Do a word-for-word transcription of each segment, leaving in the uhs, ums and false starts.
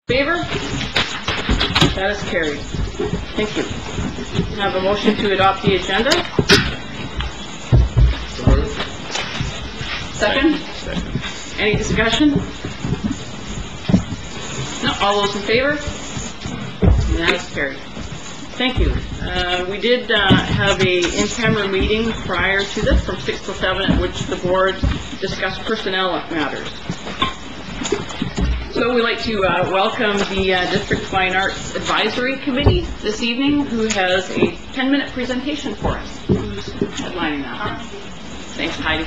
Favor? That is carried. Thank you. I have a motion to adopt the agenda. Second? Second. Any discussion? No. All those in favor? That is carried. Thank you. Uh, we did uh, have a in-camera meeting prior to this from six to seven at which the board discussed personnel matters. So we'd like to uh, welcome the uh, District Fine Arts Advisory Committee this evening, who has a ten minute presentation for us. Who's headlining that? Thanks, Heidi.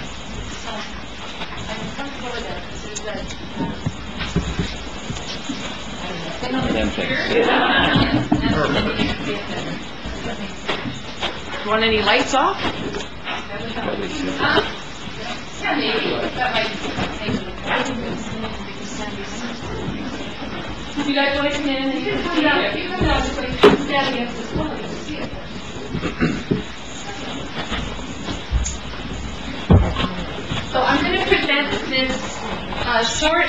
Want any lights off? Yeah, maybe. That might If you guys want to come in and you can come down, if you come down this way, you can stand against this wall, you can see it. So I'm going to present this uh, short,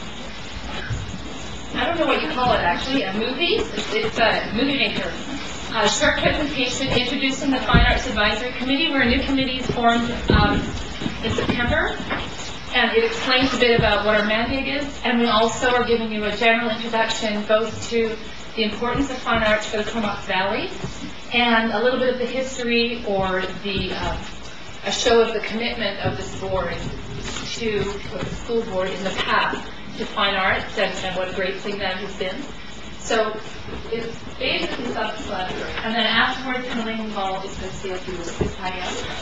I don't know what you call it actually, a movie. It's, it's a movie maker. A short presentation introducing the Fine Arts Advisory Committee. We're a new committee formed um, in September. And it explains a bit about what our mandate is, and we also are giving you a general introduction both to the importance of fine arts for the Comox Valley and a little bit of the history or the uh, a show of the commitment of this board to, or the school board in the past, to fine arts and, and what a great thing that has been. So it's basically self-explanatory. And then afterwards, Elaine Ball is going to say a few words. Hi,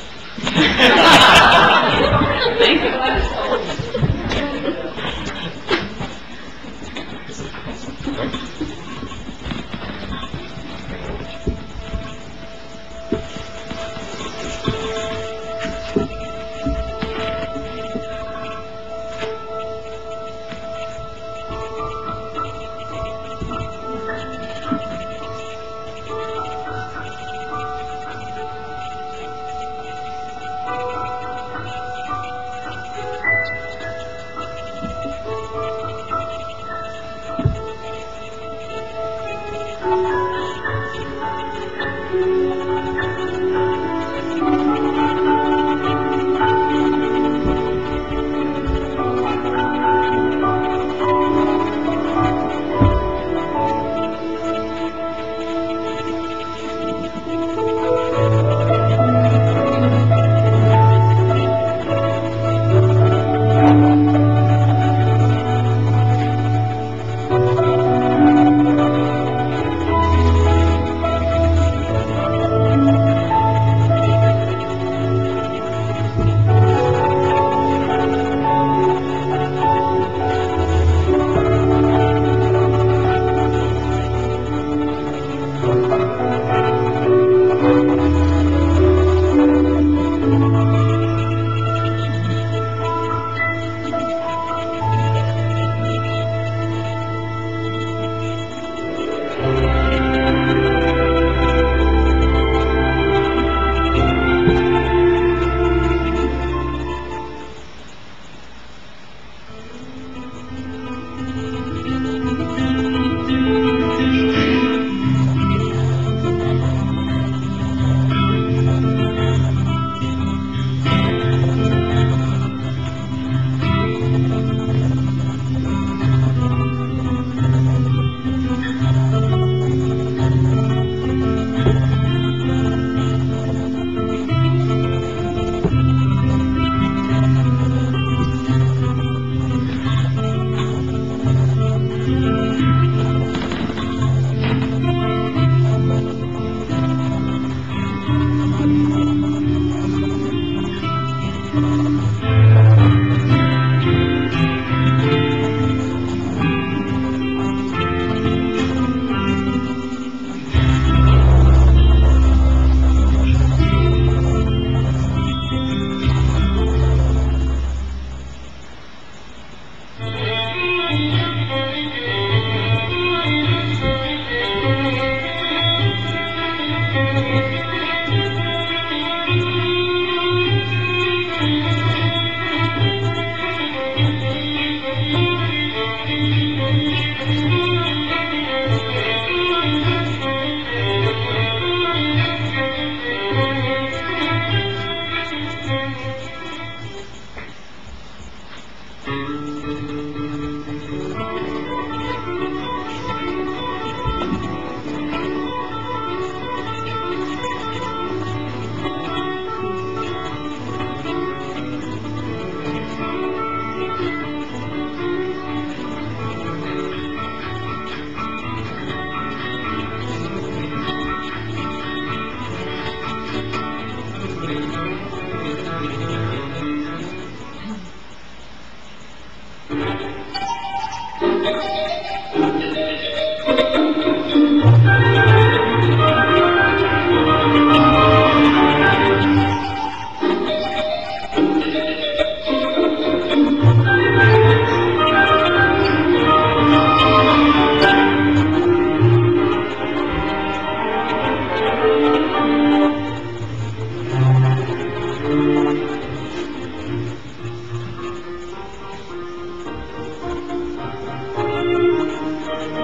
Thank you.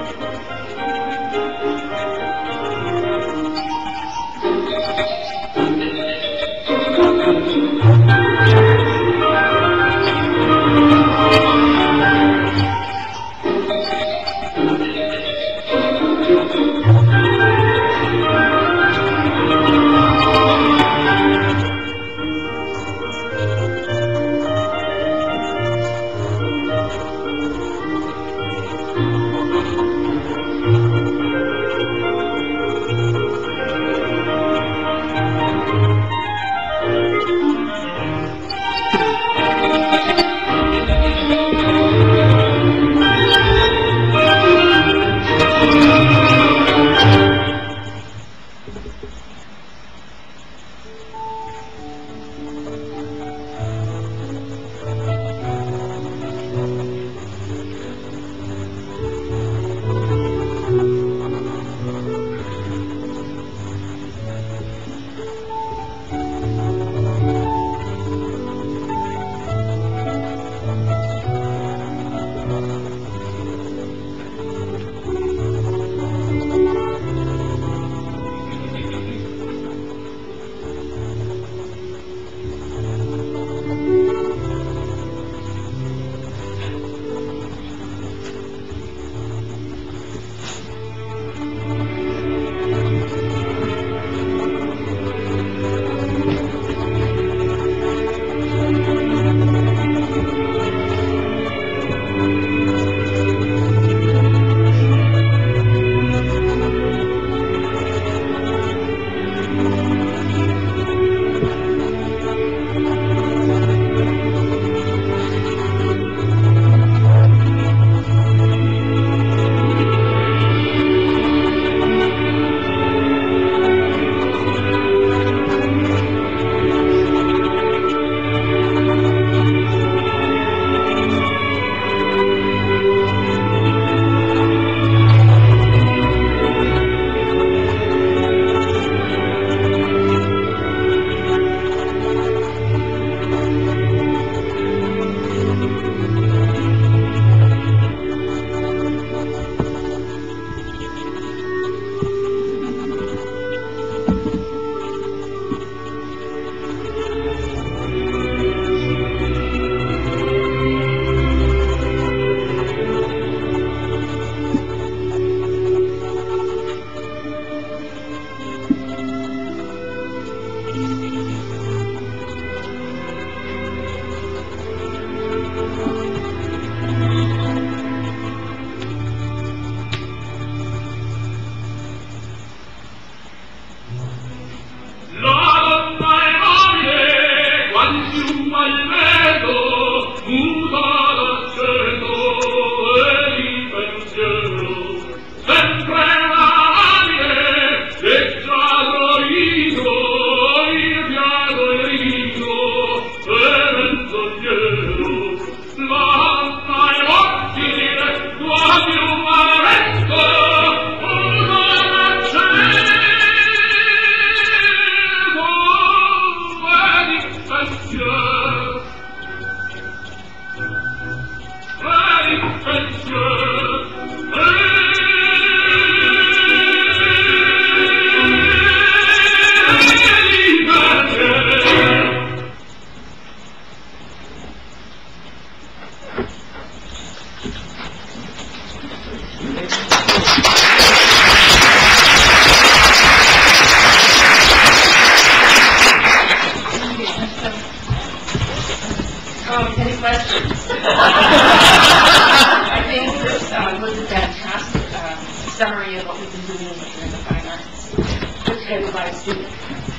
summary of what we've been doing in the fine arts. Prepared by a student.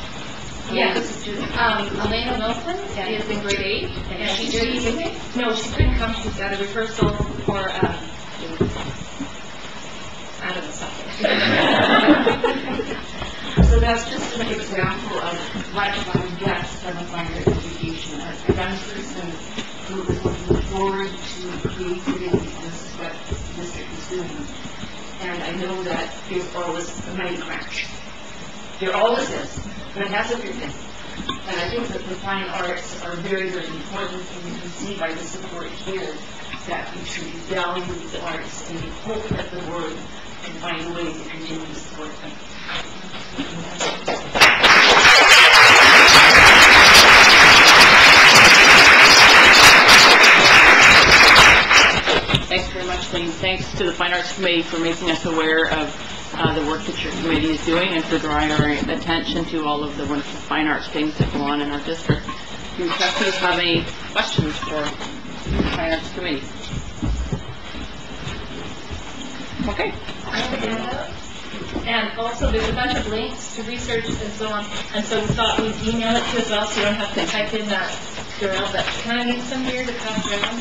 Yes. Um, Elena Wilson is in grade eight, and she's doing, no, she couldn't come, she's at a rehearsal for, um, I don't know, something. So that's just an example of what one gets from a fine arts education. A young person who is looking forward to creativity, and this is what the district is doing. And I know that there's always a money crunch. There always is, but it hasn't been. And I think that the fine arts are very, very important, and you can see by the support here that we should value the arts, and we hope that the board can find a way to continue to support them. Thanks very much, Lane. Thanks to the Fine Arts Committee for making us aware of uh, the work that your committee is doing and for drawing our attention to all of the wonderful fine arts things that go on in our district. Do you trustees have any questions for the Fine Arts Committee? Okay. And also, there's a bunch of links to research and so on, and so we thought we'd email it to you as well, so you don't have to type in that U R L, but can I need some here to pass around?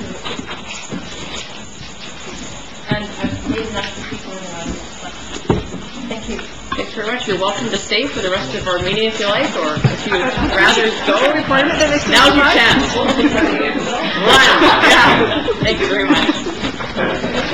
And I've made enough for people in the audience. Thank you. Thanks very much. You're welcome to stay for the rest of our meeting if you like, or if you'd rather go, now's your chance. Run. Yeah. Thank you very much.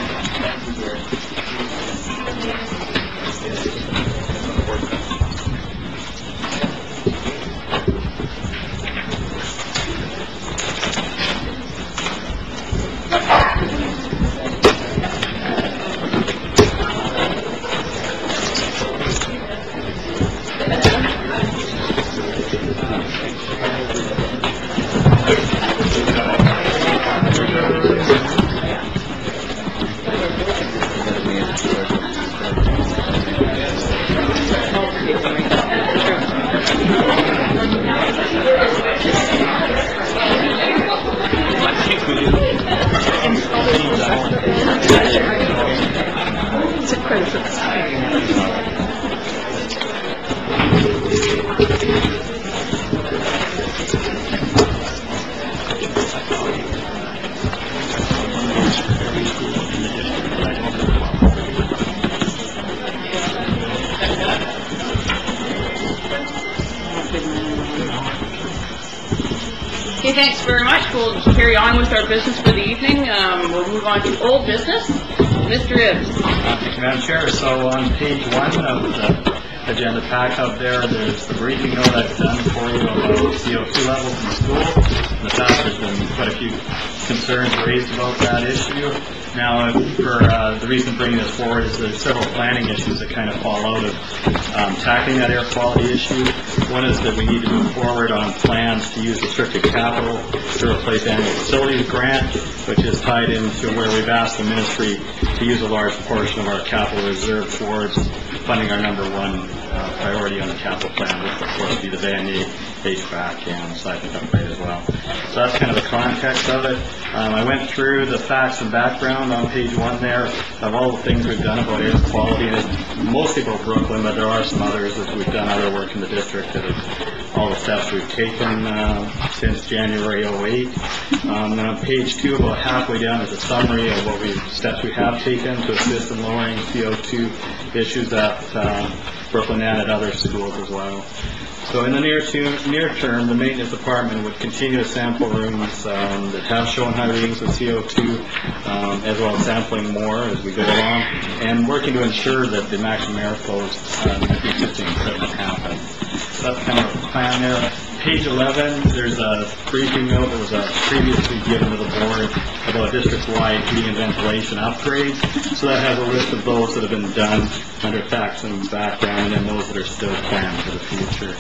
Okay, thanks very much. We'll carry on with our business for the evening. Um, we'll move on to old business. Mister Ibbs. Uh, thank you, Madam Chair. So on page one of the agenda pack up there, there's the briefing note I've done for you about C O two levels in school. In the past, there's been quite a few concerns raised about that issue. Now, for uh, the reason bringing this forward is there's several planning issues that kind of fall out of um, tackling that air quality issue. One is that we need to move forward on plans to use restricted capital to replace annual facilities grant, which is tied into where we've asked the ministry to use a large portion of our capital reserve towards funding our number one uh, priority on the capital plan, which of course be the Van A, H V A C, and seismic upgrade as well. So that's kind of the context of it. Um, I went through the facts and background on page one there of all the things we've done about air quality, and it's mostly about Brooklyn, but there are some others that we've done other work in the district that have all the steps we've taken uh, since January oh eight. Um, and on page two, about halfway down, is a summary of what we steps we have taken to assist in lowering C O two issues at uh, Brooklyn and at other schools as well. So in the near, to, near term, the maintenance department would continue to sample rooms um, that have shown high readings of C O two, um, as well as sampling more as we go along, and working to ensure that the maximum airflows um, at the existing equipment happen. So that's kind of the plan there. Page eleven, there's a briefing note that was uh, previously given to the board about district-wide heating and ventilation upgrades. So that has a list of those that have been done under facts and background, and those that are still planned for the future.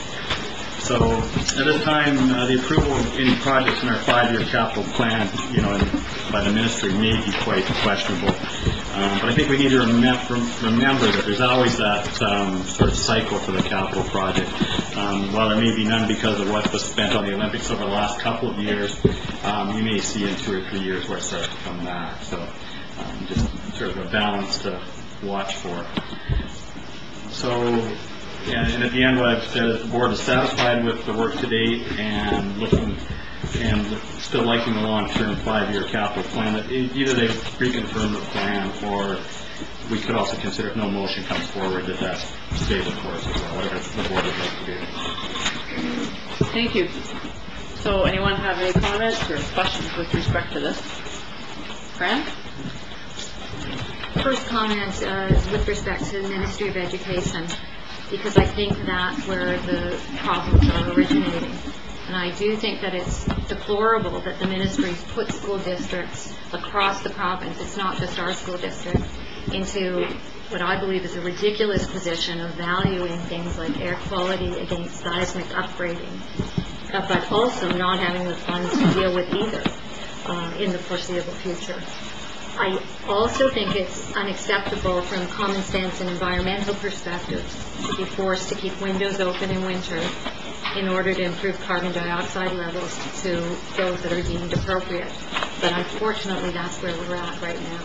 So at this time, uh, the approval of any projects in our five-year capital plan, you know, by the ministry may be quite questionable. Um, but I think we need to remember, remember that there's always that um, sort of cycle for the capital project. Um, while there may be none because of what was spent on the Olympics over the last couple of years, um, you may see in two or three years where it starts to come back. So um, just sort of a balance to watch for. So, yeah, and at the end, what I've said is the board is satisfied with the work to date and looking and still liking the long-term five-year capital plan. That either they reconfirm the plan, or we could also consider, if no motion comes forward, that that stays the course as well, whatever the board would like to do. Thank you. So anyone have any comments or questions with respect to this? Fran? First comment uh, is with respect to the Ministry of Education, because I think that's where the problems are originating. And I do think that it's deplorable that the ministry put school districts across the province, it's not just our school district, into what I believe is a ridiculous position of valuing things like air quality against seismic upgrading, uh, but also not having the funds to deal with either uh, in the foreseeable future. I also think it's unacceptable from common sense and environmental perspectives to be forced to keep windows open in winter in order to improve carbon dioxide levels to those that are deemed appropriate. But unfortunately, that's where we're at right now.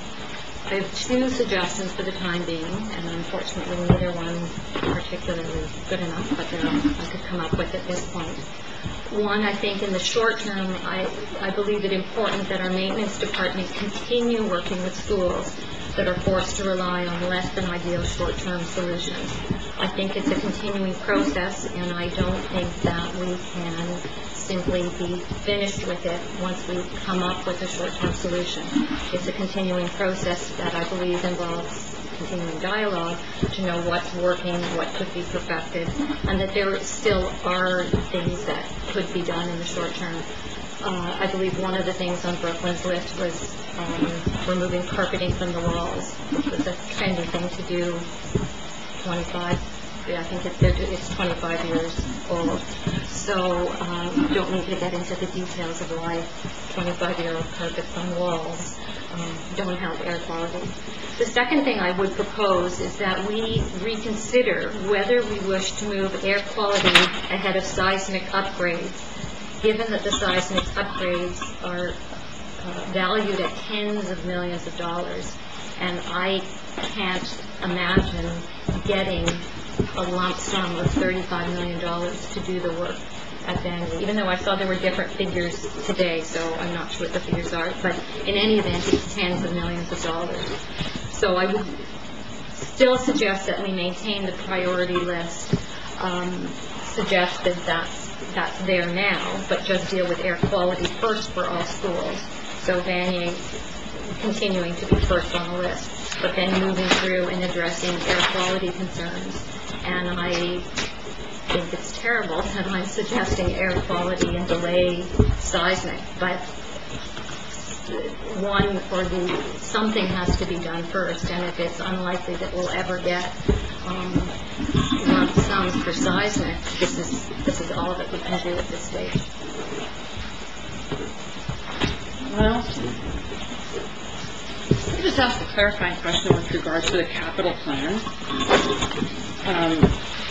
I have two suggestions for the time being, and unfortunately neither one particularly good enough, but they're, I could come up with at this point. One, I think in the short term, I, I believe it important that our maintenance department continue working with schools that are forced to rely on less than ideal short-term solutions. I think it's a continuing process, and I don't think that we can simply be finished with it once we come up with a short-term solution. It's a continuing process that I believe involves continuing dialogue to know what's working, what could be perfected, and that there still are things that could be done in the short term. Uh, I believe one of the things on Brooklyn's list was um, removing carpeting from the walls, which was a trendy thing to do twenty-five, yeah, I think it's, it's twenty-five years old. So um, we don't need to get into the details of why twenty-five-year-old carpets on walls um, don't help air quality. The second thing I would propose is that we reconsider whether we wish to move air quality ahead of seismic upgrades, given that the seismic upgrades are uh, valued at tens of millions of dollars, and I can't imagine getting a lump sum of thirty-five million dollars to do the work at Vanley, even though I saw there were different figures today, so I'm not sure what the figures are, but in any event, it's tens of millions of dollars. So I would still suggest that we maintain the priority list, um, suggest that that's, that's there now, but just deal with air quality first for all schools. So Vanier continuing to be first on the list, but then moving through and addressing air quality concerns. And I think it's terrible that I'm suggesting air quality and delay seismic, but one or the something has to be done first, and if it's unlikely that we'll ever get um, lump sums for seismic, this is this is all that we can do at this stage. Well, I just asked a clarifying question with regards to the capital plan. Um,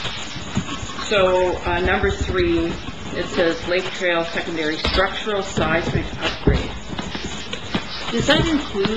so uh, number three, it says Lake Trail Secondary Structural Seismic Upgrade. Does that include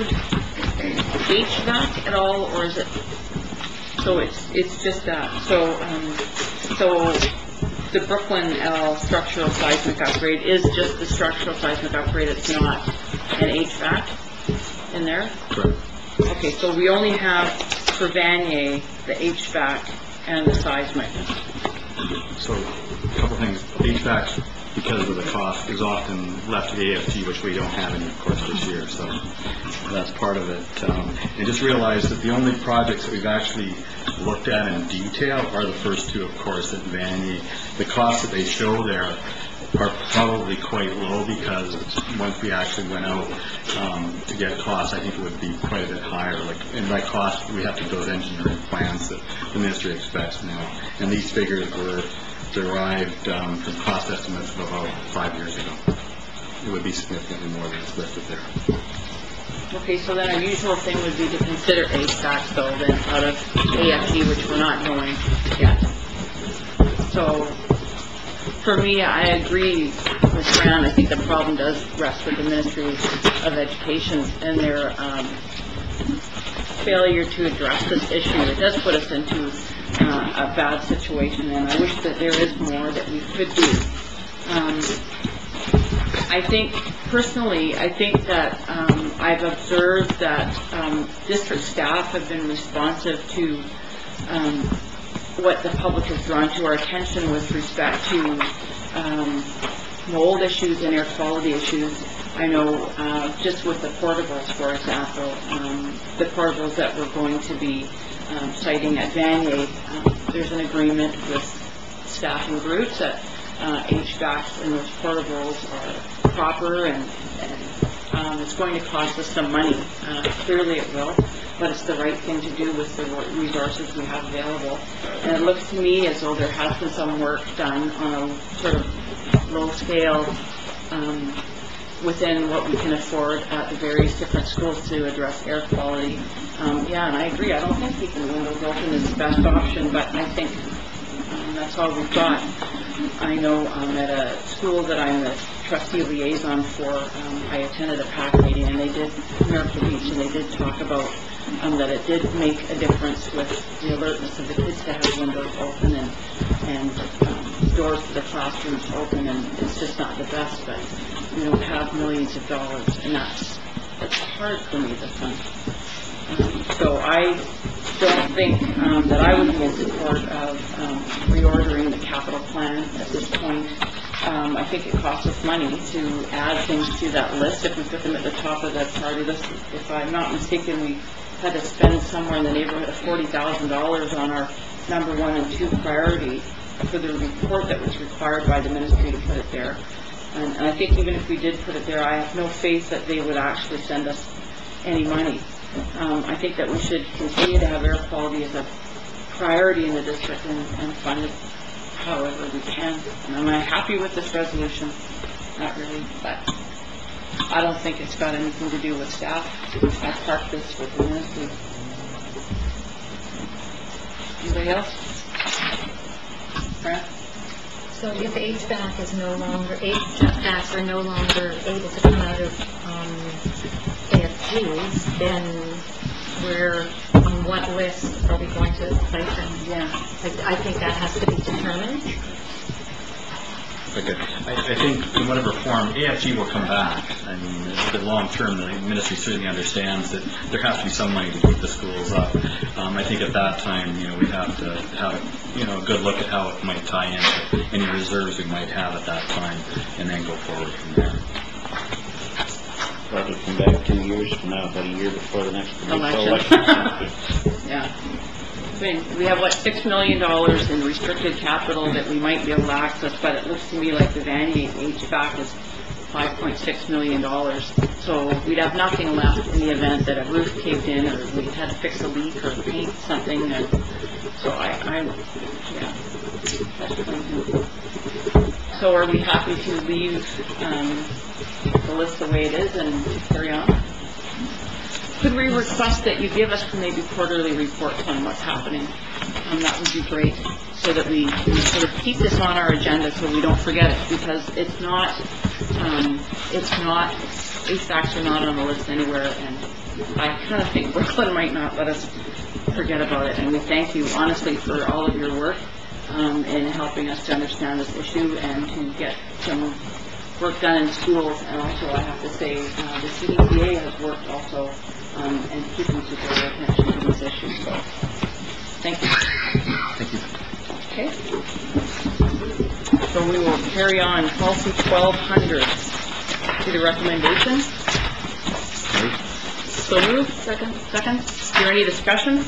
H V A C at all, or is it? So it's it's just that. So um, so the Brooklyn L structural seismic upgrade is just the structural seismic upgrade. It's not an H V A C in there. Correct. Okay, so we only have for Vanier the H V A C and the seismic. So a couple things. H V A C, because of the cost, is often left to the A F G, which we don't have any, of course, this year. So that's part of it. Um, and just realize that the only projects that we've actually looked at in detail are the first two, of course, at Vanier. The costs that they show there are probably quite low, because once we actually went out um, to get costs, I think it would be quite a bit higher. Like, and by cost, we have to go to engineering plans that the ministry expects now. And these figures were derived um, from cost estimates of about five years ago. It would be significantly more than is listed there. Okay, so then our usual thing would be to consider H V A C though, then out of A F G, which we're not doing yet. So for me, I agree with Fran. I think the problem does rest with the Ministry of Education and their um, failure to address this issue. It does put us into uh, a bad situation, and I wish that there is more that we could do. Um, I think, personally, I think that um, I've observed that um, district staff have been responsive to um, what the public has drawn to our attention with respect to um, mold issues and air quality issues. I know uh, just with the portables, for example, um, the portables that we're going to be um, citing at Vanier, um, there's an agreement with staff and groups that uh, H V A Cs in those portables are proper, and, and um, it's going to cost us some money. Uh, clearly it will, but it's the right thing to do with the resources we have available. And it looks to me as though there has been some work done on a sort of low scale um, within what we can afford at the various different schools to address air quality. Um, yeah, and I agree. I don't think keeping the windows open is the best option, but I think um, that's all we've got. I know um, at a school that I'm the trustee liaison for, um, I attended a PAC meeting, and they did, Miracle Beach, and they did talk about um, that it did make a difference with the alertness of the kids to have windows open and, and um, doors to the classrooms open, and it's just not the best, but we don't have millions of dollars, and that's, it's hard for me this one. Um, so I don't think um, that I would be in support of um, reordering the capital plan at this point. Um, I think it costs us money to add things to that list if we put them at the top of the priority list. If I'm not mistaken, we had to spend somewhere in the neighborhood of forty thousand dollars on our number one and two priority for the report that was required by the ministry to put it there. And, and I think even if we did put it there, I have no faith that they would actually send us any money. Um, I think that we should continue to have air quality as a priority in the district and, and fund it however we can. And am I happy with this resolution? Not really, but I don't think it's got anything to do with staff. I parked this with the ministry. Anybody else? Fran? So if H V A C is no longer, H V A C are no longer able to come out of um, A F Gs, then we're, on what list are we going to place them? Yeah. I, I think that has to be determined. Okay. I, I think in whatever form, A F G will come back. I mean, the long term, the ministry certainly understands that there has to be some money to keep the schools up. Um, I think at that time, you know, we have to have, you know, a good look at how it might tie into any reserves we might have at that time, and then go forward from there. Probably come back two years from now, about a year before the next Election. election. Yeah. I mean, we have like six million dollars in restricted capital that we might be able to access, but it looks to me like the Vanier H V A C is five point six million dollars. So we'd have nothing left in the event that a roof caved in, or we had to fix a leak or paint something. And so I, I yeah. So are we happy to leave um, the list the way it is and carry on? Could we request that you give us maybe quarterly reports on what's happening? Um, that would be great, so that we, we sort of keep this on our agenda so we don't forget it, because it's not, um, it's not, H V A Cs are not on the list anywhere, and I kind of think Brooklyn might not let us forget about it. And we thank you, honestly, for all of your work um, in helping us to understand this issue and to get some work done in schools. And also, I have to say, uh, the C D C A has worked also um, and keeping super attention to these issues. So, thank you. Thank you. Okay. So we will carry on policy twelve hundred. See the recommendation? So moved. Second. Second. Is there any discussion?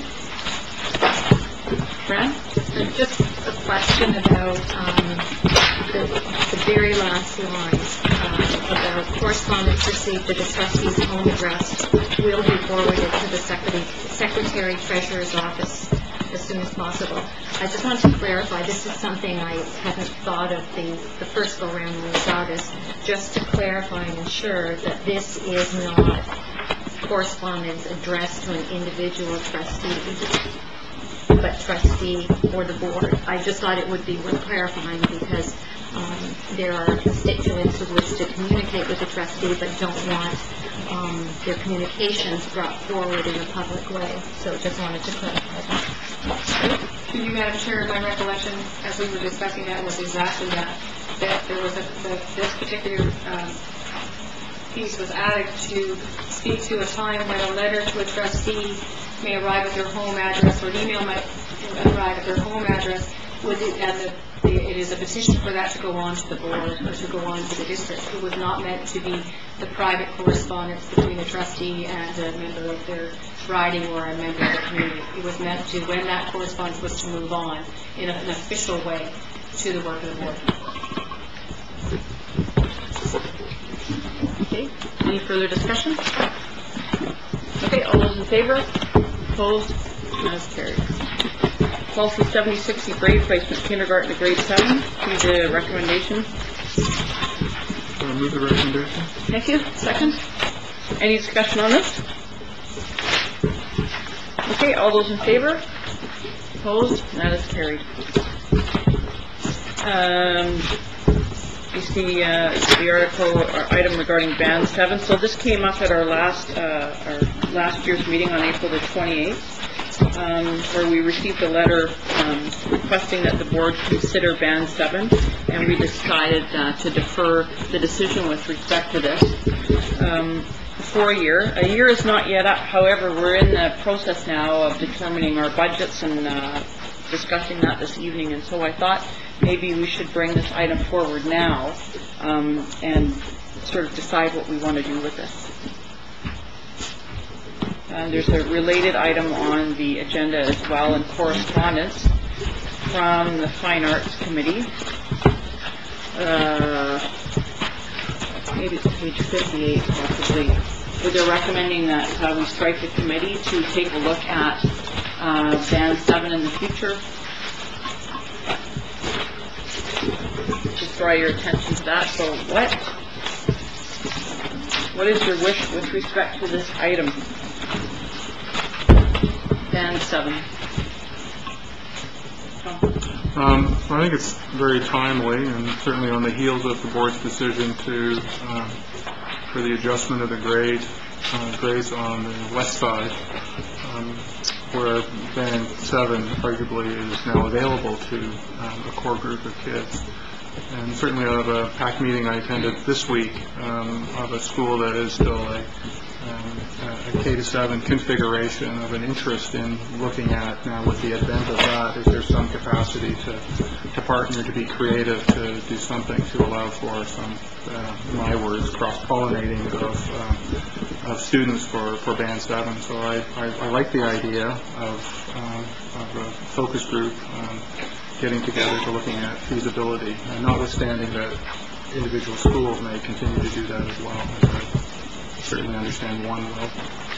Fran? Just a question about um, the, the very last line uh, about correspondence received to the trustee's home address will be forwarded to the secretary, secretary treasurer's office as soon as possible. I just want to clarify, this is something I hadn't thought of the, the first go-round when we saw this, just to clarify and ensure that this is not correspondence addressed to an individual trustee, but trustee or the board. I just thought it would be worth clarifying, because um, there are constituents who wish to communicate with the trustee but don't want um, their communications brought forward in a public way. So just wanted to clarify that. To you, Madam Chair, my recollection as we were discussing that was exactly that, that there was a, that this particular um, piece was added to speak to a time when a letter to a trustee may arrive at their home address, or an email might arrive at their home address, with it, and the, the, it is a petition for that to go on to the board or to go on to the district. It was not meant to be the private correspondence between a trustee and a member of their riding or a member of the community. It was meant to, when that correspondence was to move on in a, an official way, to the work of the board. Okay, any further discussion? Okay, all those in favor? Opposed? That's carried. Policy seventy sixty, grade placement, kindergarten to grade seven. Need a recommendation? Uh, Move the recommendation. Thank you. Second? Any discussion on this? Okay, all those in favor? Opposed? That is carried. Um, you see uh, the article or item regarding band seven. So this came up at our last uh, our last year's meeting on April the twenty-eighth, um, where we received a letter um, requesting that the board consider band seven, and we decided uh, to defer the decision with respect to this um, for a year. A year is not yet up. However, we're in the process now of determining our budgets and uh, discussing that this evening, and so I thought maybe we should bring this item forward now um, and sort of decide what we want to do with this. Uh, there's a related item on the agenda as well in correspondence from the Fine Arts Committee. Uh, maybe it's page fifty-eight possibly, where they're recommending that uh, we strike the committee to take a look at uh, band seven in the future. Just draw your attention to that. So what what is your wish with respect to this item? Band seven. Um, I think it's very timely, and certainly on the heels of the board's decision to uh, for the adjustment of the grade uh, grades on the west side, um, where band seven arguably is now available to um, a core group of kids. And certainly out of a PAC meeting I attended this week um, of a school that is still a, um, a K to seven configuration of an interest in looking at now with the advent of that, is there some capacity to, to partner, to be creative, to do something to allow for some, uh, my words, cross-pollinating of, um, of students for, for band seven. So I, I, I like the idea of, um, of a focus group um, getting together to looking at feasibility, uh, notwithstanding that individual schools may continue to do that as well. As I certainly understand one will.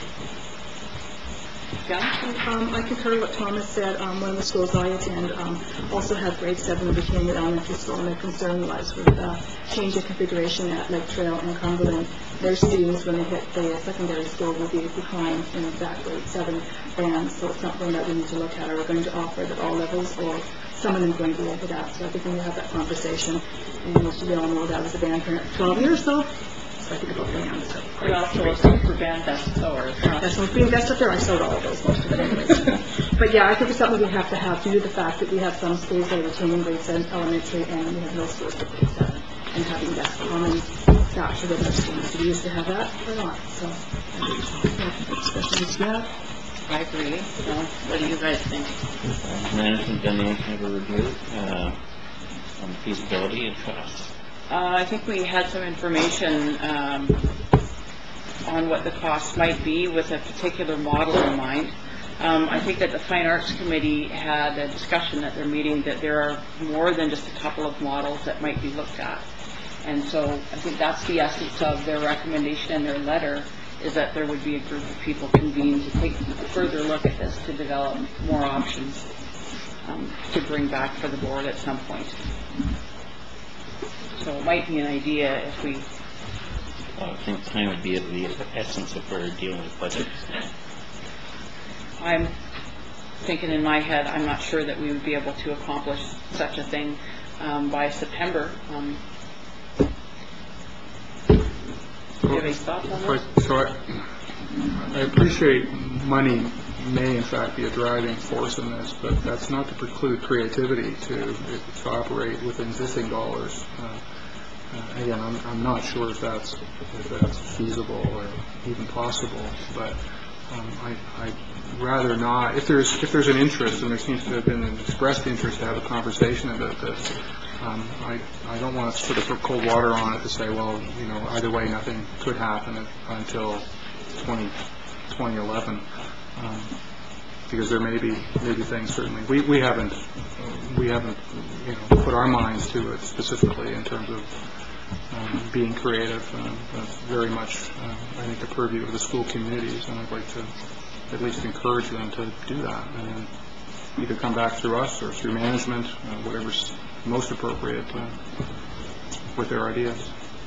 Um, I concur with what Thomas said. Um, one of the schools I attend um, also have grade seven in between the elementary school, and their concern was with uh, change of configuration at Lake Trail and Cumberland. Their students, when they hit the secondary school, will be behind in that grade seven band, so it's something that we need to look at. Are we going to offer it at all levels, or some of them going to work it out? So I think we need to have that conversation. And most of you all know that I was a band parent for twelve years, so I think about band. So. You're also a super band best sewer. That's one being best up there. I sewed all of those, most of it anyways. But yeah, I think it's something we have to have due to the fact that we have some schools that are retaining grade seven elementary, and we have no schools for grade seven. And having that common factor with our students, do we used to have that or not? So I think yeah, especially with that. I agree. So, what do you guys think? Has management done any kind of a review uh, on feasibility and costs? Uh, I think we had some information um, on what the costs might be with a particular model in mind. Um, I think that the Fine Arts Committee had a discussion at their meeting that there are more than just a couple of models that might be looked at. And so I think that's the essence of their recommendation in their letter, is that there would be a group of people convened to take a further look at this, to develop more options um, to bring back for the board at some point. So it might be an idea if we... Well, I think time would be of the essence if we're dealing with budgets. I'm thinking in my head, I'm not sure that we would be able to accomplish such a thing um, by September. Um, do you have any thoughts on that? So I, I appreciate money may in fact be a driving force in this, but that's not to preclude creativity to, to operate with existing dollars. Uh, uh, again, I'm, I'm not sure if that's if that's feasible or even possible, but um, I, I'd rather not. If there's if there's an interest, and there seems to have been an expressed interest to have a conversation about this, um, I I don't want to sort of put cold water on it to say, well, you know, either way, nothing could happen until twenty eleven. Um, because there may be maybe things certainly we we haven't we haven't you know put our minds to it specifically in terms of um, being creative. Um, That's very much, uh, I think, the purview of the school communities, and I'd like to at least encourage them to do that, and then either come back through us or through management, uh, whatever's most appropriate uh, with their ideas.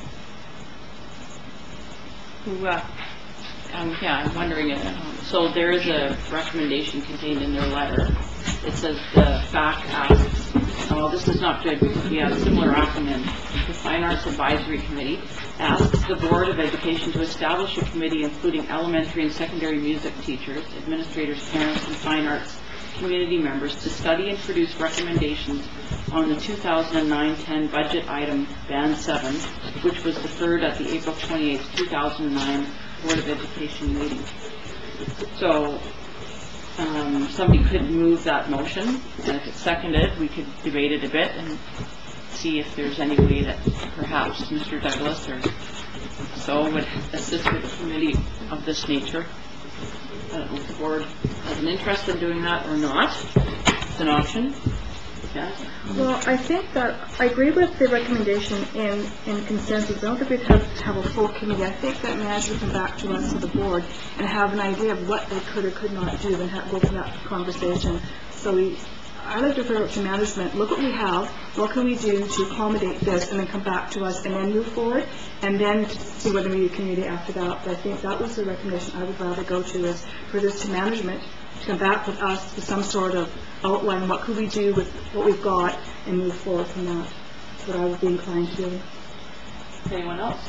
Who, uh, um, yeah, I'm wondering if, um, so there is a recommendation contained in their letter. It says the F A C asks, well, this is not good because we have a similar acronym. The Fine Arts Advisory Committee asks the Board of Education to establish a committee including elementary and secondary music teachers, administrators, parents, and fine arts community members to study and produce recommendations on the two thousand nine ten budget item Band seven, which was deferred at the April twenty-eighth, two thousand nine Board of Education meeting. So um, somebody could move that motion, and if it's seconded, we could debate it a bit and see if there's any way that perhaps Mister Douglas or so would assist with a committee of this nature. I don't know if the board has an interest in doing that or not. It's an option. Yeah. Well, I think that, I agree with the recommendation in, in consensus. I don't think we'd have to have a full committee. I think that management come back to us, to the board, and have an idea of what they could or could not do and have, go through that conversation. So we, I like to refer it to management, look what we have, what can we do to accommodate this, and then come back to us and then move forward, and then see whether we need a committee after that. But I think that was the recommendation I would rather go to, is for this to management, to come back with us with some sort of outline, what could we do with what we've got, and move forward from that. That's what I would be inclined to do. Anyone else?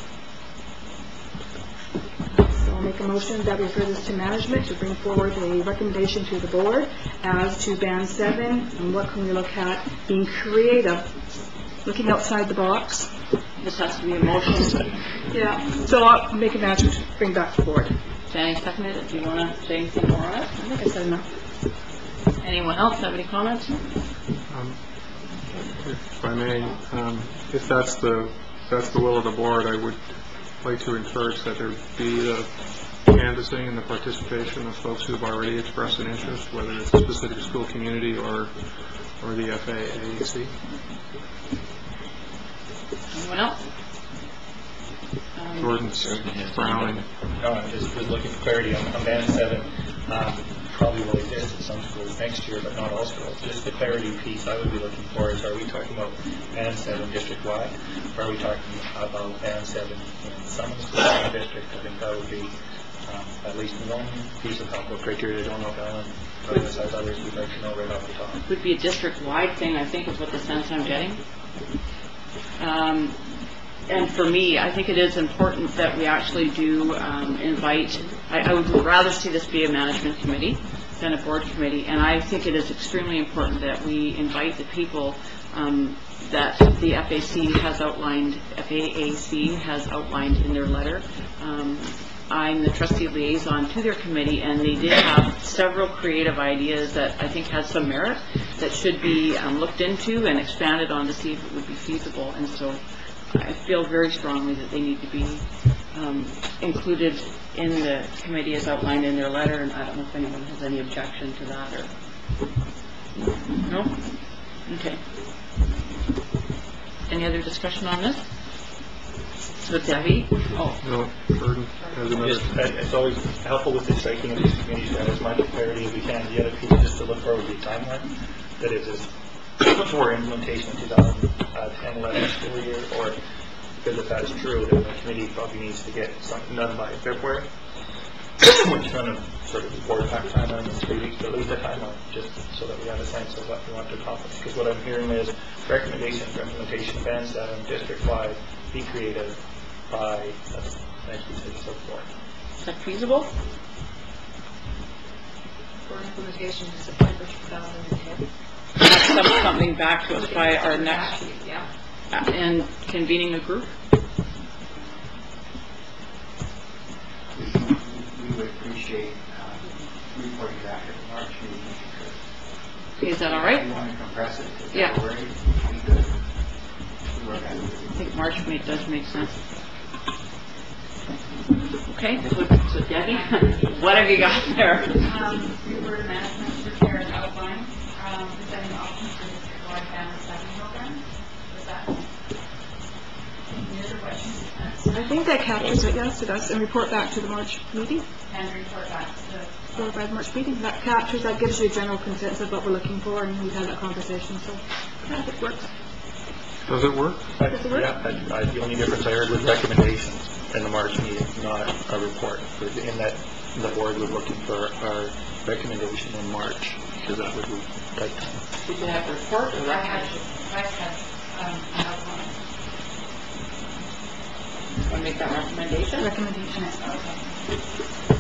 So I'll make a motion that we refer this to management to bring forward a recommendation to the board as to Band seven, and what can we look at being creative, looking outside the box. This has to be a motion. Yeah. So I'll make a motion to bring back to the board. Danny seconded it. Do you want to say anything more on it? I think I said enough. Anyone else have any comments? Um, If I may, um, if that's the, if that's the will of the board, I would like to encourage that there be the canvassing and the participation of folks who have already expressed an interest, whether it's a specific school community or, or the F A A C. Anyone else? Um, Jordan's frowning. No, I just was looking for clarity on, on Band seven. Um, probably will exist at some schools next year, but not all schools. Just the clarity piece I would be looking for is, are we talking about Band seven district-wide, or are we talking about Band seven in some of the schools in the district? I think that would be um, at least one piece of helpful criteria. I don't know if Alan, but besides others, we'd like to know right off the top. Would be a district-wide thing, I think, is what the sense I'm getting. Um, and for me, I think it is important that we actually do um, invite, I, I would rather see this be a management committee than a board committee, and I think it is extremely important that we invite the people um, that the F A C has outlined, F A A C has outlined in their letter. Um, I'm the trustee liaison to their committee, and they did have several creative ideas that I think has some merit that should be um, looked into and expanded on to see if it would be feasible. And so I feel very strongly that they need to be um, included in the committee as outlined in their letter, and I don't know if anyone has any objection to that or no? Okay. Any other discussion on this? So Debbie? Oh. No, Jordan has another. Just, uh, it's always helpful with the striking of these committees to have as much clarity as we can. The other piece is just to look forward to the timeline that it is for implementation of two thousand ten eleven school year, or because if that's true, then the committee probably needs to get something done by February, which kind of sort of the board pack timeline in three weeks, but at least a timeline, just so that we have a sense of what we want to accomplish. Because what I'm hearing is recommendation for implementation of Band seven district-wide, be creative by that's next week's so forth. Is that feasible? For implementation to September two thousand ten. Some- Something back to us by our next, Yeah. uh, and convening a group? We would appreciate uh, reporting back at the March meeting. Okay, is that all right? If you want to compress it to Yeah. February, we could work on it. I think March May does make sense. Okay, so, so Debbie, what have you got there? Um, we were management to prepare an outline, um, presenting options for district-wide Band seven program. Was that? Any other questions? I think that captures it, yes, it does, and report back to the March meeting, And report back to the... or by the March meeting. That captures, that gives you a general consensus of what we're looking for, and we've had that conversation, so, yeah, it works. Does it work? Does it work? Yeah, I- I- the only difference I heard was recommendations in the March meeting, not a report. But in that, the board was looking for our recommendation in March, because that would be right time. Did you have a report or I had, recommendation? I had, um, an outline. Want to make that recommendation? Recommendation. Okay.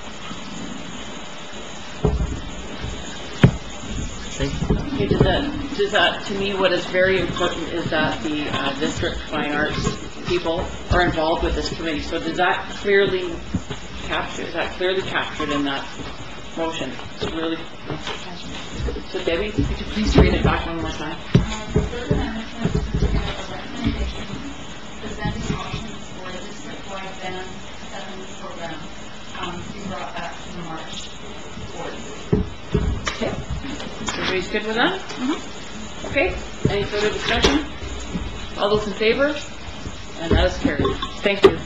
Okay, does that, does that, to me, what is very important is that the uh, district fine arts people are involved with this committee. So does that clearly capture, is that clearly captured in that motion? It's really, so Debbie, could you please read it back one more time? The third amendment is to have a recommendation presenting options for a district-wide band seven program um, to be brought back to the March board. Okay. Everybody's good with that? Mm-hmm. Okay. Any further discussion? All those in favor? And that is carried. Thank you.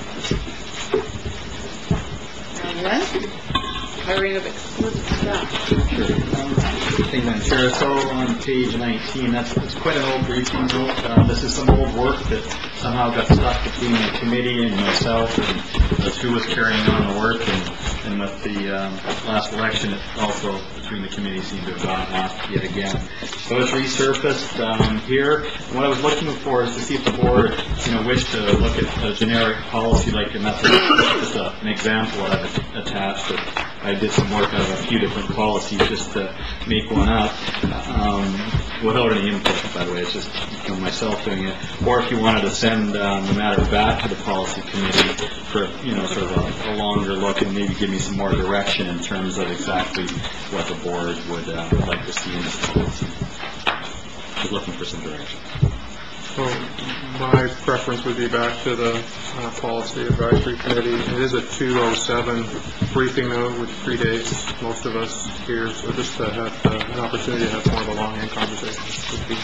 And then, hiring of exclusive staff. Sure. Thank you, Madam Chair. So on page nineteen, that's, it's quite an old briefing note. Um, this is some old work that somehow got stuck between the committee and myself, and that's who was carrying on the work. And, and with the um, last election, it also between the committee seemed to have gotten lost yet again. So it's resurfaced um, here. And what I was looking for is to see if the board, you know, wished to look at a generic policy like a method. Just a, an example that I've attached. That I did some work out of a few different policies just to make one up, um, without any input, by the way. It's just, you know, myself doing it. Or if you wanted to send um, the matter back to the policy committee for, you know, sort of a, a longer look and maybe give me some more direction in terms of exactly what the board would uh, like to see in this policy. Just looking for some direction. So my preference would be back to the uh, Policy Advisory Committee. It is a two oh seven briefing note, which predates most of us here, so just to have uh, an opportunity to have more of a longhand conversation would be.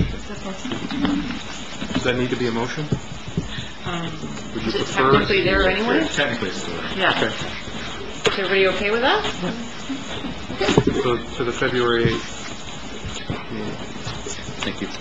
Does that need to be a motion? Um, Would you is it prefer? technically there anyway? Technically, it's still there. Yeah. Okay. Is everybody okay with that? So to the February eighth meeting. Thank you.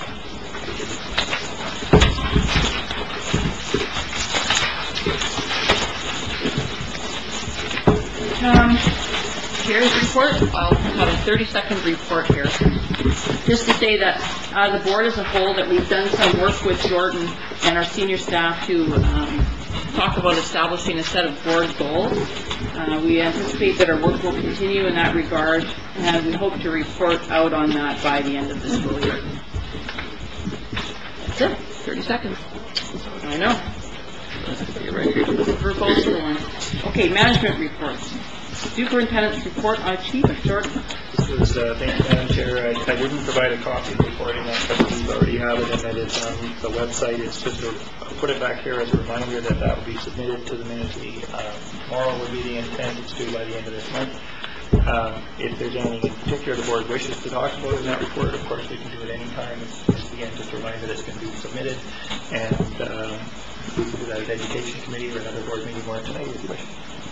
Um, Chair's report. I'll have a thirty-second report here. Just to say that uh, the board as a whole, that we've done some work with Jordan and our senior staff to um, talk about establishing a set of board goals. Uh, we anticipate that our work will continue in that regard, and we hope to report out on that by the end of the school year. That's it. thirty seconds. I know. We're both going. Okay, management reports. Superintendent's report on Chief Jordan. This was, uh, thank you, Madam Chair. I, I didn't provide a copy of the report in that, but we already have it, and it is on the website. It's just to put it back here as a reminder that that will be submitted to the ministry uh, tomorrow. We're meeting intent it's due by the end of this month. Um, if there's anything in particular the board wishes to talk about in that report, of course we can do it any time. It's, it's again just a reminder that it's going to be submitted, and um, we can do that at Education Committee or another board meeting more tonight if you wish.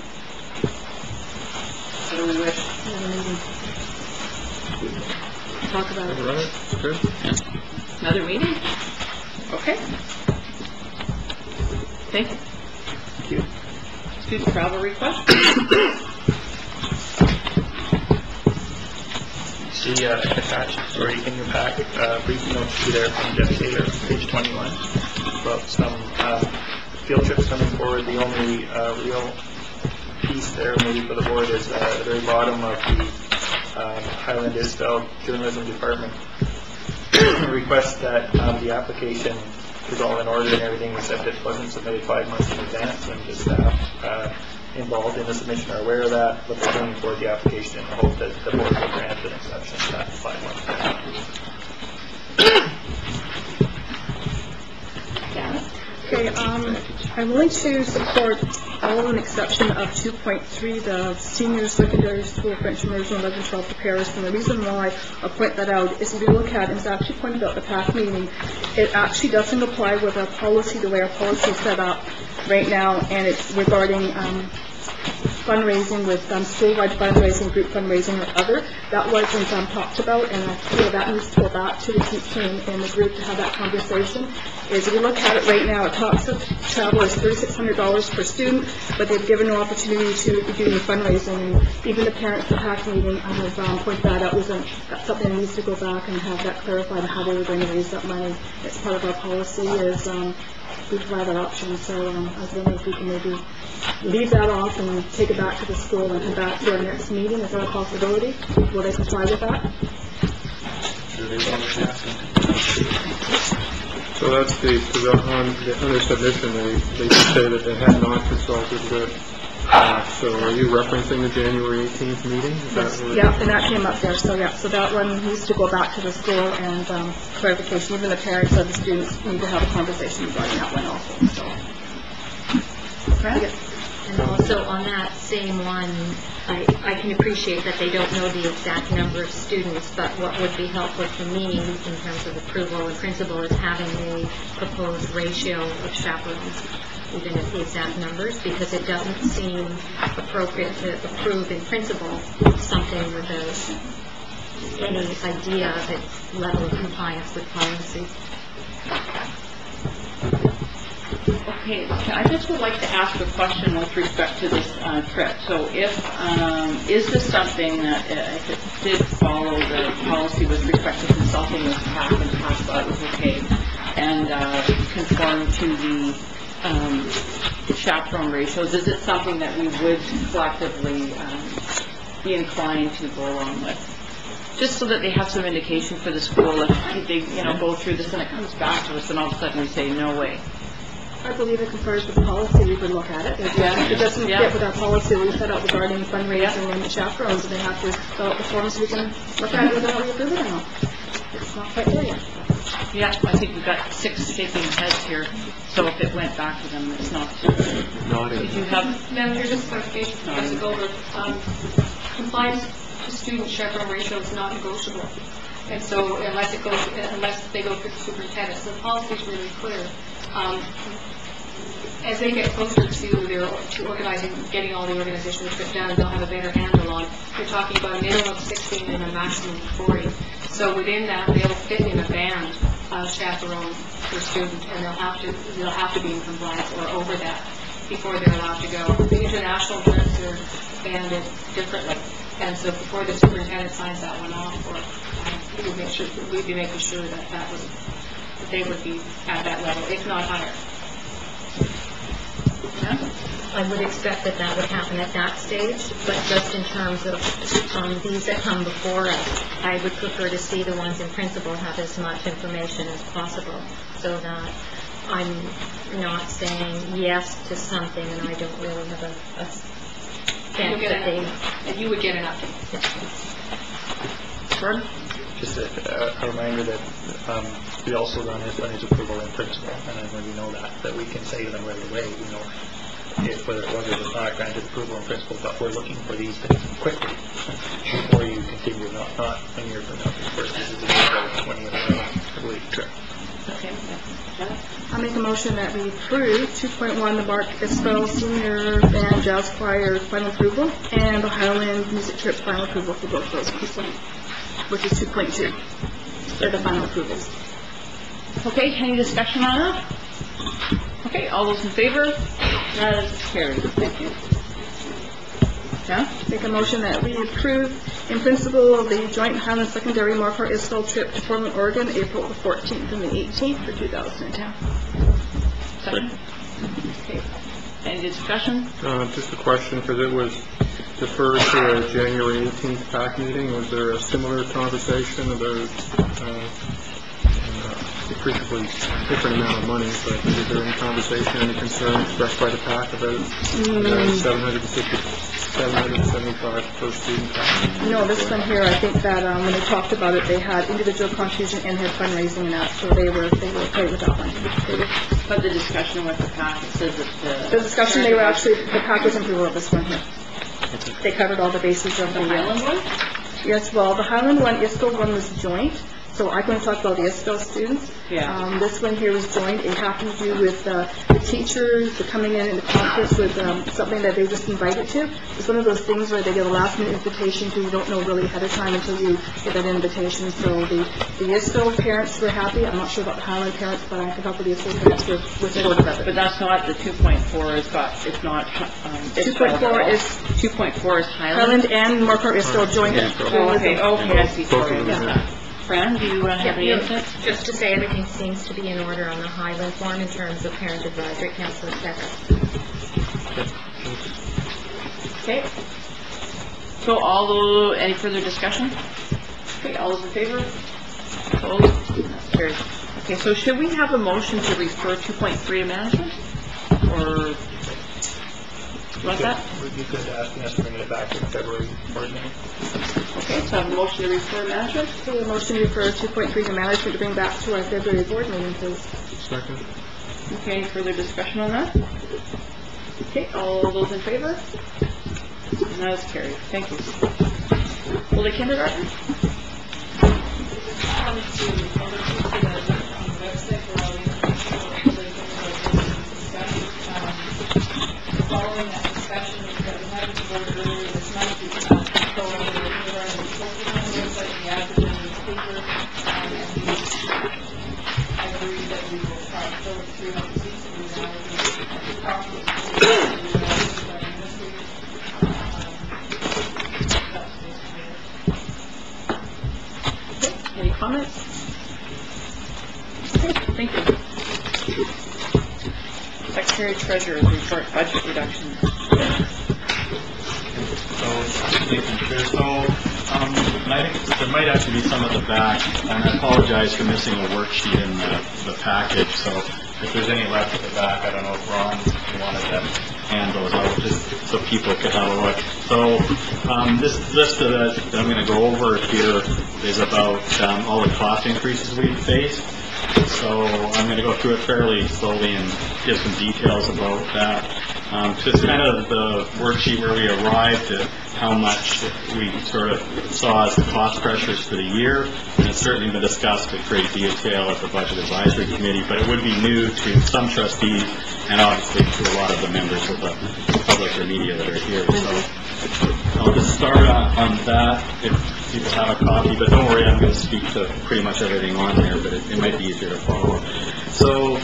What do we wish? Talk about it. All right. Good. Another meeting? Okay. Thank you. Thank you. Student travel request? See uh, attached or in your pack, uh, brief notes to there from Jeff Taylor, page twenty-one, about some uh, field trips coming forward. The only uh, real piece there maybe for the board is uh, at the very bottom of the uh, Highland Isbell Journalism Department request that um, the application is all in order and everything except it wasn't submitted five months in advance, and the staff uh, involved in the submission are aware of that, but they're bringing forward the application in the hope that the board will grant an exception to that five months. Okay, um, I'm willing to support all an exception of two point three, the senior secondary school French immersion eleven twelve preparers. And the reason why I point that out is if you look at it, it's actually pointed out the P A C meeting, it actually doesn't apply with our policy, the way our policy is set up right now, and it's regarding um, fundraising with um, school-wide fundraising, group fundraising, or other. That wasn't um, talked about, and I feel that needs to go back to the teaching and the group to have that conversation. Is if you look at it right now, it talks of travel is thirty-six hundred dollars per student, but they've given no opportunity to be doing fundraising. And even the parents at the P A C meeting have um, pointed that out. Was a, that's something that needs to go back and have that clarified how they were going to raise that money. It's part of our policy is um, we provide that option. So um, I was wondering if we can maybe leave that off and take it back to the school and come back to our next meeting. Is that a possibility? Will they comply with that? So that's the, because on the other submission, they, they say that they had not consulted with, uh, so are you referencing the January eighteenth meeting? Is Yes, that yeah, and that came up there, so yeah, so that one needs to go back to the school and um, clarification. Even the parents of the students need to have a conversation regarding that one also, so. Correct? And also on that same one, I, I can appreciate that they don't know the exact number of students, but what would be helpful for me in terms of approval and principal is having a proposed ratio of chaperones, even at the exact numbers, because it doesn't seem appropriate to approve in principle something without any idea of its level of compliance with policy. Okay, I just would like to ask a question with respect to this uh, trip. So if, um, is this something that, uh, if it did follow the policy with respect to consulting with P A C and P A C thought it was okay, and uh, conform to the um, chaperone ratios, is it something that we would collectively um, be inclined to go along with? Just so that they have some indication for the school if they, you know, go through this and it comes back to us and all of a sudden we say, no way. I believe it confers with the policy, we would look at it. If Yeah. it doesn't Yeah. fit with our policy we set out regarding fundraising and the chaperones, they have to fill out the forms, we can look at it whether or not we approve it or not. It's not quite there yet. Yeah, I think we've got six shaking heads here, so if it went back to them, it's not. Did you have? Madam Chair, just clarification, Professor Goldberg. Um, compliance to student chaperone ratio is not negotiable. And so unless it goes, unless they go through the superintendent, so the policy is really clear. Um, as they get closer to their to organizing, getting all the organizational stuff done, they'll have a better handle on. We're talking about a minimum of sixteen and a maximum of forty. So within that, they'll fit in a band of chaperone per student, and they'll have to they'll have to be in compliance or over that before they're allowed to go. The international trips are banded differently, and so before the superintendent signs that one off, or um, we would make sure we'd be making sure that that was that they would be at that level, if not higher. Yeah. I would expect that that would happen at that stage, but just in terms of um, these that come before us, I would prefer to see the ones in principle have as much information as possible, so that I'm not saying yes to something and I don't really have a, a sense that they... And you would get an update. Gordon? Just a, a reminder that um, we also run a fundage approval in principle, and then when we know that, that we can say to them right away, you know, if whether it was or was not granted approval in principle, but we're looking for these things quickly before you continue, not not a year from now. Of course, this is a year of twenty of the trip. Okay. I make a motion that we approve two point one, the Mark Isbell Senior Band Jazz Choir final approval, and the Highland Music Trip final approval for both those people, which is two point two. They're the final approvals. Okay, any discussion on that? Okay, all those in favor? That is carried. Thank you. Yeah? Make a motion that we approve in principle the joint Highland Secondary Marquardt Isbell trip to Portland, Oregon, April the fourteenth and the eighteenth for two thousand ten. Second? Okay. Any discussion? Uh, just a question, because it was deferred to a January eighteenth P A C meeting. Was there a similar conversation about uh, uh, appreciably different amount of money, but is there any conversation, any concern expressed by the P A C about uh, seven hundred sixty seven hundred seventy-five per student. No, this one here, I think that um, when they talked about it, they had individual contribution and had fundraising and that, so they were, they were okay with that one. They were- But the discussion with the packet says that The the... discussion, they were actually, the pack was in favor of this one here. They covered all the bases of the... The Highland one? Yes, well, the Highland one, ISCO one was joint, so I'm going to talk about the ISCO students. Yeah. Um, This one here was joint. It happened to do with uh, the teachers, the coming in in the conference with um, something that they just invited to. It's one of those things where they get a last-minute invitation to, you don't know really ahead of time until you get that invitation. So the the ISCO parents were happy. I'm not sure about the Highland parents, but I can help with the ISCO parents with with supportive of But it. that's not, the two point four is got, it's not... um, it's two point four is two point four is Highland? Highland and Marquardt ISCO joint. Oh, okay, okay, I see, sorry, I of missed them, that. Fran, do you uh, have any Yeah, input? Just to say, everything seems to be in order on the Highland form in terms of parent advisory council, et cetera. Okay. So all those, any further discussion? Okay, all those in favor? Opposed? That's carried. Okay, so should we have a motion to refer two point three to management? Or, you want that? You could ask us to bring it back to the February board meeting. Okay, so I have a motion to refer to management? Okay, a motion to refer two point three to management to bring back to our February board meeting, please. Second. Okay, any further discussion on that? Okay, all those in favor? And that is carried. Thank you. Will the kindergarten? Following that discussion that we had with the board earlier this month, we uh, controlling the kindergarten and focusing on the website and the advertising paper, um, and we, I agree that we will try to fill it through the season. We now have to talk to the school, we will also have administrators. Um, that's basically it. Any comments? Okay, thank you. Secretary Treasurer's report, budget reduction. So, thank you, Chair. So, um, and I think there might actually be some at the back, and I apologize for missing a worksheet in the, the package, so if there's any left at the back, I don't know if Ron wanted to hand those out, just so people could have a look. So, um, this list that I'm going to go over here is about um, all the cost increases we've faced. So I'm going to go through it fairly slowly and give some details about that. Um, so it's kind of the worksheet where we arrived at how much we sort of saw as the cost pressures for the year, and it's certainly been discussed in great detail at the Budget Advisory Committee, but it would be new to some trustees and obviously to a lot of the members of the public or media that are here. So I'll just start on, on that if people have a copy, but don't worry, I'm going to speak to pretty much everything on there, but it, it might be easier to follow. So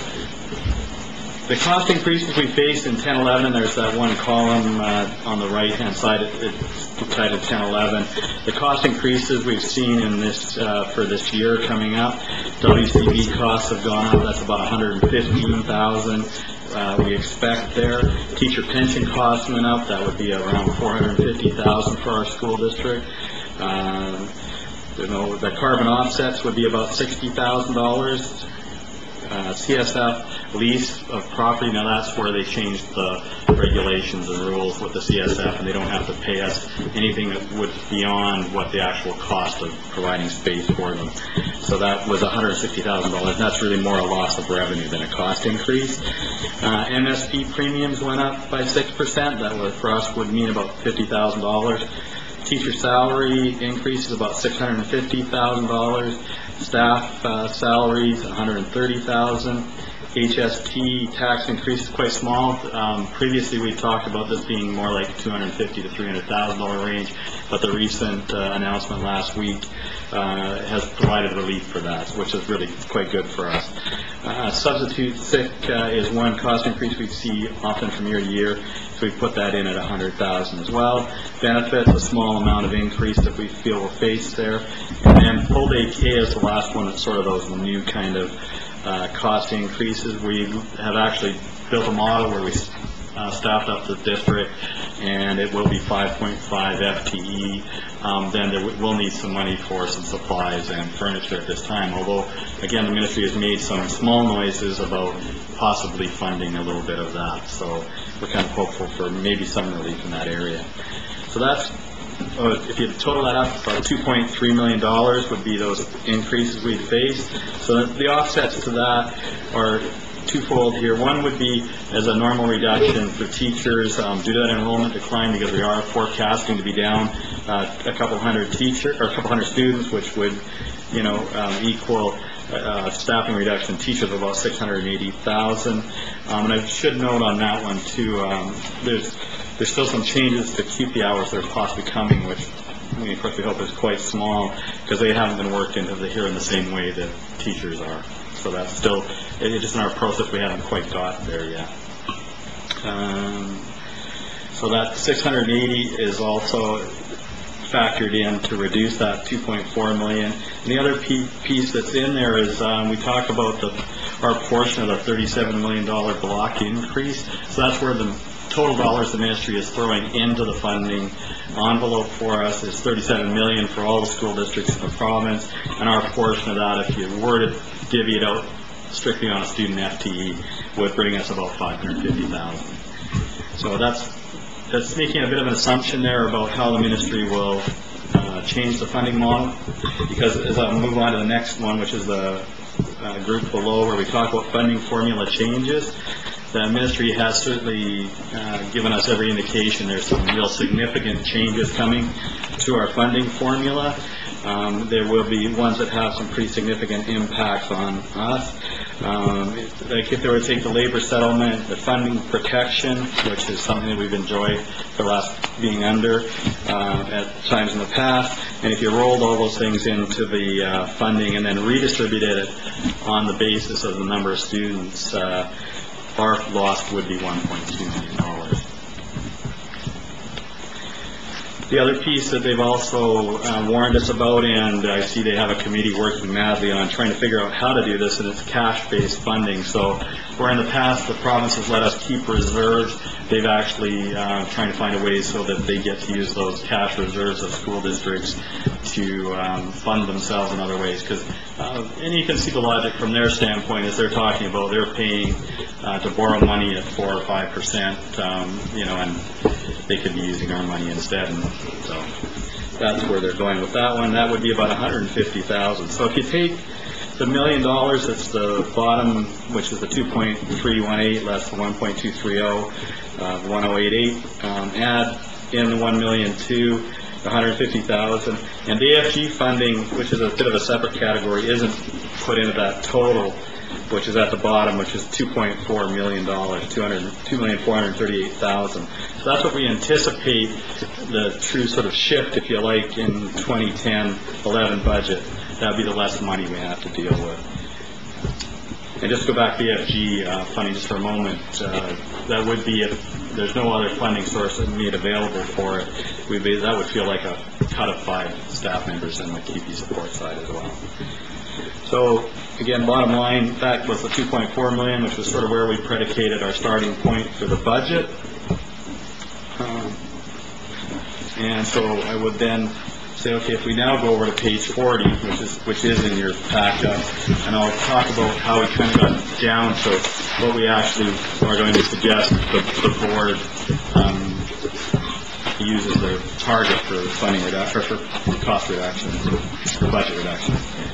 the cost increases we faced in ten eleven, and there's that one column uh, on the right-hand side, it, it's titled ten eleven. The cost increases we've seen in this uh, for this year coming up, W C B costs have gone up. That's about one hundred fifteen thousand dollars. Uh, we expect there. Teacher pension costs went up. That would be around four hundred fifty thousand dollars for our school district. Uh, you know, the carbon offsets would be about sixty thousand dollars. Uh, C S F lease of property, now that's where they changed the regulations and rules with the C S F, and they don't have to pay us anything that would beyond what the actual cost of providing space for them. So that was one hundred sixty thousand dollars, and that's really more a loss of revenue than a cost increase. Uh, M S P premiums went up by six percent. That would, for us, would mean about fifty thousand dollars. Teacher salary increase is about six hundred fifty thousand dollars. Staff uh, salaries, one hundred thirty thousand dollars. H S T tax increase is quite small. Um, previously, we talked about this being more like two hundred fifty thousand to three hundred thousand dollars range, but the recent uh, announcement last week uh, has provided relief for that, which is really quite good for us. Uh, substitute sick uh, is one cost increase we see often from year to year, so we put that in at one hundred thousand dollars as well. Benefits, a small amount of increase that we feel will face there. And then full day K is the last one that's sort of those new kind of uh, cost increases. We have actually built a model where we uh, staffed up the district and it will be five point five F T E, um, then there will need some money for some supplies and furniture at this time, although, again, the ministry has made some small noises about possibly funding a little bit of that, so we're kind of hopeful for maybe some relief in that area. So that's, uh, if you total that up, about two point three million dollars would be those increases we faced. So the offsets to that are twofold here. One would be as a normal reduction for teachers um, due to that enrollment decline, because we are forecasting to be down uh, a couple hundred teacher or a couple hundred students, which would, you know, um, equal uh, staffing reduction in teachers of about six hundred eighty thousand. Um, and I should note on that one too, um, there's there's still some changes to keep the hours that are possibly coming, which I mean, of course we hope is quite small, because they haven't been worked into the here in the same way that teachers are. So that's still, it's just in our process, we haven't quite got there yet. Um, so that six hundred eighty is also factored in to reduce that two point four million. And the other piece that's in there is um, we talk about the our portion of the thirty-seven million dollar block increase. So that's where the total dollars the ministry is throwing into the funding envelope for us is thirty-seven million dollars for all the school districts in the province, and our portion of that, if you were to divvy it out strictly on a student F T E, would bring us about five hundred fifty thousand dollars. So that's that's making a bit of an assumption there about how the ministry will uh, change the funding model, because as I move on to the next one, which is the uh, group below where we talk about funding formula changes, the ministry has certainly uh, given us every indication there's some real significant changes coming to our funding formula. Um, there will be ones that have some pretty significant impacts on us. Um, like if they were to take the labor settlement, the funding protection, which is something that we've enjoyed for the last being under uh, at times in the past, and if you rolled all those things into the uh, funding and then redistributed it on the basis of the number of students, uh, our loss would be one point two million dollars. The other piece that they've also uh, warned us about, and I see they have a committee working madly on trying to figure out how to do this, and it's cash-based funding. So where in the past the province has let us keep reserves, they've actually uh, trying to find a way so that they get to use those cash reserves of school districts to um, fund themselves in other ways. Because uh, and you can see the logic from their standpoint as they're talking about they're paying uh, to borrow money at four or five percent, um, you know, and they could be using our money instead. And so that's where they're going with that one. That would be about one hundred fifty thousand dollars. So if you take the million dollars, that's the bottom, which is the two point three one eight less the one point two three zero, uh, one oh eight eight, um, add in the one million two, one hundred fifty thousand dollars, and the A F G funding, which is a bit of a separate category, isn't put into that total, which is at the bottom, which is two point four million dollars, two million four hundred thirty-eight thousand dollars. So that's what we anticipate the true sort of shift, if you like, in twenty ten eleven budget. That would be the less money we have to deal with. And just go back to the A F G uh, funding just for a moment. Uh, that would be, if there's no other funding source that made available for it, we'd be, that would feel like a cut of five staff members in the K P support side as well. So again, bottom line, that was the two point four million dollars, which was sort of where we predicated our starting point for the budget. Um, and so I would then say, okay, if we now go over to page forty, which is which is in your packet, and I'll talk about how we kind of got down to what we actually are going to suggest the, the board um, uses their target for funding reduction, or for cost reduction, for budget reduction.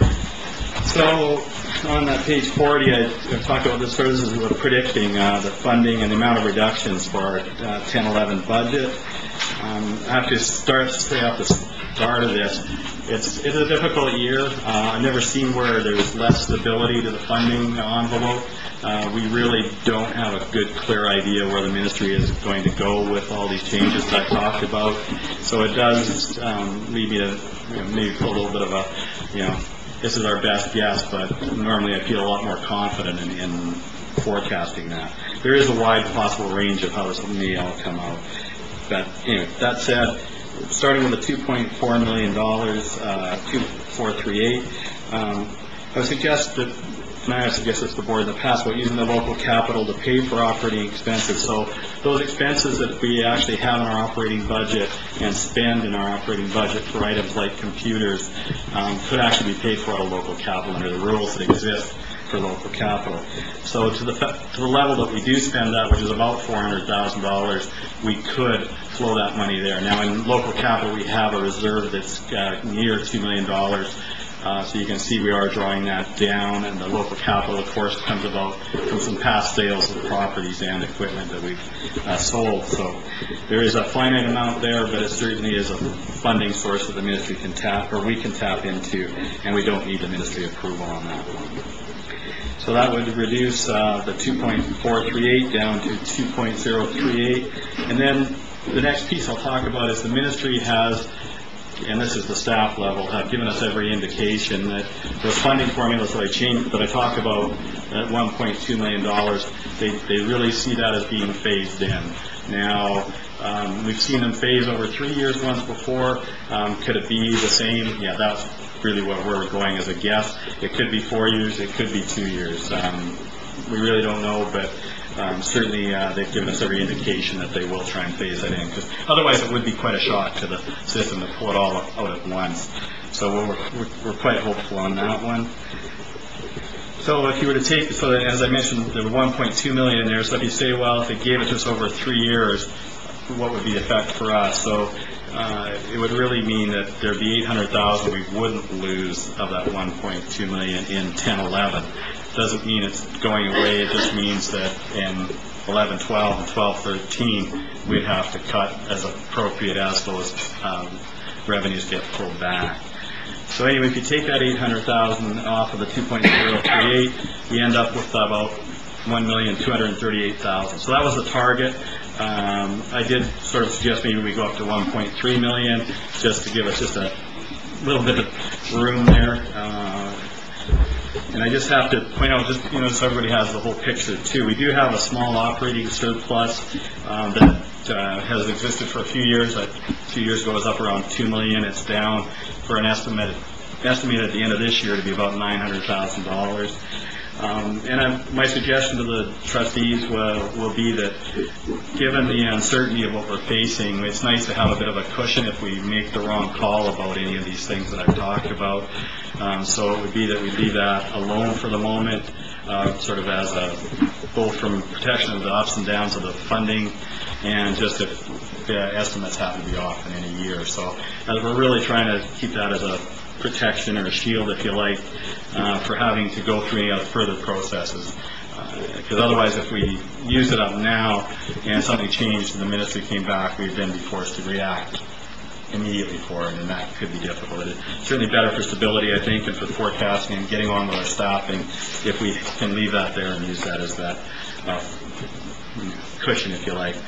So on that page forty, I, I talk about the services we were predicting uh, the funding and the amount of reductions for our uh, ten eleven budget. Um, I have to start say off the start of this. It's it's a difficult year. Uh, I've never seen where there's less stability to the funding envelope. Uh, we really don't have a good, clear idea where the ministry is going to go with all these changes that I talked about. So it does um, lead me to you know, maybe put a little bit of a, you know, this is our best guess, but normally I feel a lot more confident in, in forecasting that. There is a wide possible range of how this may all come out. But anyway, that said, starting with the two point four million dollars, uh, two point four three eight, um, I would suggest that, and I suggest this to the board in the past, about using the local capital to pay for operating expenses. So those expenses that we actually have in our operating budget and spend in our operating budget for items like computers um, could actually be paid for out of local capital under the rules that exist for local capital. So to the to the level that we do spend that, which is about four hundred thousand dollars, we could flow that money there. Now in local capital we have a reserve that's uh, near two million dollars. Uh, so you can see we are drawing that down, and the local capital, of course, comes about from some past sales of properties and equipment that we've uh, sold. So there is a finite amount there, but it certainly is a funding source that the ministry can tap, or we can tap into, and we don't need the ministry approval on that one. So that would reduce uh, the two point four three eight down to two point zero three eight. And then the next piece I'll talk about is the ministry has, and this is the staff level, have given us every indication that those funding formulas that I changed, that I talk about at one point two million dollars, they, they really see that as being phased in. Now, um, we've seen them phase over three years once before. Um, could it be the same? Yeah, that's really what we're going as a guess. It could be four years, it could be two years. Um, we really don't know, but Um, certainly uh, they've given us every indication that they will try and phase that in, because otherwise it would be quite a shock to the system to pull it all out at once. So we're, we're, we're quite hopeful on that one. So if you were to take, so that, as I mentioned, there were one point two million in there, so if you say, well, if they gave it to us over three years, what would be the effect for us? So uh, it would really mean that there'd be eight hundred thousand we wouldn't lose of that one point two million in ten eleven. Doesn't mean it's going away, it just means that in eleven twelve and twelve thirteen we'd have to cut as appropriate as those um, revenues get pulled back. So anyway, if you take that eight hundred thousand off of the two point zero three eight, you end up with about one million two hundred thirty-eight thousand. So that was the target. Um, I did sort of suggest maybe we go up to one point three million just to give us just a little bit of room there. Uh, And I just have to point out, just you know, so everybody has the whole picture too. We do have a small operating surplus um, that uh, has existed for a few years. A few years ago, it was up around two million. It's down for an estimate, estimated at the end of this year to be about nine hundred thousand dollars. Um, and I, my suggestion to the trustees will, will be that, given the uncertainty of what we're facing, it's nice to have a bit of a cushion if we make the wrong call about any of these things that I've talked about. Um, so it would be that we leave that alone for the moment, uh, sort of as a, both from protection of the ups and downs of the funding, and just if the estimates happen to be off in any year. So uh, we're really trying to keep that as a protection or a shield, if you like, uh, for having to go through any other further processes. Because uh, otherwise, if we use it up now and something changed and the ministry came back, we'd then be forced to react immediately for it, and that could be difficult. It's certainly better for stability, I think, and for forecasting and getting on with our staffing if we can leave that there and use that as that uh, cushion, if you like.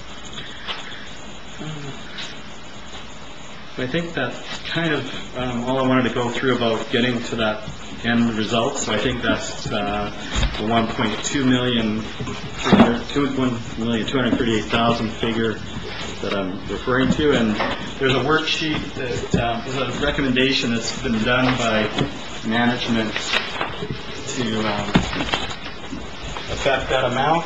I think that's kind of um, all I wanted to go through about getting to that end result. So I think that's uh, the one point two million, one million two hundred thirty-eight thousand figure that I'm referring to. And there's a worksheet that um, is a recommendation that's been done by management to um, affect that amount.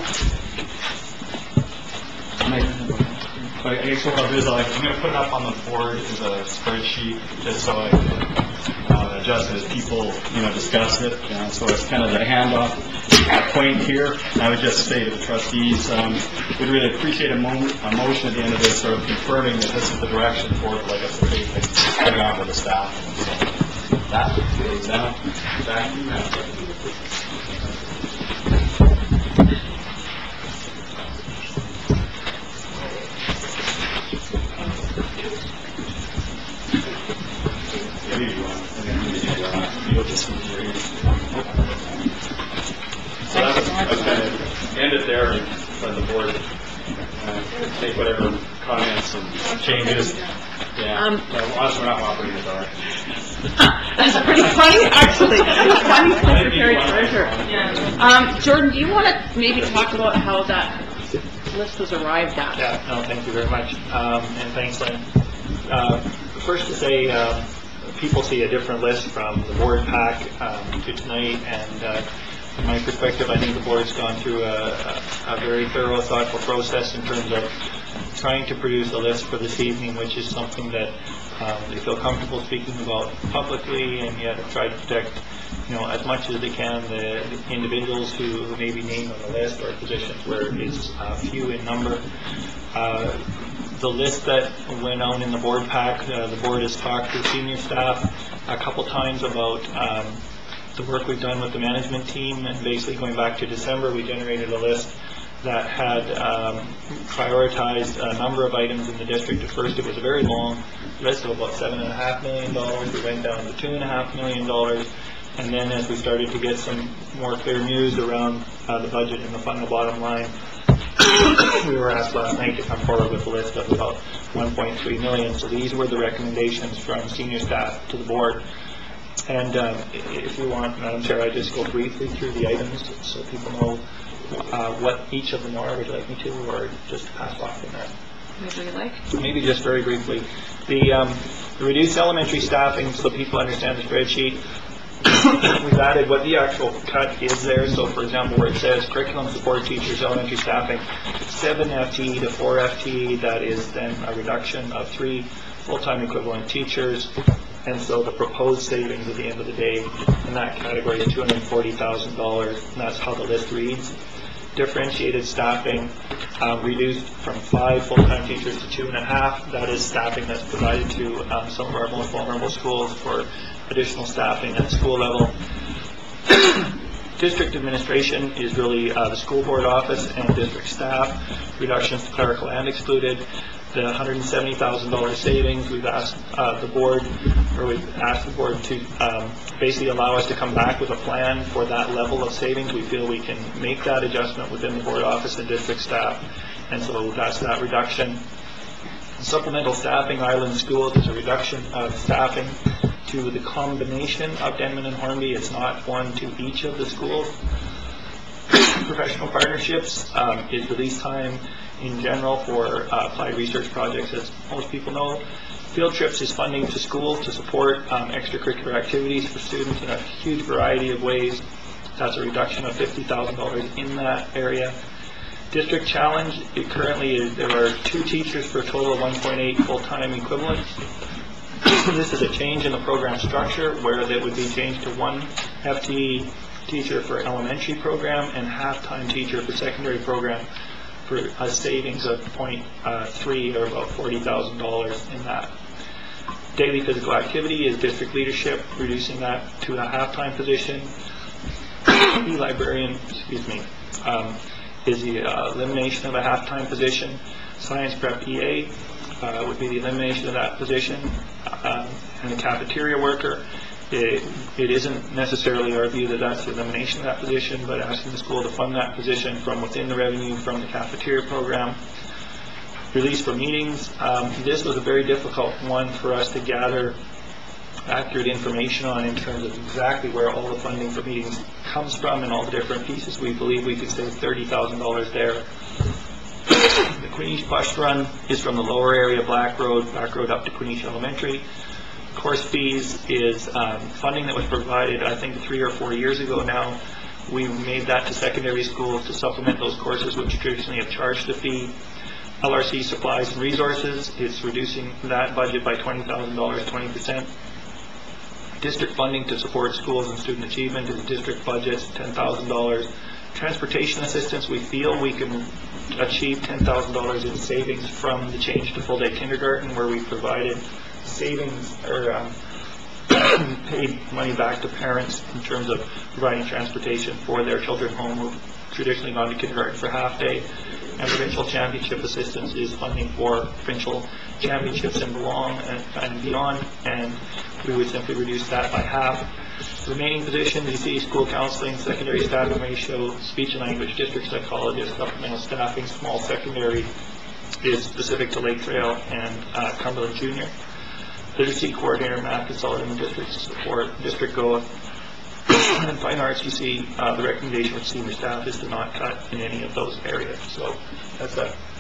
And I, I guess what I'll do is I'll, I'm going to put it up on the board as a spreadsheet, just so I can uh, adjust it as people, you know, discuss it. Uh, so it's kind of the handoff point here. I would just say to the trustees, um, we'd really appreciate a, mo a motion at the end of this, sort of confirming that this is the direction for it, like I said, and putting on with the staff. And so that goes down. Back to you now. So that's, that's kind of end it there and let the board uh, take whatever comments and changes. Yeah. Um, well, honestly, we're not operating as our. That's pretty funny, actually. Funny secretary treasurer. Um, Jordan, do you want to maybe talk about how that list was arrived at? Yeah. No, thank you very much, um, and thanks, Lynn. Uh, first to say. Uh, people see a different list from the board pack um, to tonight, and uh, from my perspective, I think the board's gone through a, a, a very thorough, thoughtful process in terms of trying to produce a list for this evening, which is something that um, they feel comfortable speaking about publicly, and yet have tried to protect, you know, as much as they can the, the individuals who, who may be named on the list or positions where it's uh, few in number. Uh, the list that went out in the board pack, uh, the board has talked to senior staff a couple times about um, the work we've done with the management team, and basically going back to December, we generated a list that had um, prioritized a number of items in the district. At first, it was a very long list of about seven and a half million dollars. We went down to two and a half million dollars, and then as we started to get some more clear news around uh, the budget and the final bottom line, we were asked last night to come forward with a list of about one point three million. So these were the recommendations from senior staff to the board. And um, if you want, Madam Chair, I just go briefly through the items so people know uh, what each of them are. Would you like me to, or just pass off in that? Maybe you like. Maybe just very briefly. The, um, the reduced elementary staffing, so people understand the spreadsheet. We've added what the actual cut is there. So, for example, where it says curriculum support teachers, elementary staffing, seven F T E to four F T E, that is then a reduction of three full-time equivalent teachers. And so the proposed savings at the end of the day in that category is two hundred forty thousand dollars, and that's how the list reads. Differentiated staffing um, reduced from five full-time teachers to two and a half. That is staffing that's provided to um, some of our most vulnerable schools for additional staffing at school level. District administration is really uh, the school board office and district staff. Reductions to clerical and excluded. The one hundred seventy thousand dollars savings, we've asked uh, the board, or we've asked the board to um, basically allow us to come back with a plan for that level of savings. We feel we can make that adjustment within the board office and district staff, and so that's that reduction. Supplemental staffing, Island Schools, is a reduction of staffing to the combination of Denman and Hornby. It's not one to each of the schools. Professional partnerships um, is release time in general for uh, applied research projects, as most people know. Field trips is funding to schools to support um, extracurricular activities for students in a huge variety of ways. That's a reduction of fifty thousand dollars in that area. District challenge, it currently is, there are two teachers for a total of one point eight full-time equivalents. This is a change in the program structure where that would be changed to one F T E teacher for elementary program and half-time teacher for secondary program, for a savings of zero point three or about forty thousand dollars in that. Daily physical activity is district leadership, reducing that to a half-time position. E-librarian, excuse me, um, is the uh, elimination of a half-time position. Science prep E A uh, would be the elimination of that position. Um, and the cafeteria worker, It, it isn't necessarily our view that that's the elimination of that position, but asking the school to fund that position from within the revenue from the cafeteria program. Release for meetings. Um, this was a very difficult one for us to gather accurate information on in terms of exactly where all the funding for meetings comes from and all the different pieces. We believe we could save thirty thousand dollars there. The Queenish bus run is from the lower area, Black Road, Black Road up to Queenish Elementary. Course fees is um, funding that was provided, I think, three or four years ago now. We made that to secondary schools to supplement those courses which traditionally have charged a fee. L R C supplies and resources is reducing that budget by twenty thousand dollars, twenty percent. District funding to support schools and student achievement is district budgets, ten thousand dollars. Transportation assistance, we feel we can achieve ten thousand dollars in savings from the change to full-day kindergarten, where we provided savings or um, paid money back to parents in terms of providing transportation for their children home who've traditionally gone to kindergarten for half day. And provincial championship assistance is funding for provincial championships in Belong and, and beyond, and we would simply reduce that by half. Remaining positions, you see school counseling, secondary staffing ratio, speech and language, district psychologist, supplemental staffing, small secondary is specific to Lake Trail and uh, Cumberland Junior. Literacy coordinator, math consultant, and district support, district G O A. And fine arts, you see uh, the recommendation with senior staff is to not cut in any of those areas. So that's a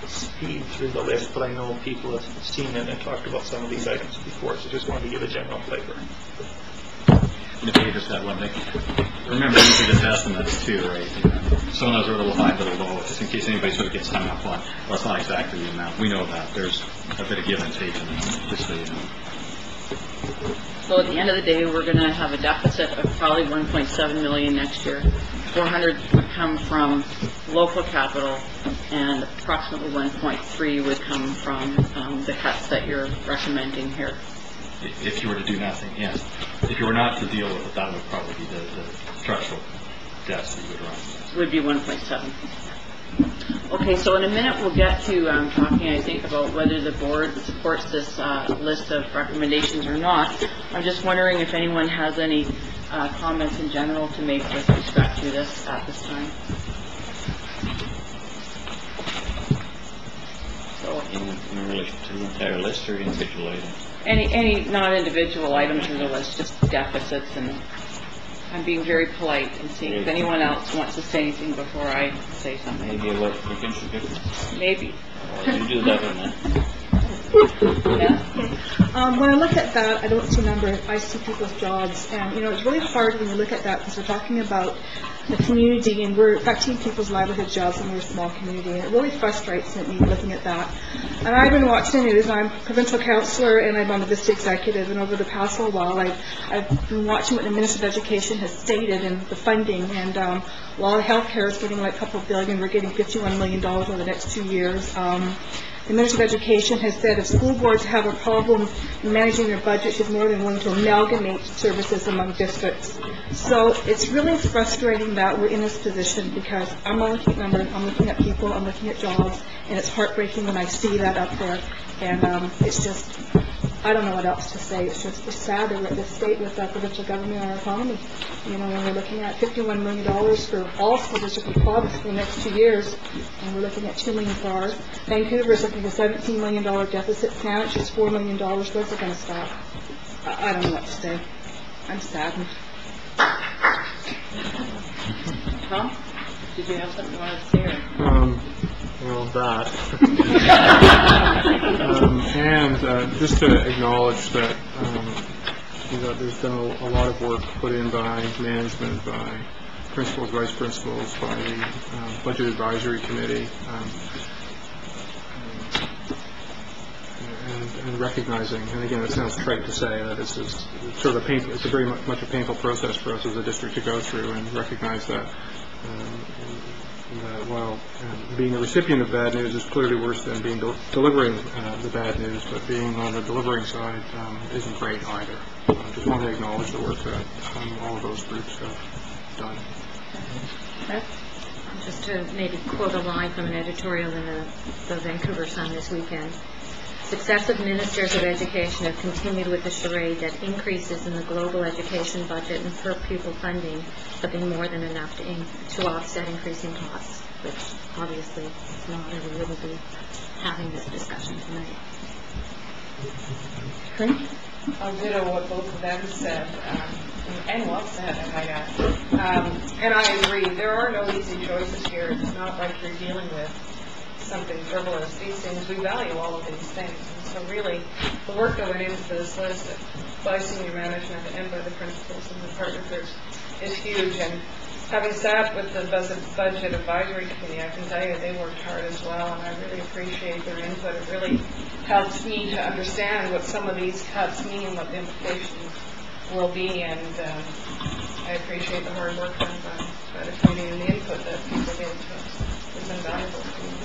speed through the list, but I know people have seen it and talked about some of these items before, so just wanted to give a general flavor. And if I could just add one thing, remember, these are just estimates too, right? You know, some of those are a little high, a little low, just in case anybody sort of gets hung up on, well, it's not exactly the amount. We know that. There's a bit of give and take in it, just so you know. So at the end of the day, we're going to have a deficit of probably one point seven million next year. four hundred would come from local capital, and approximately one point three would come from um, the cuts that you're recommending here. If you were to do nothing, yes. If you were not to deal with it, that would probably be the, the structural deficit you would run. Would be one point seven. Okay, so in a minute we'll get to um, talking, I think, about whether the board supports this uh, list of recommendations or not. I'm just wondering if anyone has any uh, comments in general to make with respect to this at this time. So, In, in relation to the entire list or individual items? any, any not individual items in the list, just deficits, and I'm being very polite and seeing if anyone else wants to say anything before I say something. Maybe about provincial difference. Maybe. Well, you do that one then. Yeah? Um, when I look at that, I don't see a number. I see people's jobs, and you know, it's really hard when you look at that because we're talking about the community and we're affecting people's livelihood jobs, and we're a small community. And it really frustrates me looking at that. And I've been watching the news. I'm a provincial councillor, and I'm on the Vista executive. And over the past little while, I've, I've been watching what the Minister of Education has stated and the funding. And um, while healthcare is getting like a couple of billion, we're getting fifty-one million dollars over the next two years. Um, The Minister of Education has said if school boards have a problem managing their budget, she's more than willing to amalgamate services among districts. So it's really frustrating that we're in this position because I'm not looking at numbers, I'm looking at people, I'm looking at jobs, and it's heartbreaking when I see that up there. And um, it's just, I don't know what else to say. It's just it's sad that we're at this state with our provincial government and our economy. You know, when we're looking at fifty-one million dollars for all school districts and province for the next two years, and we're looking at two million dollars for ours. Vancouver is looking at a seventeen million dollars deficit. Saanich is four million dollars. Where's it going to stop? I, I don't know what to say. I'm saddened. Tom, did you have something you wanted to say? Or? Um, well, that. um, and uh, just to acknowledge that, um, you know, there's been a, a lot of work put in by management, by principals, vice principals, by the uh, Budget Advisory Committee, um, and, and recognizing, and again, it sounds trite to say that this is sort of a painful, it's a very much, much a painful process for us as a district to go through, and recognize that um, that while uh, being the recipient of bad news is clearly worse than being del delivering uh, the bad news, but being on the delivering side um, isn't great either. I uh, just want to acknowledge the work that um, all of those groups have done. Okay. Just to maybe quote a line from an editorial in the, the Vancouver Sun this weekend. Successive ministers of education have continued with the charade that increases in the global education budget and per pupil funding have been more than enough to, in, to offset increasing costs, which obviously is not, or we wouldn't be having this discussion tonight. Okay. I'll ditto what both of them said, um, and what said, I might add. Um, and I agree, there are no easy choices here. It's not like you're dealing with something frivolous. These things, we value all of these things. And so really, the work that went into this list by senior management and by the principals and the partner groups is huge. And having sat with the Budget Advisory Committee, I can tell you they worked hard as well, and I really appreciate their input. It really helps me to understand what some of these cuts mean, what the implications will be, and um, I appreciate the hard work done by, by the committee and the input that people gave to us. It's invaluable to me.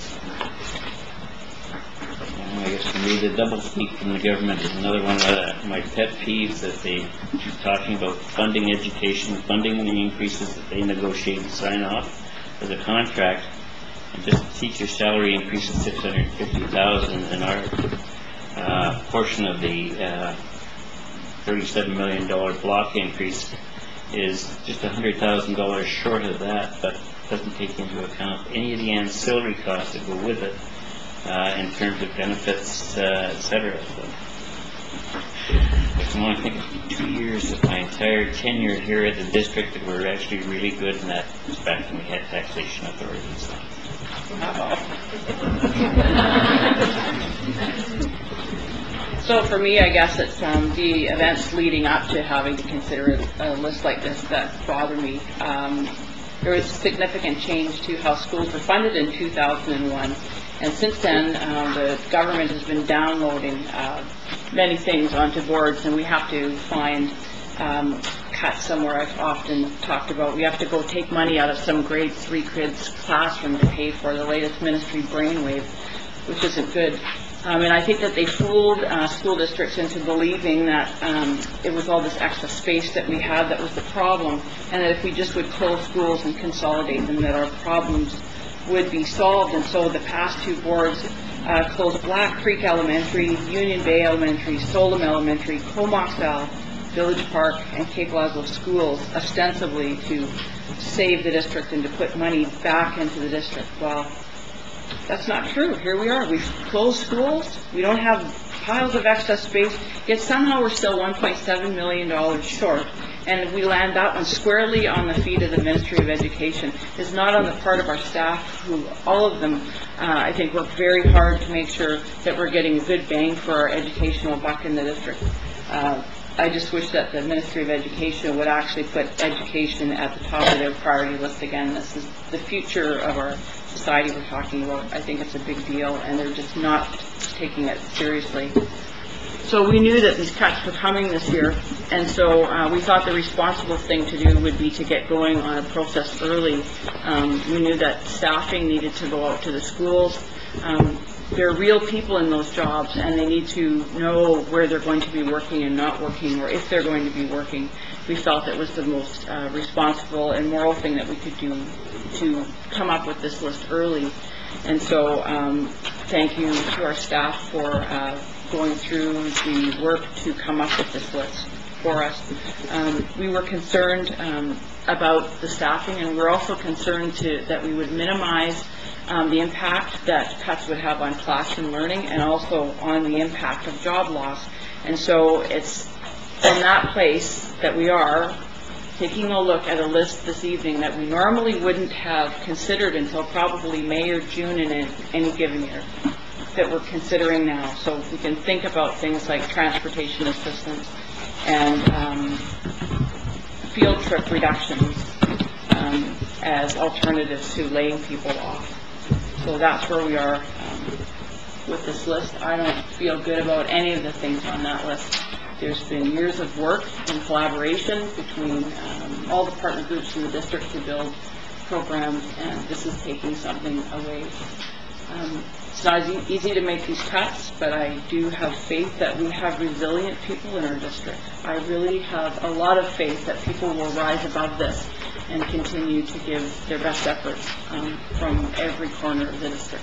I guess for me, the double speak from the government is another one of my pet peeves, that they keep talking about funding education, funding the increases that they negotiate and sign off as a contract, and just the teacher salary increase of six hundred fifty thousand dollars, and our uh, portion of the uh, thirty-seven million dollars block increase is just one hundred thousand dollars short of that, but doesn't take into account any of the ancillary costs that go with it. Uh, in terms of benefits, uh, et cetera. So, I can only think of two years of my entire tenure here at the district that were actually really good in that respect, and we had taxation authorities. So. So for me, I guess it's um, the events leading up to having to consider a list like this that bother me. Um, there was significant change to how schools were funded in two thousand one, and since then um, the government has been downloading uh, many things onto boards, and we have to find um, cuts somewhere. I've often talked about we have to go take money out of some grade three kids' classroom to pay for the latest ministry brainwave, which isn't good. Um, and I think that they fooled uh, school districts into believing that um, it was all this extra space that we had that was the problem, and that if we just would close schools and consolidate them, that our problems would be solved. And so the past two boards uh, closed Black Creek Elementary, Union Bay Elementary, Solom Elementary, Comoxal, Village Park, and Cape Lazo schools, ostensibly to save the district and to put money back into the district. Well, that's not true. Here we are. We've closed schools. We don't have piles of excess space, yet somehow we're still one point seven million dollars short. And we land that one squarely on the feet of the Ministry of Education. It's not on the part of our staff, who all of them, uh, I think, work very hard to make sure that we're getting a good bang for our educational buck in the district. Uh, I just wish that the Ministry of Education would actually put education at the top of their priority list again. This is the future of our society we're talking about. I think it's a big deal, and they're just not taking it seriously. So we knew that these cuts were coming this year, and so uh, we thought the responsible thing to do would be to get going on a process early. Um, we knew that staffing needed to go out to the schools. Um, there are real people in those jobs, and they need to know where they're going to be working and not working, or if they're going to be working. We felt it was the most uh, responsible and moral thing that we could do to come up with this list early. And so um, thank you to our staff for uh, going through the work to come up with this list for us. Um, we were concerned um, about the staffing, and we're also concerned to, that we would minimize um, the impact that cuts would have on classroom learning and also on the impact of job loss. And so it's from that place that we are taking a look at a list this evening that we normally wouldn't have considered until probably May or June in any given year, that we're considering now. So we can think about things like transportation assistance and um, field trip reductions um, as alternatives to laying people off. So that's where we are um, with this list. I don't feel good about any of the things on that list. There's been years of work and collaboration between um, all the partner groups in the district to build programs, and this is taking something away. Um, it's not e easy to make these cuts, but I do have faith that we have resilient people in our district. I really have a lot of faith that people will rise above this and continue to give their best efforts um, from every corner of the district.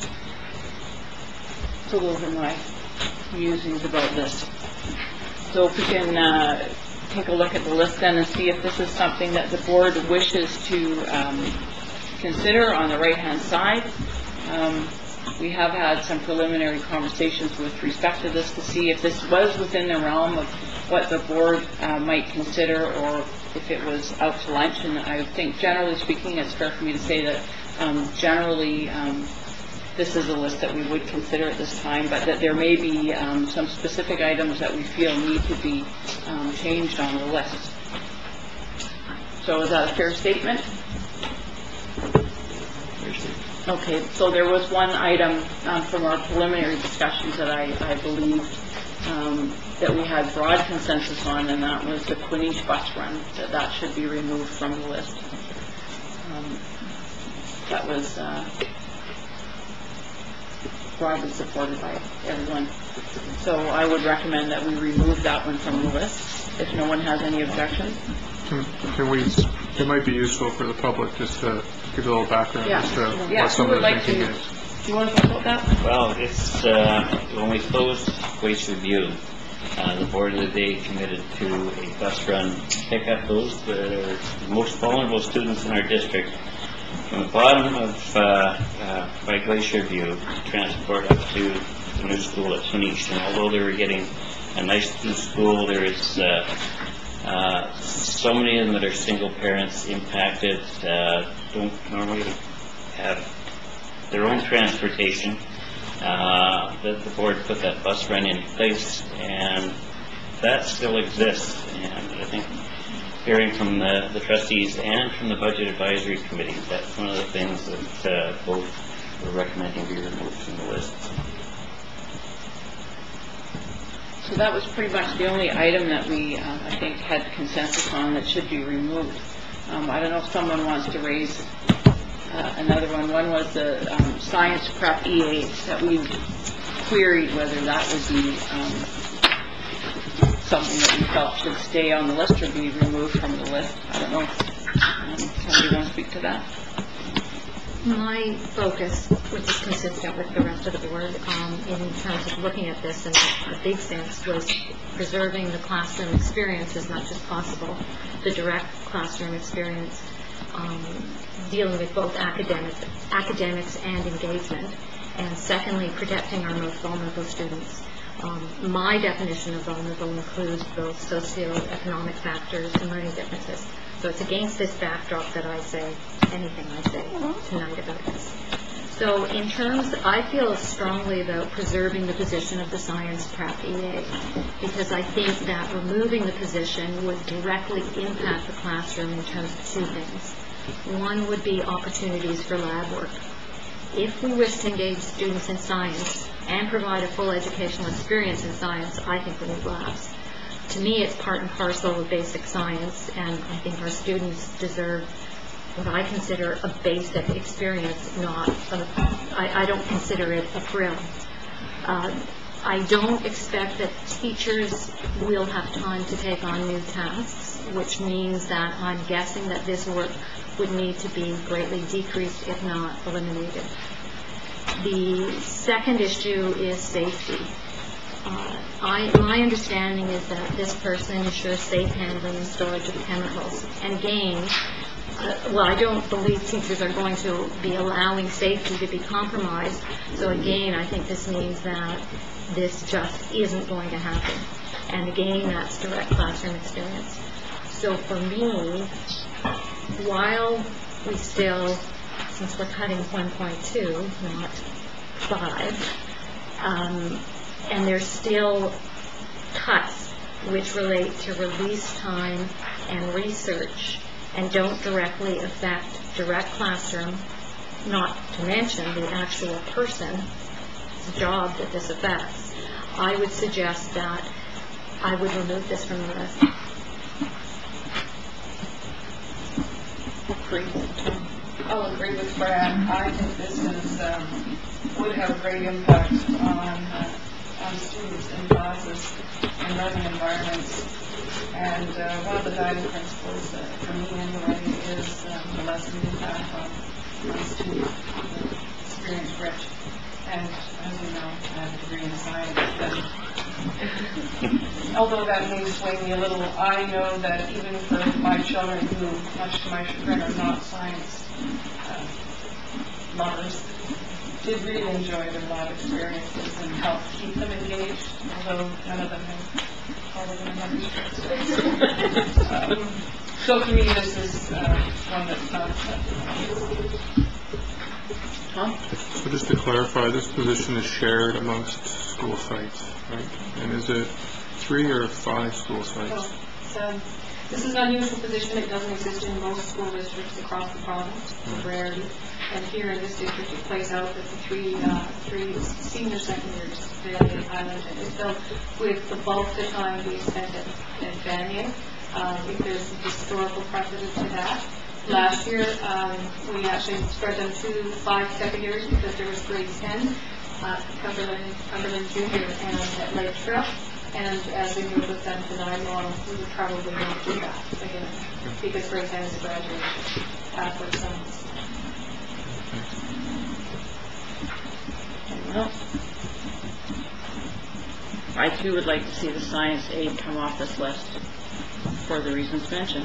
So those are my musings about this. So if we can uh, take a look at the list then and see if this is something that the board wishes to um, consider on the right-hand side. Um, we have had some preliminary conversations with respect to this to see if this was within the realm of what the board uh, might consider, or if it was out to lunch. And I think, generally speaking, it's fair for me to say that um, generally um, this is a list that we would consider at this time, but that there may be um, some specific items that we feel need to be um, changed on the list. So is that a fair statement? Okay, so there was one item um, from our preliminary discussions that I, I believe um, that we had broad consensus on, and that was the Quinish bus run, that that should be removed from the list. Um, that was uh, broadly supported by everyone. So I would recommend that we remove that one from the list, if no one has any objections. Can, can we, it might be useful for the public just to give a little background Yeah. as to Yeah, what some who of would the like thinking to- is. Do you want to talk about that? Well, it's, uh, when we closed Waste Review, uh, the board of the day committed to a bus run to pick up those that are the most vulnerable students in our district from the bottom of, uh, uh, by Glacier View, transport up to the new school at Quinish. And although they were getting a nice new school, there is, uh, uh, so many of them that are single parents impacted, uh, don't normally have their own transportation. Uh, the, the board put that bus run in place, and that still exists. And I think, hearing from the, the trustees and from the Budget Advisory Committee, that's one of the things that uh, both were recommending be removed from the list. So that was pretty much the only item that we, uh, I think, had consensus on that should be removed. Um, I don't know if someone wants to raise uh, another one. One was the um, science prep E A that we queried whether that would be um, something that we felt should stay on the list or be removed from the list. I don't know. Um, somebody want to speak to that? My focus, which is consistent with the rest of the board, um, in terms of looking at this in a big sense, was preserving the classroom experience as much as possible, the direct classroom experience, um, dealing with both academic, academics and engagement, and secondly, protecting our most vulnerable students. Um, my definition of vulnerable includes both socioeconomic factors and learning differences. So it's against this backdrop that I say anything I say tonight about this. So in terms, I feel strongly about preserving the position of the science prep E A, because I think that removing the position would directly impact the classroom in terms of two things. One would be opportunities for lab work. If we wish to engage students in science and provide a full educational experience in science, I think we need labs. To me, it's part and parcel of basic science, and I think our students deserve what I consider a basic experience, not a, I, I don't consider it a thrill. Uh, I don't expect that teachers will have time to take on new tasks, which means that I'm guessing that this work would need to be greatly decreased, if not eliminated. The second issue is safety. Uh, I, my understanding is that this person ensures safe handling and storage of chemicals. And again, uh, well, I don't believe teachers are going to be allowing safety to be compromised. So again, I think this means that this just isn't going to happen. And again, that's direct classroom experience. So for me, while we still, since we're cutting one point two, not five, um, and there's still cuts which relate to release time and research and don't directly affect direct classroom, not to mention the actual person's job that this affects, I would suggest that I would remove this from the list. I'll agree with Brad. I think this is, um, would have a great impact on uh, on students in classes and learning environments. And uh, one of the guiding principles, uh, for me anyway, is um, the lesson impact on, on student experience rich. And as you know, I have a degree in science. And although that may sway me a little, I know that even for my children who, much to my chagrin, are not science uh, lovers, did really enjoy their lab experiences and helped keep them engaged, although none of them have probably been um, So to me, this is uh, one that's not acceptable. Huh? So just to clarify, this position is shared amongst school sites, right? And is it three or five school sites? So, um, this is an unusual position. It doesn't exist in most school districts across the province. It's a rarity. And here in this district, it plays out that the three, uh, three senior secondaries, Vanier, Highland, and Isbell, with the bulk of the time being spent at, at Vanier. Um, I think there's a historical precedent to that. Last year, um, we actually spread them to five secondaries because there was grade ten, uh, Cumberland, Cumberland Junior, and at Lake Trail. And as we move with them to nine model, we would probably not do that again because grade ten is a graduation after some. Well, I too would like to see the science aid come off this list for the reasons mentioned.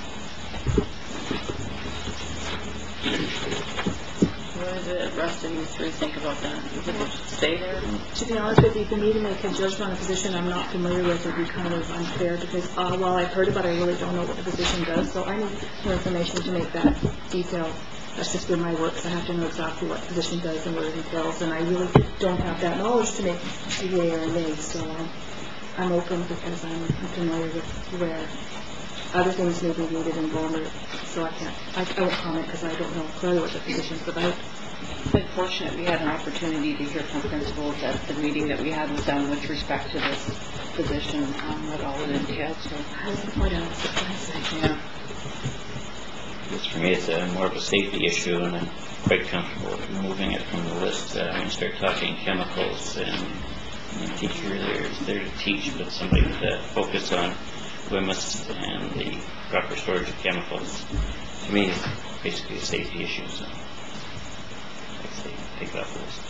What does the rest of you three think about that? You think it should stay there? To be honest with you, for me to make a judgment on a position I'm not familiar with would be kind of unfair because uh, while I've heard about it, I really don't know what the position does. So I need more information to make that detailed that's just been my work, so I have to know exactly what the position does and what it entails, and I really don't have that knowledge to make a yea or nay, so I'm, I'm open because I'm I'm familiar with where other things may be needed in Walmart, so I can't, I, I won't comment because I don't know clearly what the position's about. It's been fortunate we had an opportunity to hear from principals at the meeting that we had with them with respect to this position, um, what all it entails, so. What else? Yeah. It's, for me, it's a, more of a safety issue, and I'm quite comfortable removing it from the list. Uh, when you start talking chemicals, and the teacher there is there to teach, but somebody to focus on W M I S and the proper storage of chemicals, to me, is basically a safety issue, so I'd say take it off the list.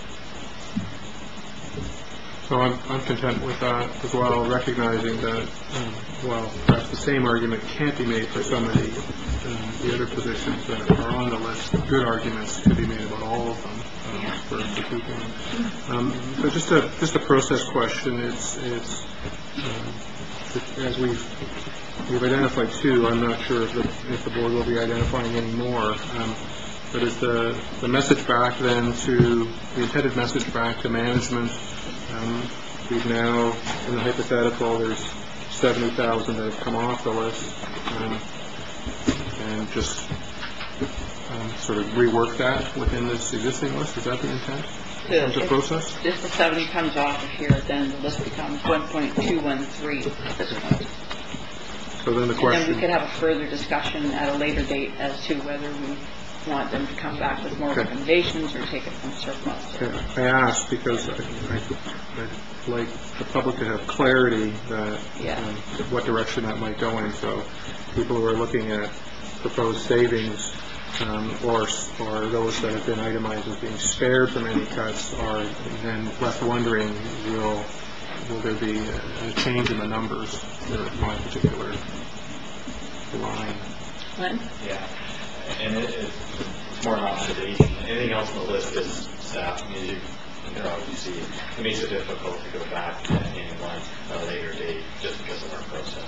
So I'm, I'm content with that as well, recognizing that, um, well, perhaps the same argument can't be made for some of the, um, the other positions that are on the list. Good arguments could be made about all of them um, for, for keeping them. Um, so just a just a process question. It's it's um, as we've we've identified two. I'm not sure if the if the board will be identifying any more. Um, but is the the message back then to the intended message back to management? Um, we've now, in the hypothetical, there's seventy thousand that have come off the list, um, and just um, sort of rework that within this existing list. Is that the intent? If the process? If the seventy comes off of here, then the list becomes one point two one three at this point. So then the And question... then we could have a further discussion at a later date as to whether we want them to come back with more Okay. recommendations or take it from surplus. Yeah, I asked because I, I, I'd like the public to have clarity that Yeah. um, what direction that might go in. So people who are looking at proposed savings um, or or those that have been itemized as being spared from any cuts are then left wondering, will will there be a, a change in the numbers for my particular line? Glenn? Yeah, and it, it's more an observation. Anything else on the list is staff. I mean, you, you know, you see, it makes it difficult to go back to anyone at a later date just because of our process.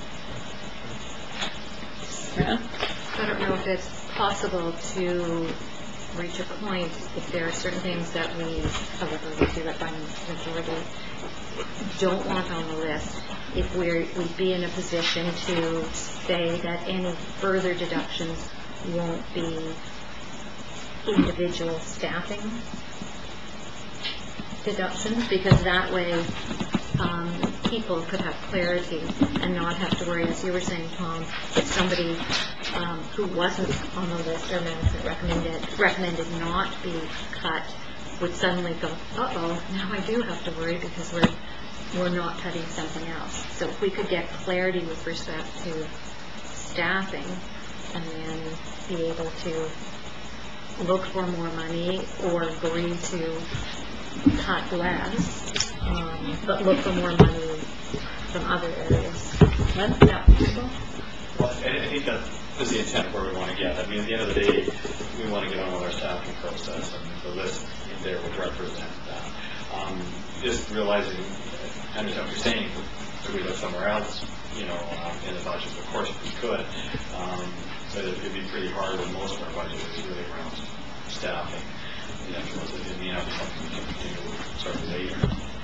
Yeah. I don't know if it's possible to reach a point if there are certain things that we, however we do it by majority, don't want on the list, if we're, we'd be in a position to say that any further deductions won't be individual staffing deductions, because that way um, people could have clarity and not have to worry, as you were saying, Tom, if somebody um, who wasn't on the list or management recommended recommended not be cut would suddenly go, uh-oh, now I do have to worry because we're we're not cutting something else. So if we could get clarity with respect to staffing and then be able to look for more money or agree to cut less, um, but look for more money from other areas. Yeah. Well, I, I think that is the intent where we want to get. I mean, at the end of the day, we want to get on with our staffing process, and the list in there would represent that. Um, just realizing, I understand what you're saying, could we look somewhere else, you know, um, in the budget? Of course we could, um, but it would be pretty hard when most of our budget is really around staffing. You know, because it may not be something we can continue sort of later.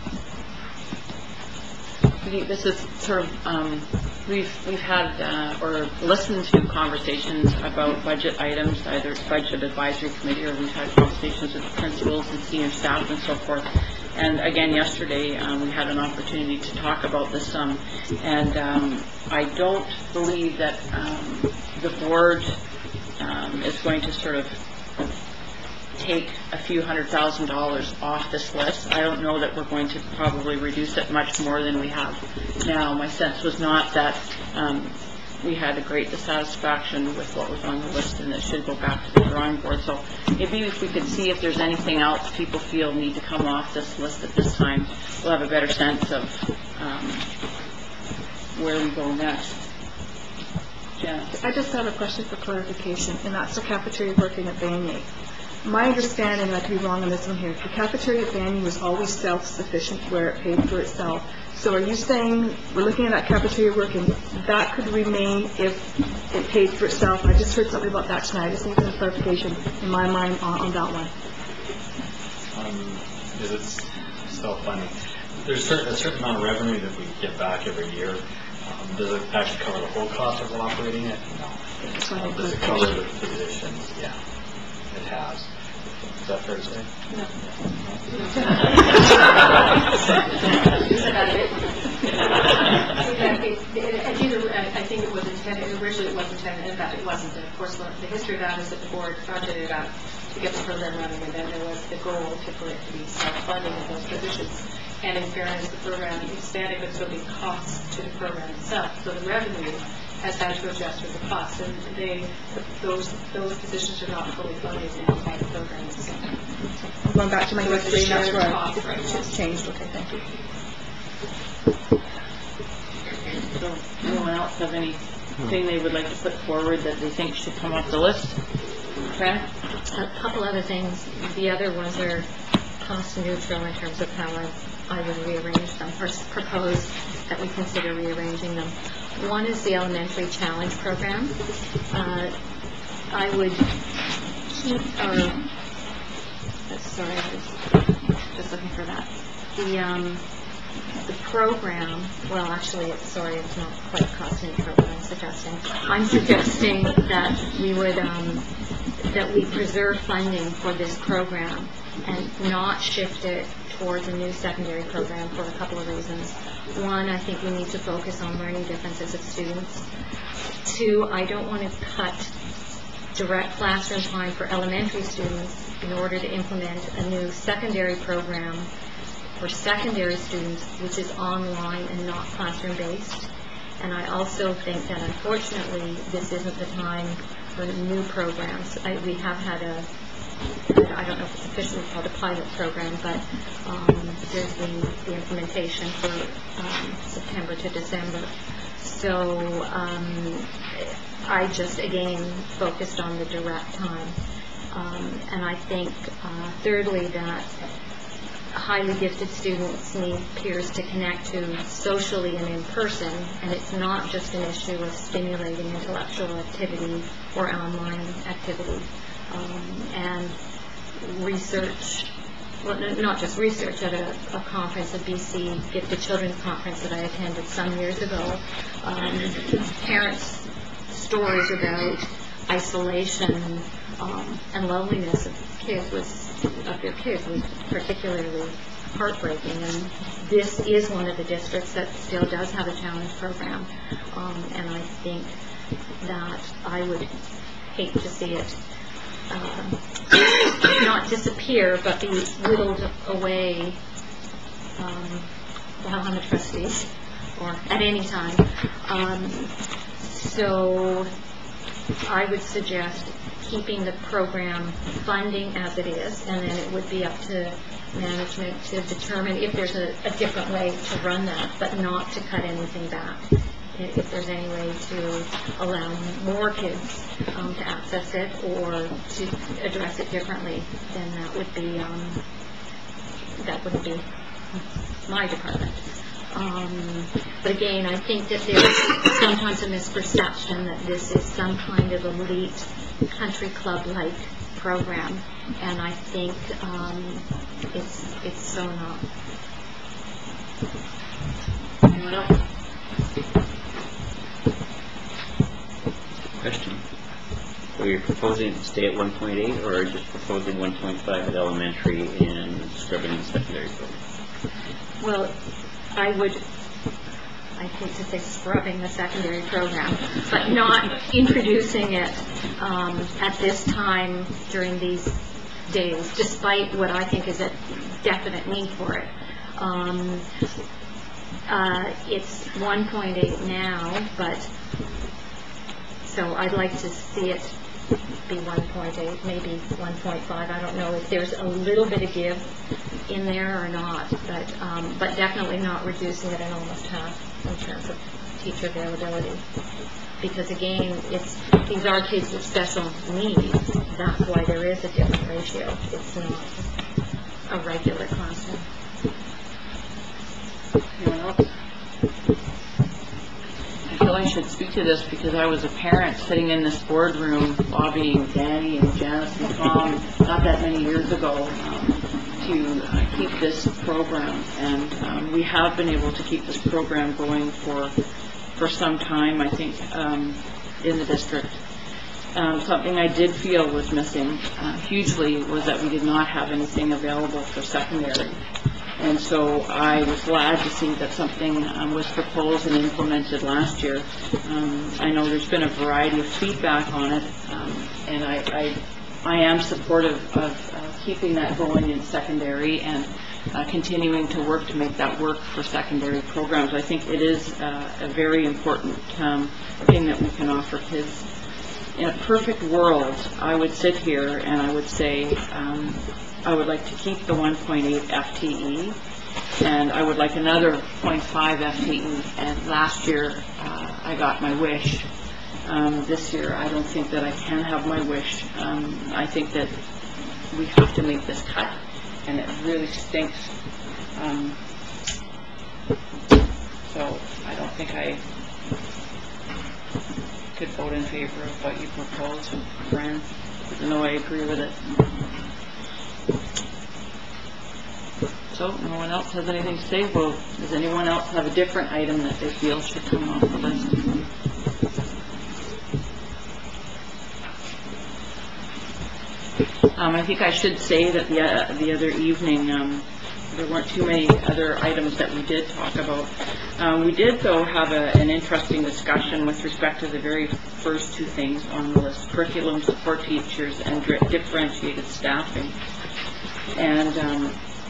I think this is sort of, um, we've we've had uh, or listened to conversations about budget items, either it's budget advisory committee or we've had conversations with principals and senior staff and so forth. And again, yesterday um, we had an opportunity to talk about this some, and um, I don't believe that um, the board um, is going to sort of take a few hundred thousand dollars off this list. I don't know that we're going to probably reduce it much more than we have now. My sense was not that um, we had a great dissatisfaction with what was on the list and it should go back to the drawing board. So maybe if we could see if there's anything else people feel need to come off this list at this time, we'll have a better sense of um, where we go next. Janice? I just have a question for clarification, and that's the cafeteria working at Vanier. My understanding, and I could be wrong on this one here, the cafeteria at Vanier was always self-sufficient where it paid for itself. So are you saying we're looking at that cafeteria working, that could remain if it paid for itself. I just heard something about that tonight. I just need some clarification in my mind on, on that one. Um, is it self-funding? There's certain, a certain amount of revenue that we get back every year. Um, does it actually cover the whole cost of operating it? No. Um, does it cover the positions? Yeah, it has. Is that fair to say? No. I think it- I think it was intended, originally it was intended, in fact it wasn't. Of course, the the history of that is that the board started it up to get the program running, and then there was the goal to for it to be self-funding of those positions. And in fairness, the program expanded, but so the costs to the program itself. So the revenue has had to adjust with the costs, and they, those those positions are not fully funded now by the program itself. I'm going back to my So it's a history, that's shared where cost, I- right. it's changed. Okay, thank you. So, anyone else have anything they would like to put forward that they think should come off the list? Fran? A couple other things. The other ones are cost neutral in terms of how I, I would rearrange them, or propose that we consider rearranging them. One is the elementary challenge program. Uh, I would keep, or, uh, sorry, I was just looking for that. The, um, the program, well, actually, it's, sorry, it's not quite cost neutral, what I'm suggesting. I'm suggesting that we would, um, that we preserve funding for this program and not shift it towards a new secondary program for a couple of reasons. One, I think we need to focus on learning differences of students. Two, I don't want to cut direct classroom time for elementary students in order to implement a new secondary program for secondary students, which is online and not classroom-based. And I also think that, unfortunately, this isn't the time for new programs. I, we have had a, I don't know if it's officially called a pilot program, but um, there's been the implementation for um, September to December. So um, I just, again, focused on the direct time. Um, and I think, uh, thirdly, that highly gifted students need peers to connect to socially and in person, and it's not just an issue of stimulating intellectual activity or online activity. Um, and research, well, no, not just research, at a, a conference, a B C Gifted Children's Conference that I attended some years ago, um, parents' stories about isolation um, and loneliness of kids was of their kids was particularly heartbreaking, and this is one of the districts that still does have a challenge program, um, and I think that I would hate to see it um, not disappear, but be whittled away um, while I'm a trustee, or at any time. Um, so I would suggest keeping the program funding as it is, and then it would be up to management to determine if there's a, a different way to run that, but not to cut anything back. If there's any way to allow more kids um, to access it or to address it differently, then that would be, um, that wouldn't be my department. Um, but again, I think that there's sometimes a misperception that this is some kind of elite country club-like program, and I think um, it's it's so not. Anyone else? Question. So you're proposing to stay at one point eight, or are you just proposing one point five at elementary and scrubbing the secondary program? Well, I would, I hate to say scrubbing the secondary program, but not introducing it um, at this time during these days, despite what I think is a definite need for it. Um, uh, it's one point eight now, but so I'd like to see it be one point eight, maybe one point five. I don't know if there's a little bit of give in there or not, but um, but definitely not reducing it in almost half in terms of teacher availability. Because again, it's these are kids with special needs. That's why there is a different ratio. It's not a regular classroom. Anyone else? I feel feel I should speak to this because I was a parent sitting in this boardroom lobbying Danny and Janice and Tom not that many years ago um, to uh, keep this program. And um, we have been able to keep this program going for for some time, I think, um, in the district. Um, something I did feel was missing uh, hugely was that we did not have anything available for secondary. And so I was glad to see that something um, was proposed and implemented last year. Um, I know there's been a variety of feedback on it, um, and I, I, I am supportive of uh, keeping that going in secondary and uh, continuing to work to make that work for secondary programs. I think it is uh, a very important um, thing that we can offer kids. In a perfect world, I would sit here and I would say, um, I would like to keep the one point eight F T E, and I would like another zero point five F T E, and last year uh, I got my wish. Um, this year I don't think that I can have my wish. Um, I think that we have to make this cut, and it really stinks. Um, so I don't think I could vote in favor of what you proposed, Fran, even though I agree with it. So, no one else has anything to say? Well, does anyone else have a different item that they feel should come off the list? Um, I think I should say that the, uh, the other evening, um, there weren't too many other items that we did talk about. Um, we did, though, have a, an interesting discussion with respect to the very first two things on the list, curriculum support teachers and differentiated staffing. And um,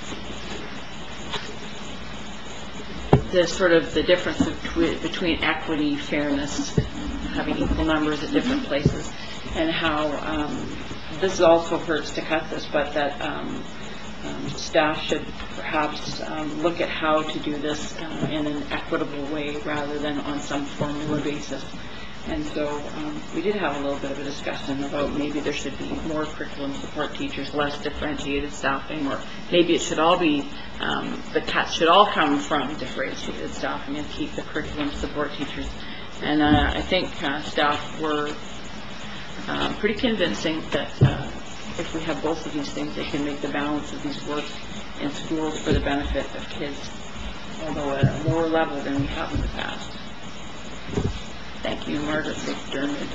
the sort of the difference between, between equity, fairness, having equal numbers at different places, and how um, this also hurts to cut this, but that um, um, staff should perhaps um, look at how to do this uh, in an equitable way rather than on some formula basis. And so um, we did have a little bit of a discussion about maybe there should be more curriculum support teachers, less differentiated staffing, or maybe it should all be, um, the cuts should all come from differentiated staffing and keep the curriculum support teachers. And uh, I think uh, staff were uh, pretty convincing that uh, if we have both of these things, they can make the balance of these work in schools for the benefit of kids, although at a lower level than we have in the past. Thank you, Margaret McDermott.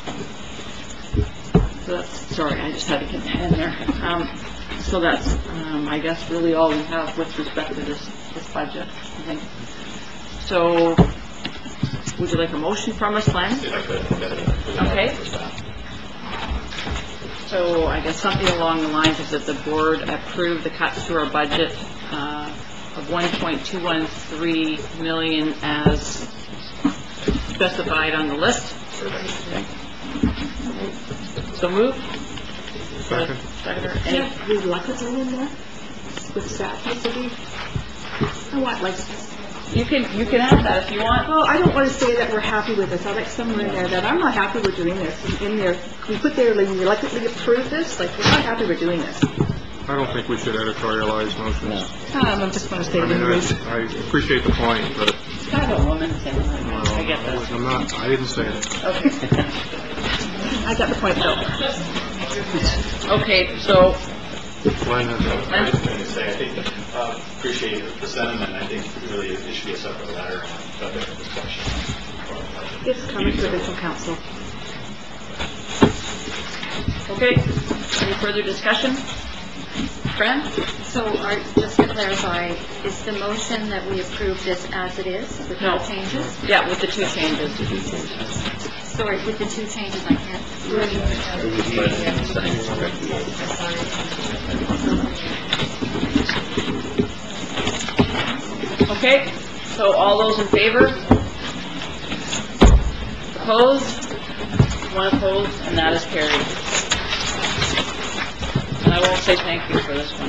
So that's, sorry, I just had to get that in there. Um, so that's, um, I guess, really all we have with respect to this, this budget, I think. So, would you like a motion from us, Len? Okay. So, I guess something along the lines is that the board approved the cuts to our budget uh, of one point two one three million as specified on the list. So move. Second. Any reluctance in there with staff used to be? I want like. You can you can add that if you want. Well, I don't want to say that we're happy with this. I like somewhere in there that I'm not happy with doing this. In there, we put there like reluctantly approve this. Like we're not happy with doing this. I don't think we should editorialize motions. Um, I'm just going to say I mean, the I, reason. I appreciate the point, but It's kind of a woman thing. well, I get that. I'm not. I didn't say it. Okay. I got the point though. Okay, so Glenn has a- I was just going to say, I think, uh, appreciate the sentiment. I think really it should be a separate letter on budget discussion. It's coming to provincial council. okay. Any further discussion? Fran? So, are, just to clarify, is the motion that we approve this as it is, with no No. changes? Yeah, with the two changes. Sorry, with the two changes, I can't. Okay, so all those in favor? Opposed? One opposed, and that is carried. And I won't say thank you for this one.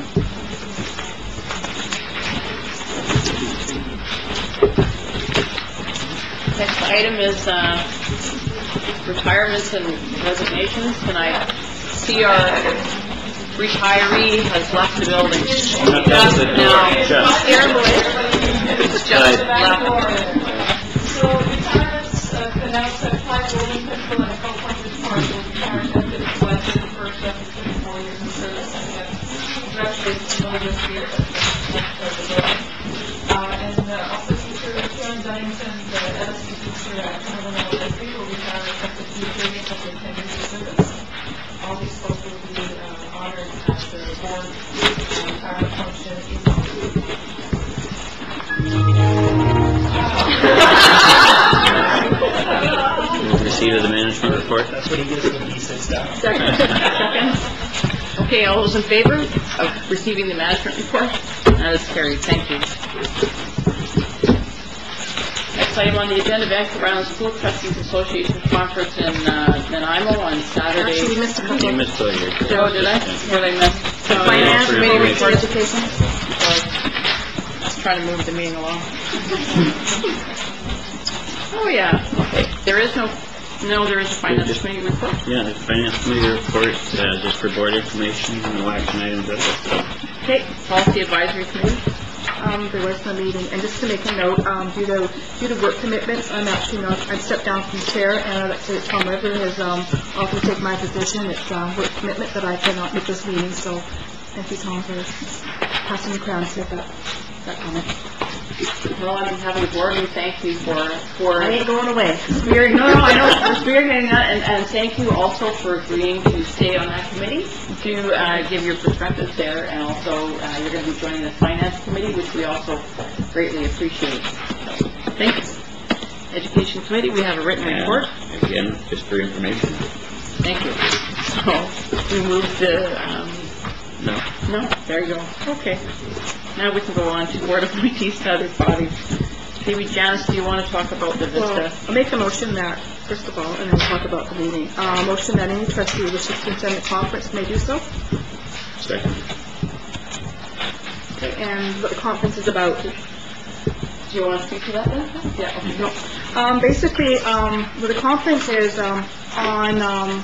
Next item is uh, retirements and resignations. And I see our retiree has left the building. Just now. Just. It's just left. So retirements, uh, announced that five building principal and a co-appointed partial retired after the selection of the first after twenty-four years of service. And congratulations to all those here. Uh, and uh, also teacher Karen Dunnington, the L S U teacher at Cumberland Elementary, will retire effective June thirtieth after ten years of service. All these folks will be uh, honored at the board uh, retirement function in Receipt of the management report. That's what he gets when he sits down. Second. Second. Okay, all those in favor of receiving the management report? That is carried. Thank you. Next item on the agenda, Vancouver Island School Trustees Association Conference in uh, Nanaimo on Saturday. Actually, we missed a couple. You missed all your... Oh, did I? What did I miss? The finance committee report, education. Just trying to move the meeting along. Oh, yeah. Okay. There is no, no, there is a finance committee report. Yeah, the finance committee report, uh, just for board information, no action items of it. Okay. Policy advisory committee. Um, there was no meeting, and just to make a note, um, due to, due to work commitments, I'm actually not, I've stepped down from chair, and I'd like to say Tom River has, um, offered to take my position. It's, um, work commitment that I cannot make this meeting, so thank you, Tom, for passing the crown to that, that comment. Well, on behalf of the board, we thank you for, for... I ain't going away. Spirit, no, no, I know, for spearheading that, and, and thank you also for agreeing to stay on that committee to uh, give your perspectives there, and also uh, you're going to be joining the finance committee, which we also greatly appreciate. So, thank you. Education committee, we have a written And report. again, just for information. Thank you. So, we move the, um, No. no, there you go. Okay. Now we can go on to board appointees to other bodies. Maybe Janice, do you want to talk about the Well, VISTA? I'll make a motion that, first of all, and then we'll talk about the meeting. Uh, motion that any trustee wishes to attend the conference may do so. Second. Okay, and what the conference is about. Do you want to speak to that then? Yeah, okay. No. Um, basically, um, what the conference is, um, on, um,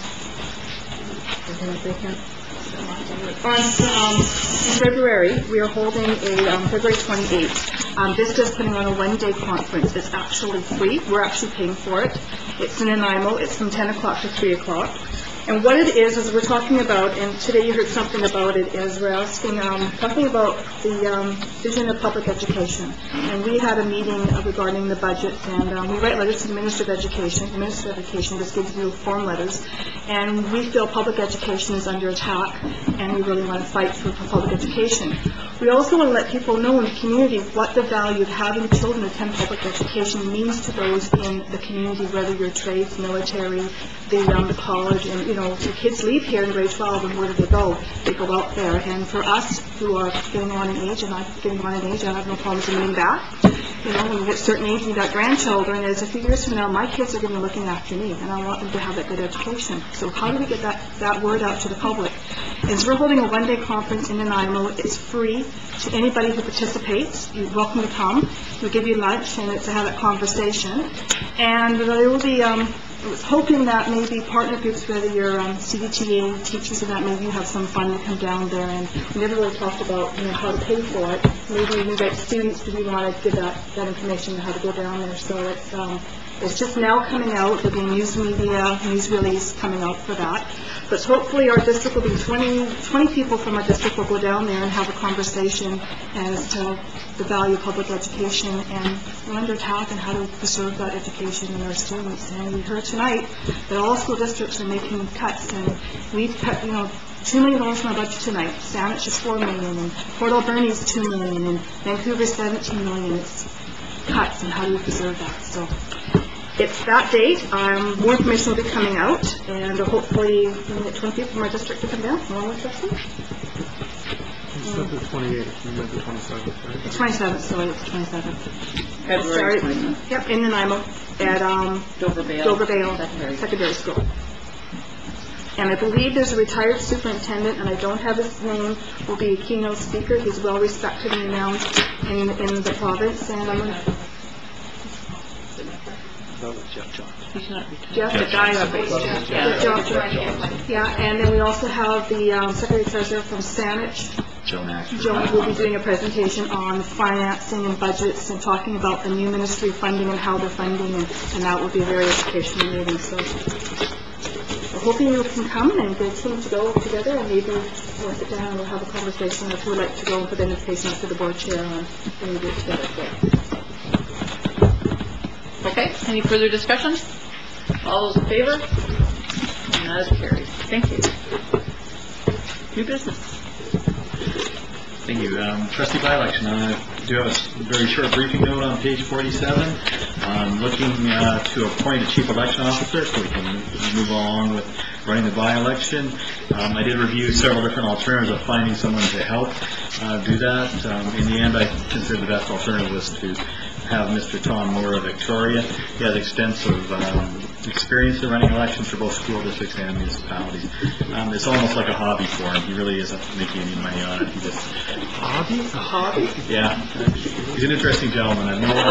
on, um, in February, we are holding a, um, February twenty-eighth. Um, VISTA is putting on a one-day conference. It's actually free. We're actually paying for it. It's in Nanaimo. It's from ten o'clock to three o'clock. And what it is, is we're talking about, and today you heard something about it, is we're asking, um, talking about the um, vision of public education. And we had a meeting uh, regarding the budget, and um, we write letters to the Minister of Education. The Minister of Education just gives you form letters. And we feel public education is under attack, and we really want to fight for, for public education. We also want to let people know in the community what the value of having children attend public education means to those in the community, whether you're trades, military, the, um, the college, and, you know, the kids leave here in grade twelve, and where do they go? They go out there. And for us who are getting on in age, and I'm getting on in age, I have no problems in moving back. You know, when you get a certain age and you've got grandchildren, is a few years from now, my kids are going to be looking after me, and I want them to have that good education. So how do we get that, that word out to the public? And so we're holding a one-day conference in Nanaimo. It's free to anybody who participates. You're welcome to come. We'll give you lunch and to have that conversation. And there will be, um, I was hoping that maybe partner groups, whether you're um, C D T A teachers, and that maybe you have some fun to come down there. And we never really talked about, you know, how to pay for it. Maybe we invite students. Do we want to give that, that information on how to go down there? So it's um, it's just now coming out. There'll be news media, news release coming out for that. But hopefully our district will be twenty, twenty people from our district will go down there and have a conversation as to the value of public education and we're under attack and how to preserve that education in our students. And we heard tonight that all school districts are making cuts, and we've cut, you know, two million dollars from our budget tonight. Saanich is four million dollars, and Port Alberni is two million dollars, and Vancouver is seventeen million dollars. It's cuts, and how do we preserve that? So it's that date. Um, more information will be coming out, and hopefully we can get twenty people from our district to come down. Along with us. You said the twenty-eighth, you meant the twenty-seventh, right? The twenty-seventh, sorry, it's the twenty-seventh. February Sorry. twenty-seventh. Yep, in Nanaimo at um, Dover Vale. Dover Vale Secondary. Secondary School. And I believe there's a retired superintendent, and I don't have his name, will be a keynote speaker. He's well respected and renowned in, in the province, and I'm going to... He's not Jeff, the guy up there. Yeah, Jeff. Yeah, and then we also have the um, Secretary Treasurer from Saanich. Joan Asher. Joan will be doing a presentation on financing and budgets and talking about the new ministry funding and how they're funding, and, and that will be a very educational meeting. So we're hoping you can come and get a team to go together, and maybe we'll sit down and we'll have a conversation if we'd like to go and put an invitation to the board chair and we do it together. Okay, any further discussion? All those in favor? And that is carried. Thank you. New business. Thank you. Um, Trustee by-election, I do have a very short briefing note on page forty-seven. Um, looking uh, to appoint a chief election officer so we can move along with running the by-election. Um, I did review several different alternatives of finding someone to help uh, do that. Um, in the end, I considered the best alternative was to have Mister Tom Moore of Victoria. He has extensive um, experience in running elections for both school districts and municipalities. Um, it's almost like a hobby for him. He really isn't making any money on it. He just hobby, a hobby. Yeah, he's an interesting gentleman. I've known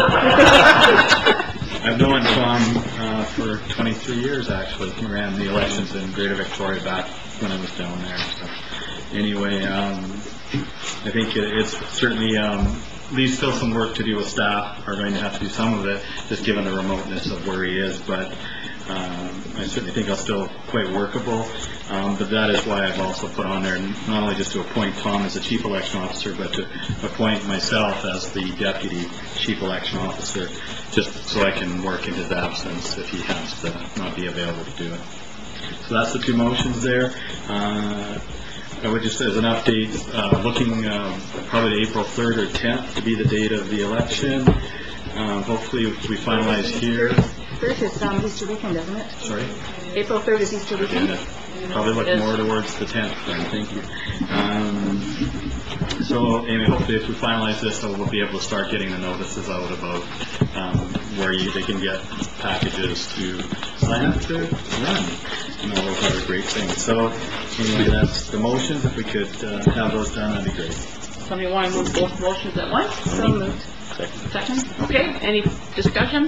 I've known Tom uh, for twenty-three years actually. He ran the elections in Greater Victoria back when I was down there. So anyway, um, I think it, it's certainly. Um, leaves still some work to do with staff. Are going to have to do some of it, just given the remoteness of where he is. But um, I certainly think I'll still quite workable. Um, but that is why I've also put on there not only just to appoint Tom as the chief election officer, but to appoint myself as the deputy chief election officer, just so I can work in his absence if he has to not be available to do it. So that's the two motions there. Uh, I would just, as an update, uh, looking uh, probably April third or tenth to be the date of the election. Uh, hopefully we finalize here. third is um, Easter weekend, isn't it? Sorry? April third is Easter weekend. And probably look more towards the tenth then. Thank you. Um, so, Amy, hopefully if we finalize this, we'll be able to start getting the notices out about um, where you, they can get packages to sign up to run. And all those other great things. So, anyway, that's the motions. If we could uh, have those done, that'd be great. Somebody want to move both motions at once? So moved. Second. Second? Okay, any discussion?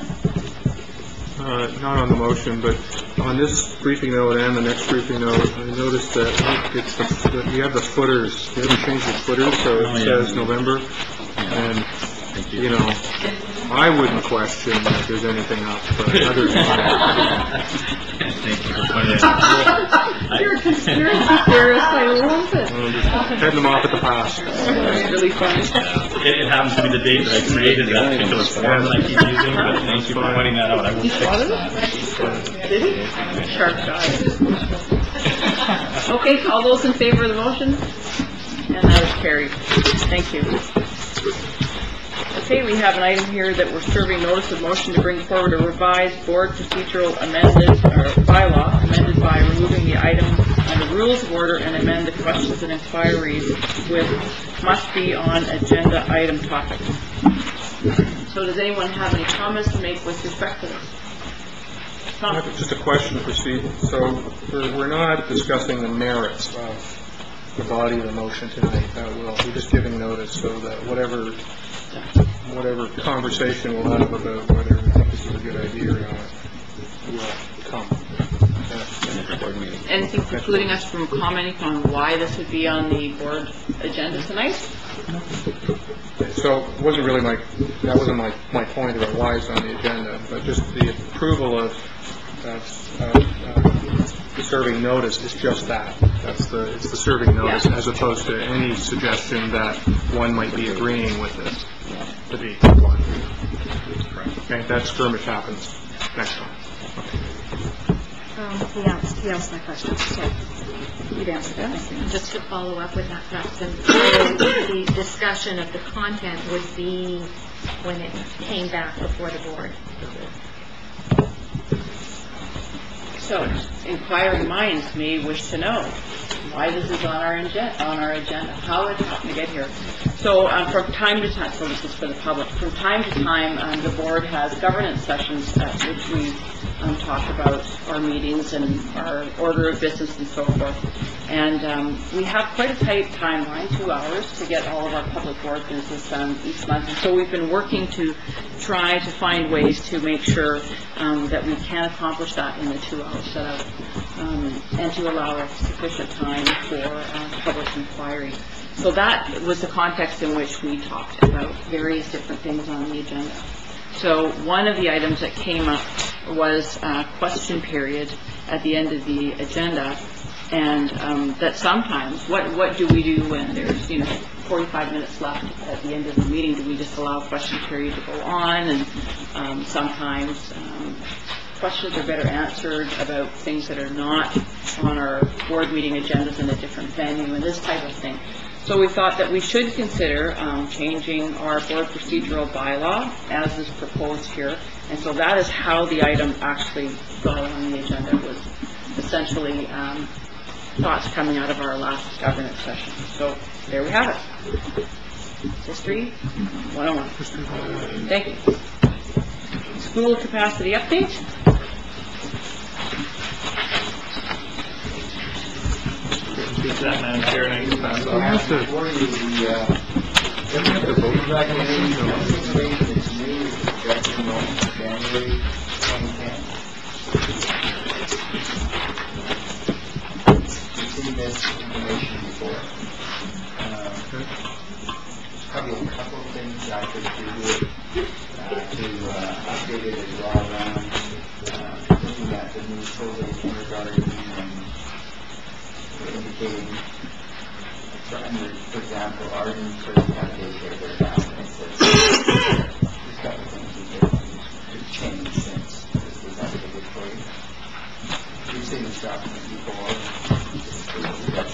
Uh, not on the motion, but on this briefing note and the next briefing note, I noticed that it's the, the, you have the footers. You haven't changed the footers, so it Oh, yeah. says November. And, Thank you. you know, I wouldn't question if there's anything up, but others might. Thank you for pointing that out. You're a conspiracy theorist. I love it. I'm just heading them off at the pass. That's really funny. It, it happens to be the date that I created that particular form that I keep using, but thank you for pointing that out. I will fix that. Did he? Sharp guy. Okay, all those in favor of the motion? And that is carried. Thank you. Okay, we have an item here that we're serving notice of motion to bring forward a revised board procedural amended, or bylaw amended by removing the item under rules of order and amend the questions and inquiries with must be on agenda item topic. So does anyone have any comments to make with respect to this? Tom? Just a question for Steve. So we're, we're not discussing the merits of the body of the motion tonight. Uh, we'll, we're just giving notice so that whatever whatever conversation we'll have about whether we think this is a good idea or not will come. Anything precluding us from commenting on why this would be on the board agenda tonight? So it wasn't really my, that wasn't my, my point about why it's on the agenda, but just the approval of, of, of uh, serving notice is just that. That's the, it's the serving notice, as opposed to any suggestion that one might be agreeing with it to be one. Okay, that skirmish happens next time. Um, he answered, he answered my question. So you'd answer that. Just to follow up with that question, the discussion of the content would be when it came back before the board. So, inquiring minds may wish to know why this is on our agenda, on our agenda, how it happened to get here. So, um, from time to time, so this is for the public, from time to time, um, the board has governance sessions at which we um, talk about our meetings and our order of business and so forth. And um, we have quite a tight timeline, two hours, to get all of our public board business done each month. And so we've been working to try to find ways to make sure um, that we can accomplish that in the two hours set out, um, and to allow us sufficient time for uh, public inquiry. So that was the context in which we talked about various different things on the agenda. So one of the items that came up was a question period at the end of the agenda, and um, that sometimes, what what do we do when there's, you know, forty-five minutes left at the end of the meeting? Do we just allow a question period to go on? And um, sometimes um, questions are better answered about things that are not on our board meeting agendas in a different venue and this type of thing. So we thought that we should consider um, changing our board procedural bylaw as is proposed here. And so that is how the item actually got on the agenda, was essentially um, thoughts coming out of our last governance session. So there we have it. History one oh one. Thank you. School capacity update. Is that Madam Chair, and I can pass We have to, Before you, the, uh, we have to vote. recommendation is new, projected enrollment for January twenty ten. You've seen this information before. Um, Probably a couple of things I could do uh, to uh, update it as well around uh, looking at the new full-day kindergarten and indicating, for, for example, Arden first have daycare there now, and it says there's a couple things we could, could change since this was not a good for you. You've seen this document before.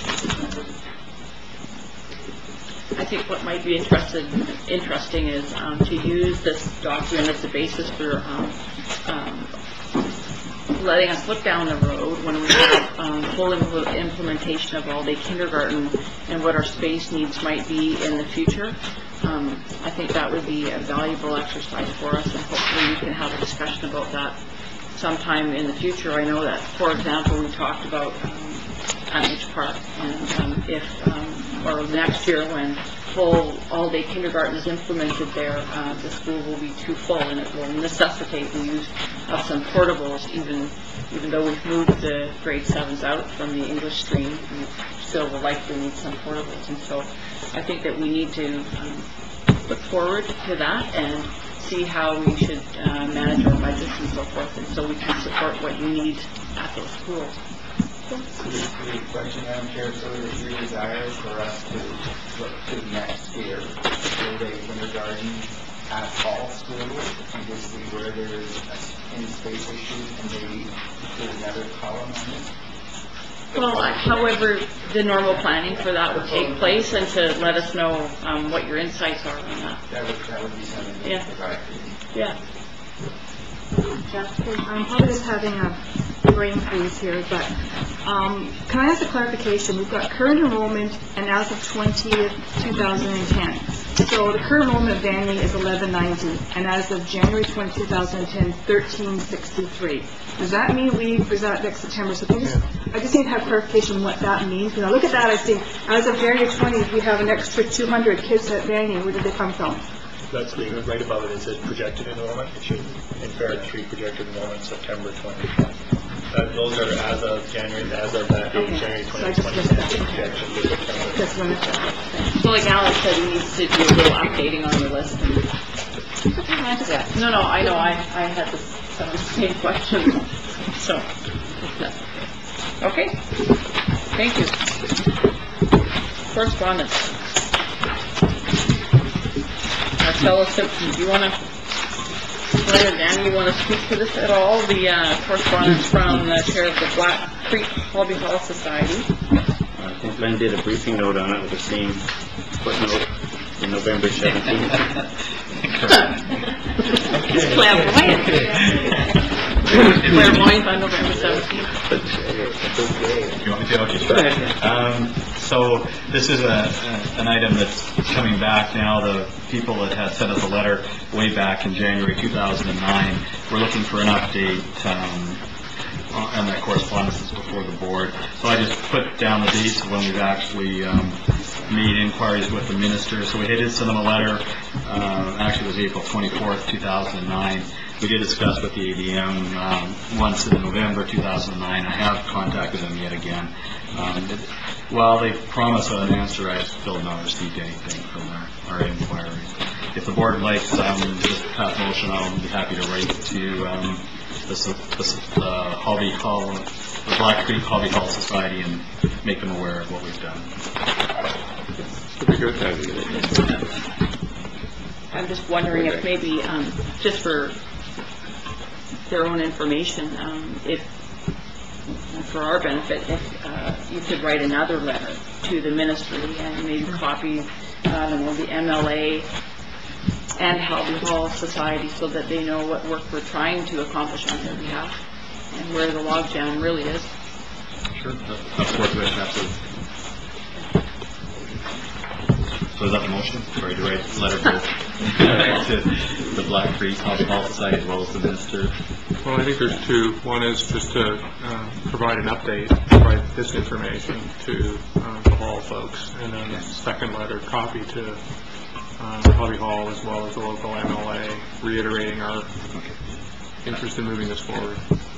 I think what might be interested, interesting is um, to use this document as the basis for um, um, letting us look down the road when we have um, full impl implementation of all-day kindergarten and what our space needs might be in the future. Um, I think that would be a valuable exercise for us, and hopefully we can have a discussion about that sometime in the future. I know that, for example, we talked about um, Tunbridge Park, and um, if, um, or next year when full all-day kindergarten is implemented there, uh, the school will be too full, and it will necessitate the use of some portables, even even though we've moved the grade sevens out from the English stream, we still will likely need some portables. And so I think that we need to um, look forward to that and see how we should uh, manage our budgets and so forth, and so we can support what you need at those schools. The question, Madam Chair, so is your desire for us to look to next year, full-day kindergarten at all schools, and just see where there is any space issues, and maybe do another column on it? Well, I- however, the normal planning for that would take place, and to let us know um, what your insights are on that. That would, that would be something that Yeah. would provide. Yeah. I'm probably just having a brain freeze here, but um, can I ask a clarification? We've got current enrollment and as of twentieth, two thousand ten. So the current enrollment of Vanley is eleven ninety, and as of January twentieth, two thousand ten, thirteen sixty-three. Does that mean we, is that next September? So can you just, I just need to have clarification what that means. When I look at that, I see as of January twentieth, we have an extra two hundred kids at Vanley. Where did they come from? That's the, right above it, it says projected enrollment. It should, in fairness, read projected enrollment September twentieth. Uh, those are as of January, as of that date, Okay. January So I twentieth, just twenty missed ten, that. projection to September. Just wanted to- So like Alex said, he needs to do a little updating on the list. And, yeah. No, no, I know, I, I had the some of the same questions, so, yeah. Okay, thank you. Correspondence. Marcella Simpson, do you want to, Glenn or Dan, you want to speak to this at all? The uh, correspondence from the chair of the Black Creek Hobby Hall Society. I think Glenn did a briefing note on it with the same footnote in November seventeenth. He's clairvoyant. Clairvoyant on November seventeenth. You want me to? Okay, sure. Um, so this is a, a, an item that's coming back now. The people that had sent us a letter way back in January two thousand nine, we're looking for an update, um, and that correspondence is before the board. So I just put down the dates when we've actually um, made inquiries with the minister. So we did send them a letter, uh, actually it was April twenty-fourth, two thousand nine. We did discuss with the A D M um, once in November two thousand nine. I have contacted them yet again. Um, it, while they promise an answer, I still not received anything from our, our inquiry. If the board likes um, this pass motion, I'll be happy to write to um, the, the uh, Hobby Hall, the Black Creek Hobby Hall Society, and make them aware of what we've done. I'm just wondering if maybe, um, just for their own information, um, if, for our benefit, if uh, you could write another letter to the ministry and maybe copy, I don't know, the M L A and Hobby Hall Society, so that they know what work we're trying to accomplish on their behalf and where the logjam really is. Sure. Of course, absolutely. So is that the motion? Sorry, to write a letter to the Black Creek Hobby Hall Society as well as the minister? Well, I think there's two. One is just to uh, provide an update, provide this information to uh, the Hall folks, and then the second letter copy to uh, Hobby Hall as well as the local M L A, reiterating our interest in moving this forward.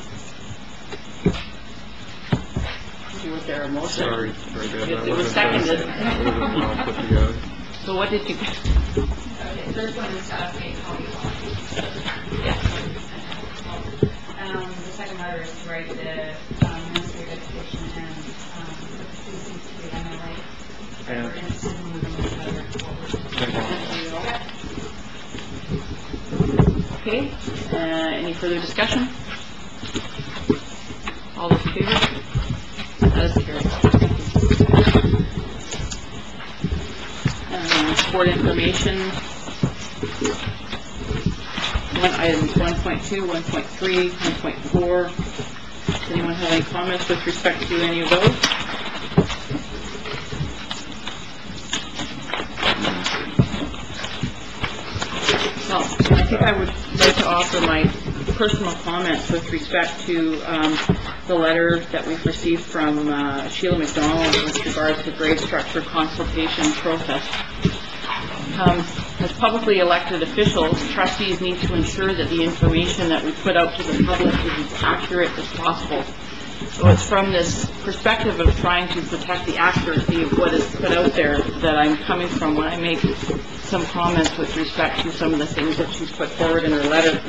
Was there a motion? Sorry, very good. It, it was seconded. Well put together. So what did you get? Okay, first one is to update Hobby Hall. Yes. Um, the second letter is to write the um, Ministry of Education and um, C C C M L A. And We're interested in moving this letter forward. Okay. Uh, any further discussion? All those in favor? That is carried. Um, board information. One items one point two, one point three, one point four. Does anyone have any comments with respect to any of those? Well, I think I would like to offer my personal comments with respect to um, the letter that we've received from uh, Sheila McDonald with regards to grade structure consultation process. Um, as publicly elected officials, trustees need to ensure that the information that we put out to the public is as accurate as possible. So it's from this perspective of trying to protect the accuracy of what is put out there that I'm coming from when I make some comments with respect to some of the things that she's put forward in her letter.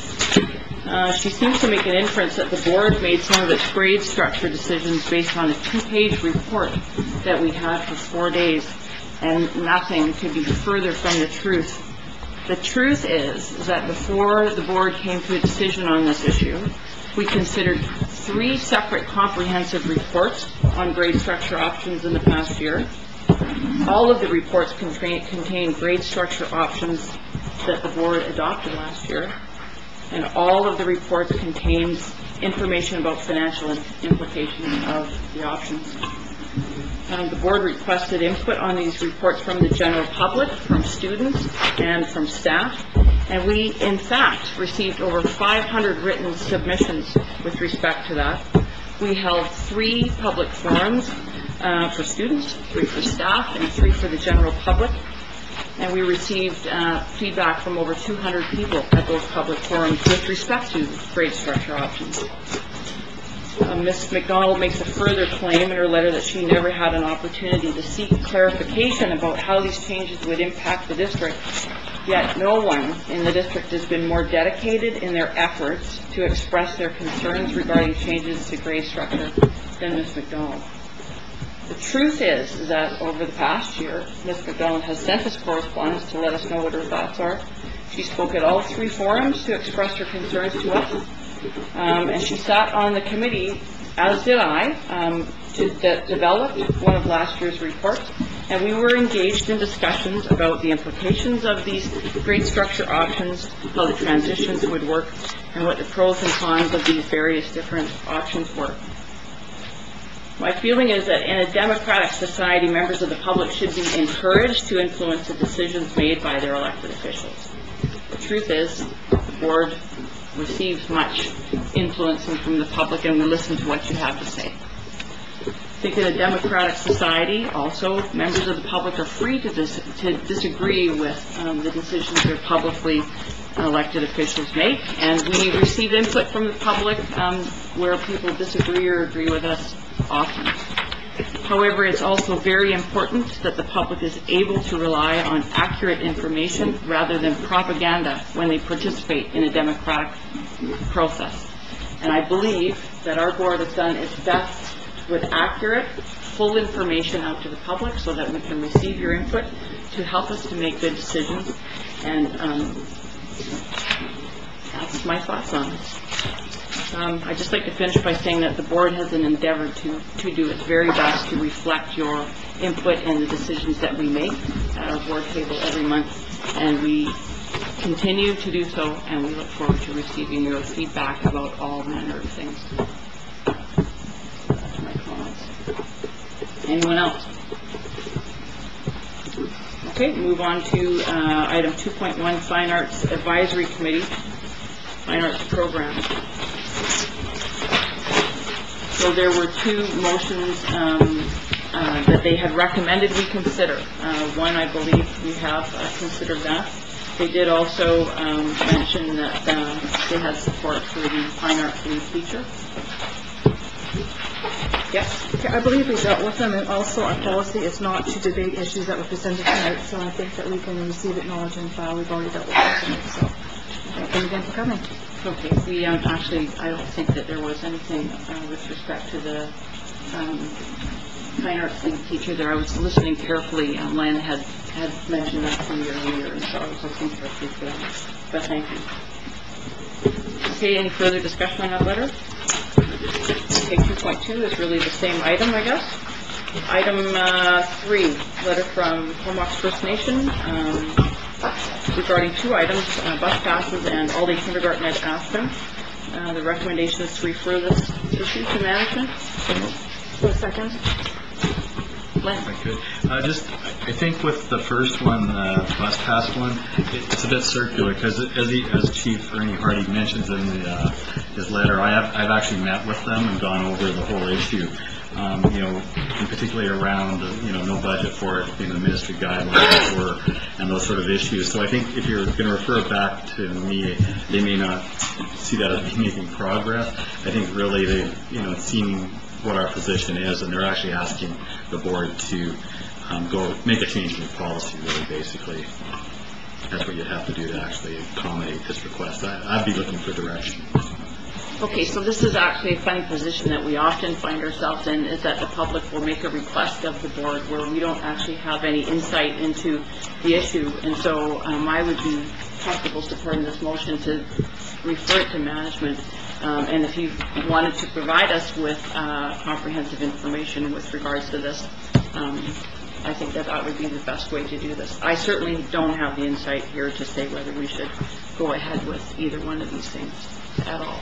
Uh, she seems to make an inference that the board made some of its grade structure decisions based on a two-page report that we had for four days, and nothing could be further from the truth. The truth is, is that before the board came to a decision on this issue, we considered three separate comprehensive reports on grade structure options in the past year. All of the reports contain, contain grade structure options that the board adopted last year. And all of the reports contains information about financial implications of the options. Um, the board requested input on these reports from the general public, from students, and from staff. And we, in fact, received over five hundred written submissions with respect to that. We held three public forums uh, for students, three for staff, and three for the general public. And we received uh, feedback from over two hundred people at those public forums with respect to grade structure options. Uh, Miz McDonald makes a further claim in her letter that she never had an opportunity to seek clarification about how these changes would impact the district, yet no one in the district has been more dedicated in their efforts to express their concerns regarding changes to grade structure than Miz McDonald. The truth is, is that over the past year, Miz McDonald has sent us correspondence to let us know what her thoughts are. She spoke at all three forums to express her concerns to us. Um, and she sat on the committee, as did I, um, to de develop one of last year's reports. And we were engaged in discussions about the implications of these grade structure options, how the transitions would work, and what the pros and cons of these various different options were. My feeling is that in a democratic society, members of the public should be encouraged to influence the decisions made by their elected officials. The truth is, the board receives much influencing from the public, and we listen to what you have to say. I think in a democratic society, also, members of the public are free to, dis to disagree with um, the decisions their publicly elected officials make, and we receive input from the public um, where people disagree or agree with us often. However, it's also very important that the public is able to rely on accurate information rather than propaganda when they participate in a democratic process. And I believe that our board has done its best with accurate, full information out to the public so that we can receive your input to help us to make good decisions. And um, that's my thoughts on this. Um, I'd just like to finish by saying that the board has an endeavor to, to do its very best to reflect your input in the decisions that we make at our board table every month, and we continue to do so, and we look forward to receiving your feedback about all manner of things. That's my comments. Anyone else? Okay, move on to uh, item two point one, Fine Arts Advisory Committee, Fine Arts Program. So there were two motions um, uh, that they had recommended we consider. Uh, one, I believe we have uh, considered that. They did also um, mention that uh, they had support for the Fine Arts lead teacher. Yes? Okay, I believe we dealt with them, and also our policy is not to debate issues that were presented tonight, so I think that we can receive it, knowledge, and file. We've already dealt with them tonight, so thank you again for coming. Okay, we um, actually, I don't think that there was anything uh, with respect to the um, Fine Arts lead teacher there. I was listening carefully. Um, Len had, had mentioned that to me earlier, and so I was listening carefully for that. But thank you. Okay, any further discussion on that letter? Okay, two point two is really the same item, I guess. Item uh, three, letter from Comox First Nation um, regarding two items, uh, bus passes and all-day kindergarten at Aspen. Uh, the recommendation is to refer this issue to management. For a second. Len. If I could. Uh, just, I think with the first one, the uh, bus pass one, it, it's a bit circular because as, he, as Chief Ernie Hardy mentions in the, uh, his letter, I have, I've actually met with them and gone over the whole issue. Um, you know, and particularly around, uh, you know, no budget for it, being the ministry guidelines or, and those sort of issues. So I think if you're going to refer it back to me, they may not see that as making progress. I think really they, you know, seeing what our position is, and they're actually asking the board to um, go make a change in the policy, really, basically. That's what you'd have to do to actually accommodate this request. I, I'd be looking for direction. Okay, so this is actually a funny position that we often find ourselves in, is that the public will make a request of the board where we don't actually have any insight into the issue. And so um, I would be comfortable supporting this motion to refer it to management. Um, and if you wanted to provide us with uh, comprehensive information with regards to this, um, I think that that would be the best way to do this. I certainly don't have the insight here to say whether we should go ahead with either one of these things at all.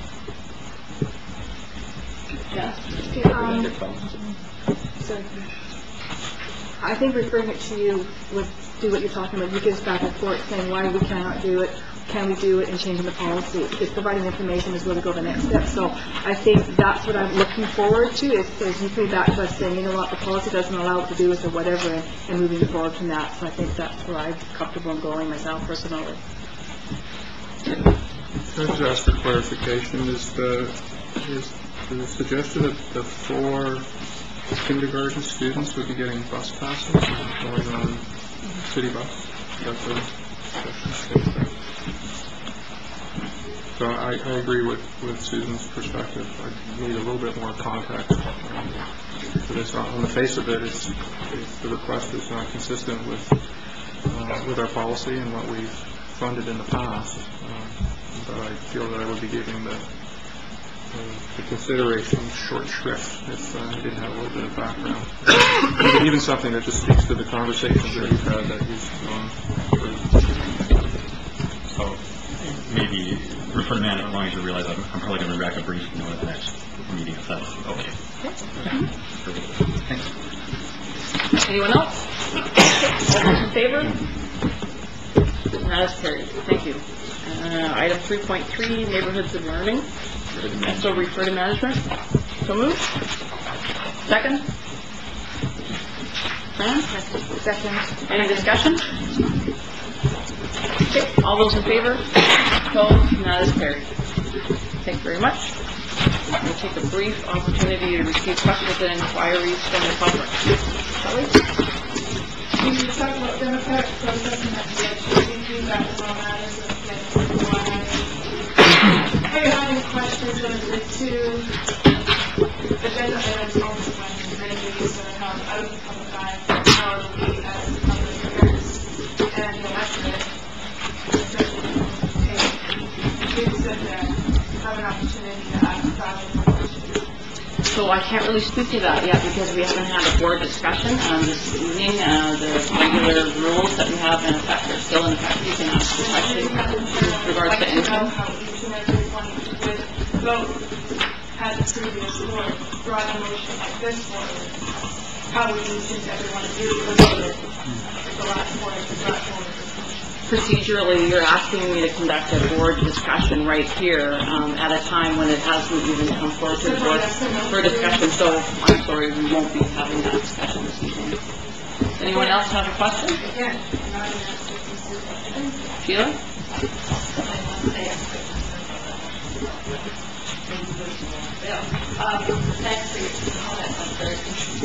Yes. Okay, um, so I think referring it to you would do what you're talking about. You give us back and forth saying why we cannot do it, can we do it, and changing the policy. Because providing information is where we go the next step. So I think that's what I'm looking forward to, is, is you coming back to us saying, you know what, the policy doesn't allow it to do this or whatever, and, and moving forward from that. So I think that's where I'm comfortable in going myself personally. Can I just ask for clarification? Is the, is the suggestion that the four kindergarten students would be getting bus passes or going on city bus? That's the suggestion. So I, I agree with, with Susan's perspective. I need a little bit more context um, for this. On the face of it, it's, it's, the request is not consistent with uh, with our policy and what we've funded in the past. Um, but I feel that I would be giving the, the, the consideration short shrift if uh, I didn't have a little bit of background. even, even something that just speaks to the conversations that we've had that you've gone through. So. maybe refer to management as long as you realize I'm, I'm probably going to rack a brief, you know, at the next meeting if that's okay. Thanks. Anyone else? All those in favor? That is carried. Thank you. Uh, item three point three, neighborhoods of learning. So refer to management. So moved. Second? Fran? Second. Any discussion? Okay. All those in favor? Opposed? That is carried. Thank you very much. We'll take a brief opportunity to receive questions and inquiries from the public. Shelley? We talked about democratic process and that we actually feedback from our managers and get I have any questions related to agenda items on the when communities that have out of the public eye, how do we as public affairs and the electorate please sit there have an opportunity to ask questions. So I can't really speak to that yet because we haven't had a board discussion um, this evening. Uh, the regular rules that we have in effect are still in effect. You can ask a question with regards to income. How each and every one would vote at the previous board brought a motion like this forward. How would each and every one of you would vote at the last board to brought forward this motion? Procedurally, you're asking me to conduct a board discussion right here um, at a time when it hasn't even come forward to the board for discussion. So I'm sorry, we won't be having that discussion this evening. Anyone else have a question? Sheila? Um, thanks for your comments. I'm very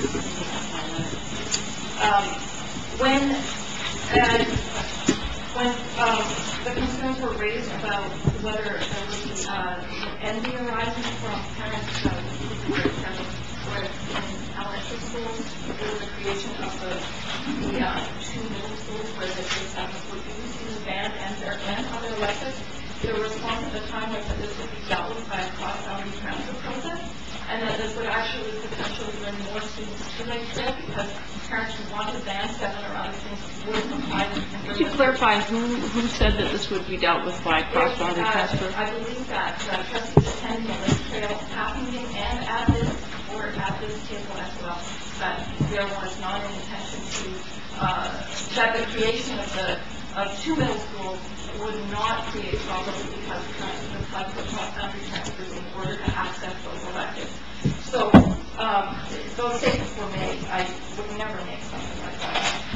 interested. Um, when uh, when um, the concerns were raised about whether there was uh, envy arising from parents uh, who were in elementary schools, there was the creation of the, the uh, two middle schools where the kids would use the band and their and other electives. The response at the time was that this would be dealt with by a cross-boundary transfer process, and that this would actually potentially bring more students to Lake Trail because parents who wanted band seven or other things would apply. Could you clarify who, who said that this would be dealt with by cross-boundary transfer? I believe that uh, trustees attending the Lake Trail staff meeting and at this or at this table as well, that there was not an intention to uh, that the creation of the of two middle schools would not create problems because parents would apply for cross-boundary transfers in order to access those electives. So um, those statements were made. I would never make something like that.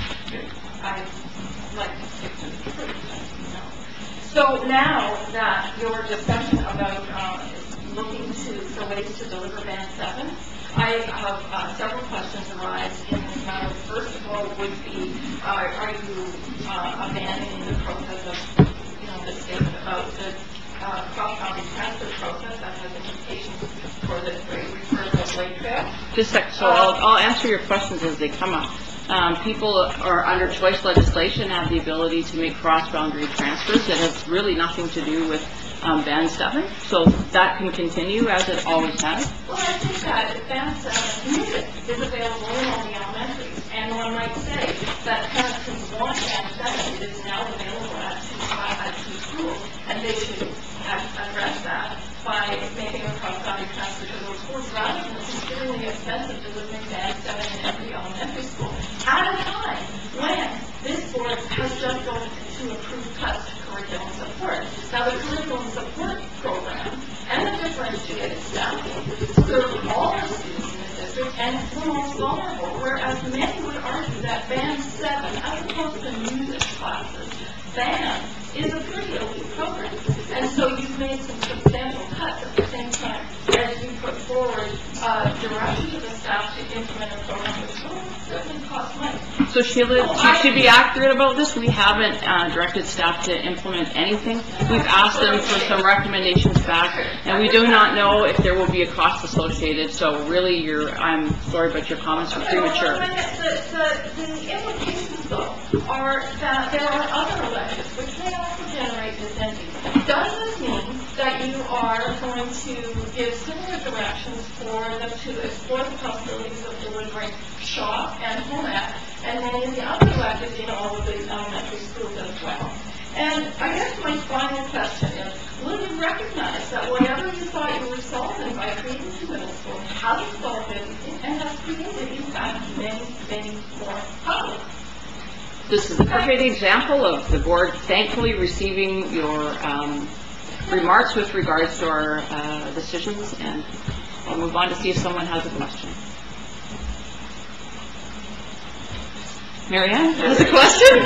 I like to stick to the truth, you know. So now that your discussion about uh, looking to for ways to deliver band seven, I have uh, several questions arise in this matter. First of all, would be uh, are you uh, abandoning the process of you know the statement about the uh, cross-boundary transfer process that has implications for the great referral of Lake Trail? Just a sec. So I'll, I'll answer your questions as they come up. Um, people are under choice legislation have the ability to make cross-boundary transfers that has really nothing to do with um, band seven, so that can continue as it always has. Well, I think that band seven music is available in all the elementaries, and one might say that parents who want band seven is now available at two, at two schools, and they should address that by making a cross-boundary transfer to those schools rather than considering the expensive delivering band seven in every elementary school at a time when this board has just voted to approve cuts to curriculum support. Now, the curriculum support program and the differentiated staffing serve all the students in the district and the most vulnerable, whereas many would argue that band seven, as opposed to music classes, band is a pretty elite program. And so you've made some substantial cuts at the same time as you put forward uh, direction to the staff to implement a program which will certainly cost money. So Sheila, Oh, to, I- to be accurate about this, we haven't uh, directed staff to implement anything. We've asked them for some recommendations back, and we do not know if there will be a cost associated. So really, you're, I'm sorry, but your comments are premature. The, the, the implications, though, are that there are other electives which may also generate dissenters. Does this mean that you are going to give similar directions for them to explore the possibilities of delivering shop and home ec and many of the other electives in all of the elementary schools as well? And I guess my final question is, will you recognize that whatever you thought you were solving by creating the middle school hasn't solved anything and has created, in fact, many, many more problems? This is a perfect example of the board thankfully receiving your um, remarks with regards to our uh, decisions, and I'll move on to see if someone has a question. Marianne has a question?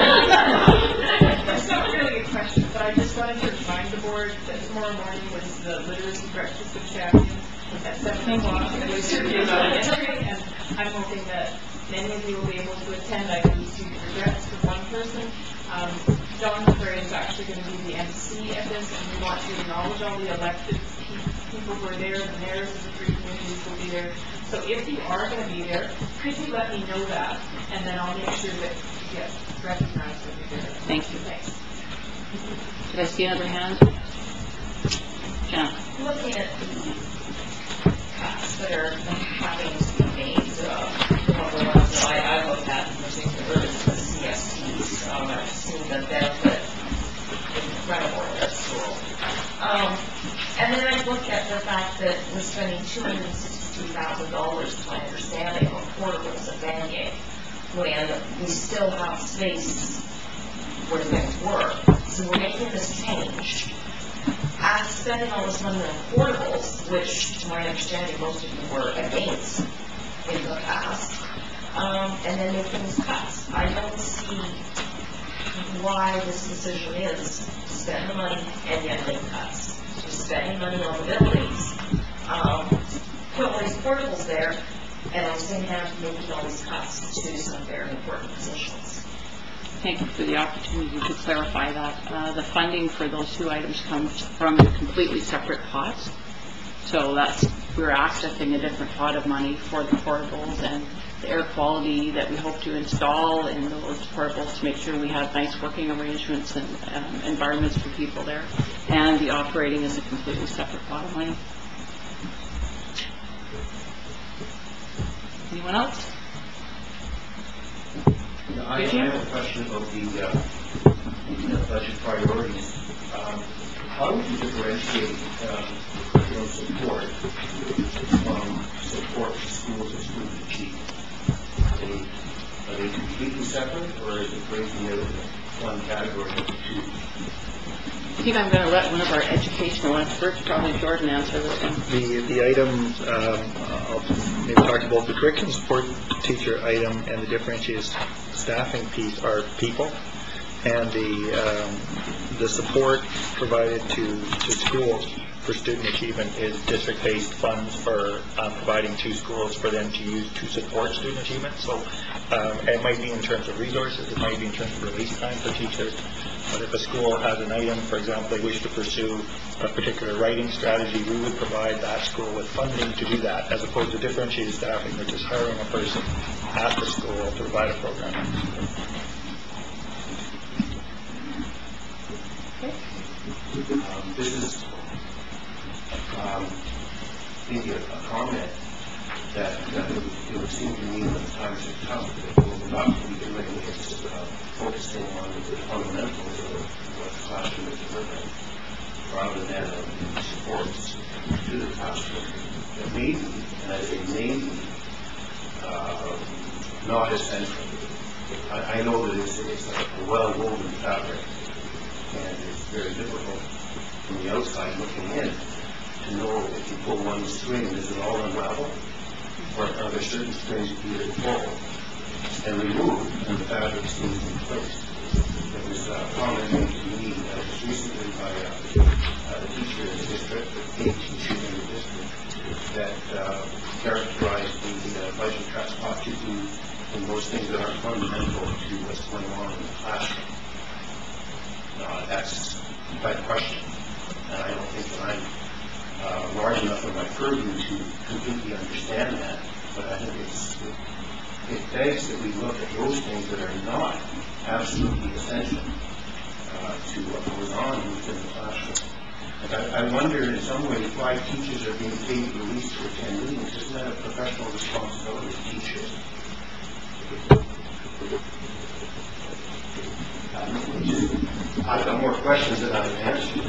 It's not really a question, but I just wanted to remind the board that tomorrow morning was the Literacy Breakfast of Champions at seven o'clock, and we should be about entering, and I'm hoping that many of you will be able to attend. I can see regrets for one person. Um, John McCray is actually going to be the M C at this, and we want to acknowledge all the elected people who are there. The mayors of the three communities will be there. So if you are going to be there, could you let me know that, and then I'll make sure that you get recognized when you're there. Thank you. Thanks. Did I see another hand? Jenna. Looking at the cuts that are having to be made, uh, one of the ones that I, I look at in particular is the C S Ts. Um, I've seen the benefit incredible at that school. Um, and then I look at the fact that we're spending two hundred sixty-two thousand dollars, to my understanding, on portables at Vanier, when we still have space where things work. So we're making this change. After spending all this money on portables, which, to my understanding, most of you were against in the past, um, and then making these cuts. I don't see why this decision is to spend the money and yet make cuts. We're spending money on the buildings, um, put all these portables there, and at the same time making all these cuts to some very important positions. Thank you for the opportunity to clarify that. Uh, the funding for those two items comes from completely separate pots. So that's, we're accessing a different pot of money for the portables and the air quality that we hope to install in those portables to make sure we have nice working arrangements and um, environments for people there. And the operating is a completely separate pot of money. Anyone else? I, I have a question about the, uh, the budget priorities. Um, how would you differentiate um, you know, support from support to schools or student achievement? Are they, are they completely separate, or is it breaking out of one category into two? I think I'm going to let one of our educational experts, probably Jordan, answer this one. The, the item, um, I'll maybe talk about the curriculum support teacher item and the differentiated staffing piece are people, and the um, the support provided to, to schools for student achievement is district-based funds for uh, providing to schools for them to use to support student achievement. So um, it might be in terms of resources, it might be in terms of release time for teachers. But if a school has an item, for example, they wish to pursue a particular writing strategy, we would provide that school with funding to do that, as opposed to differentiated staffing, which is hiring a person at the school to provide a program at the school. Um, this is um, maybe a, a comment that, that it, would, it would seem to me that the times are tough, that what we're not going to be doing is uh, focusing on the fundamentals of what the classroom is delivering, rather than uh, the supports to the classroom. That maybe, and I say maybe, uh, not essential. I, I know that it's, it's a well-woven fabric, and it's very difficult from the outside looking in to know if you pull one string, does it all unravel? Or are there certain strings you can pull and remove, and the fabric stays in place? There was a comment made to me uh, just recently by uh, a teacher in the district, a teacher in the district, that uh, characterized the uh, budget cuts ought to do in those things that are fundamental to what's going on in the classroom. Uh, that's quite a question, and I don't think that I'm uh, large enough in my purview to completely understand that, but I think it's, it, it begs that we look at those things that are not absolutely essential uh, to what goes on within the classroom. And I, I wonder in some ways why teachers are being paid the least to attend meetings. Isn't that a professional responsibility of teachers? I've got more questions than I've answered.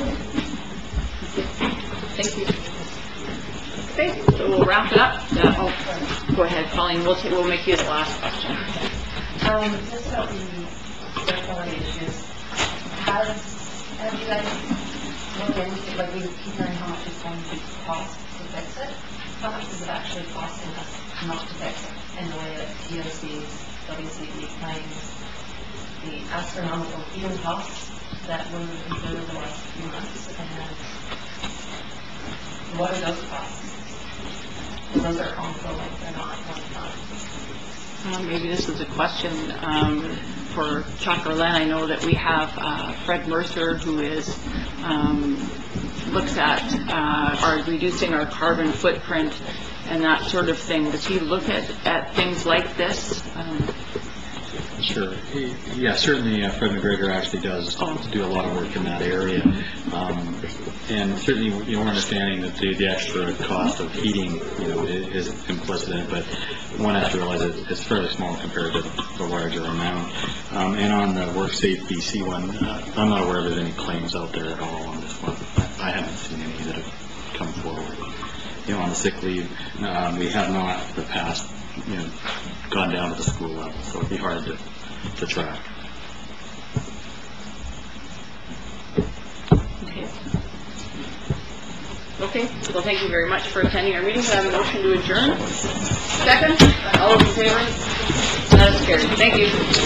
Thank you. Okay, so we'll wrap it up. Uh, oh, go ahead, Colleen. We'll, we'll make you the last question. Um, just about the circularity issues, has, have you guys looked into, like, we keep hearing how much it's going to cost to fix it? How much is it actually costing us not to fix it in the way that T O Cs, W C B claims, the astronomical fuel costs that were incurred over the last few months, and what are those costs? Those are ongoing, they're not one time. Um, maybe this is a question um, for Chuck or Len. I know that we have uh, Fred Mercer, who is um, looks at uh, our reducing our carbon footprint and that sort of thing. Does he look at, at things like this? Um, Sure. He- Yeah, certainly uh, Fred McGregor actually does do a lot of work in that area. Um, And certainly, you know, we're understanding that the, the extra cost of heating, you know, i- is implicit in it, but one has to realize that it's fairly small compared to the larger amount. Um, And on the WorkSafe B C one, uh, I'm not aware there's any claims out there at all on this one. I haven't seen any that have come forward. You know, on the sick leave, um, we have not in the past, you know, gone down to the school level, so it'd be hard to, to track. Okay. Okay, well, thank you very much for attending our meeting. I have a motion to adjourn. Second? All those in favor? That is carried. Thank you.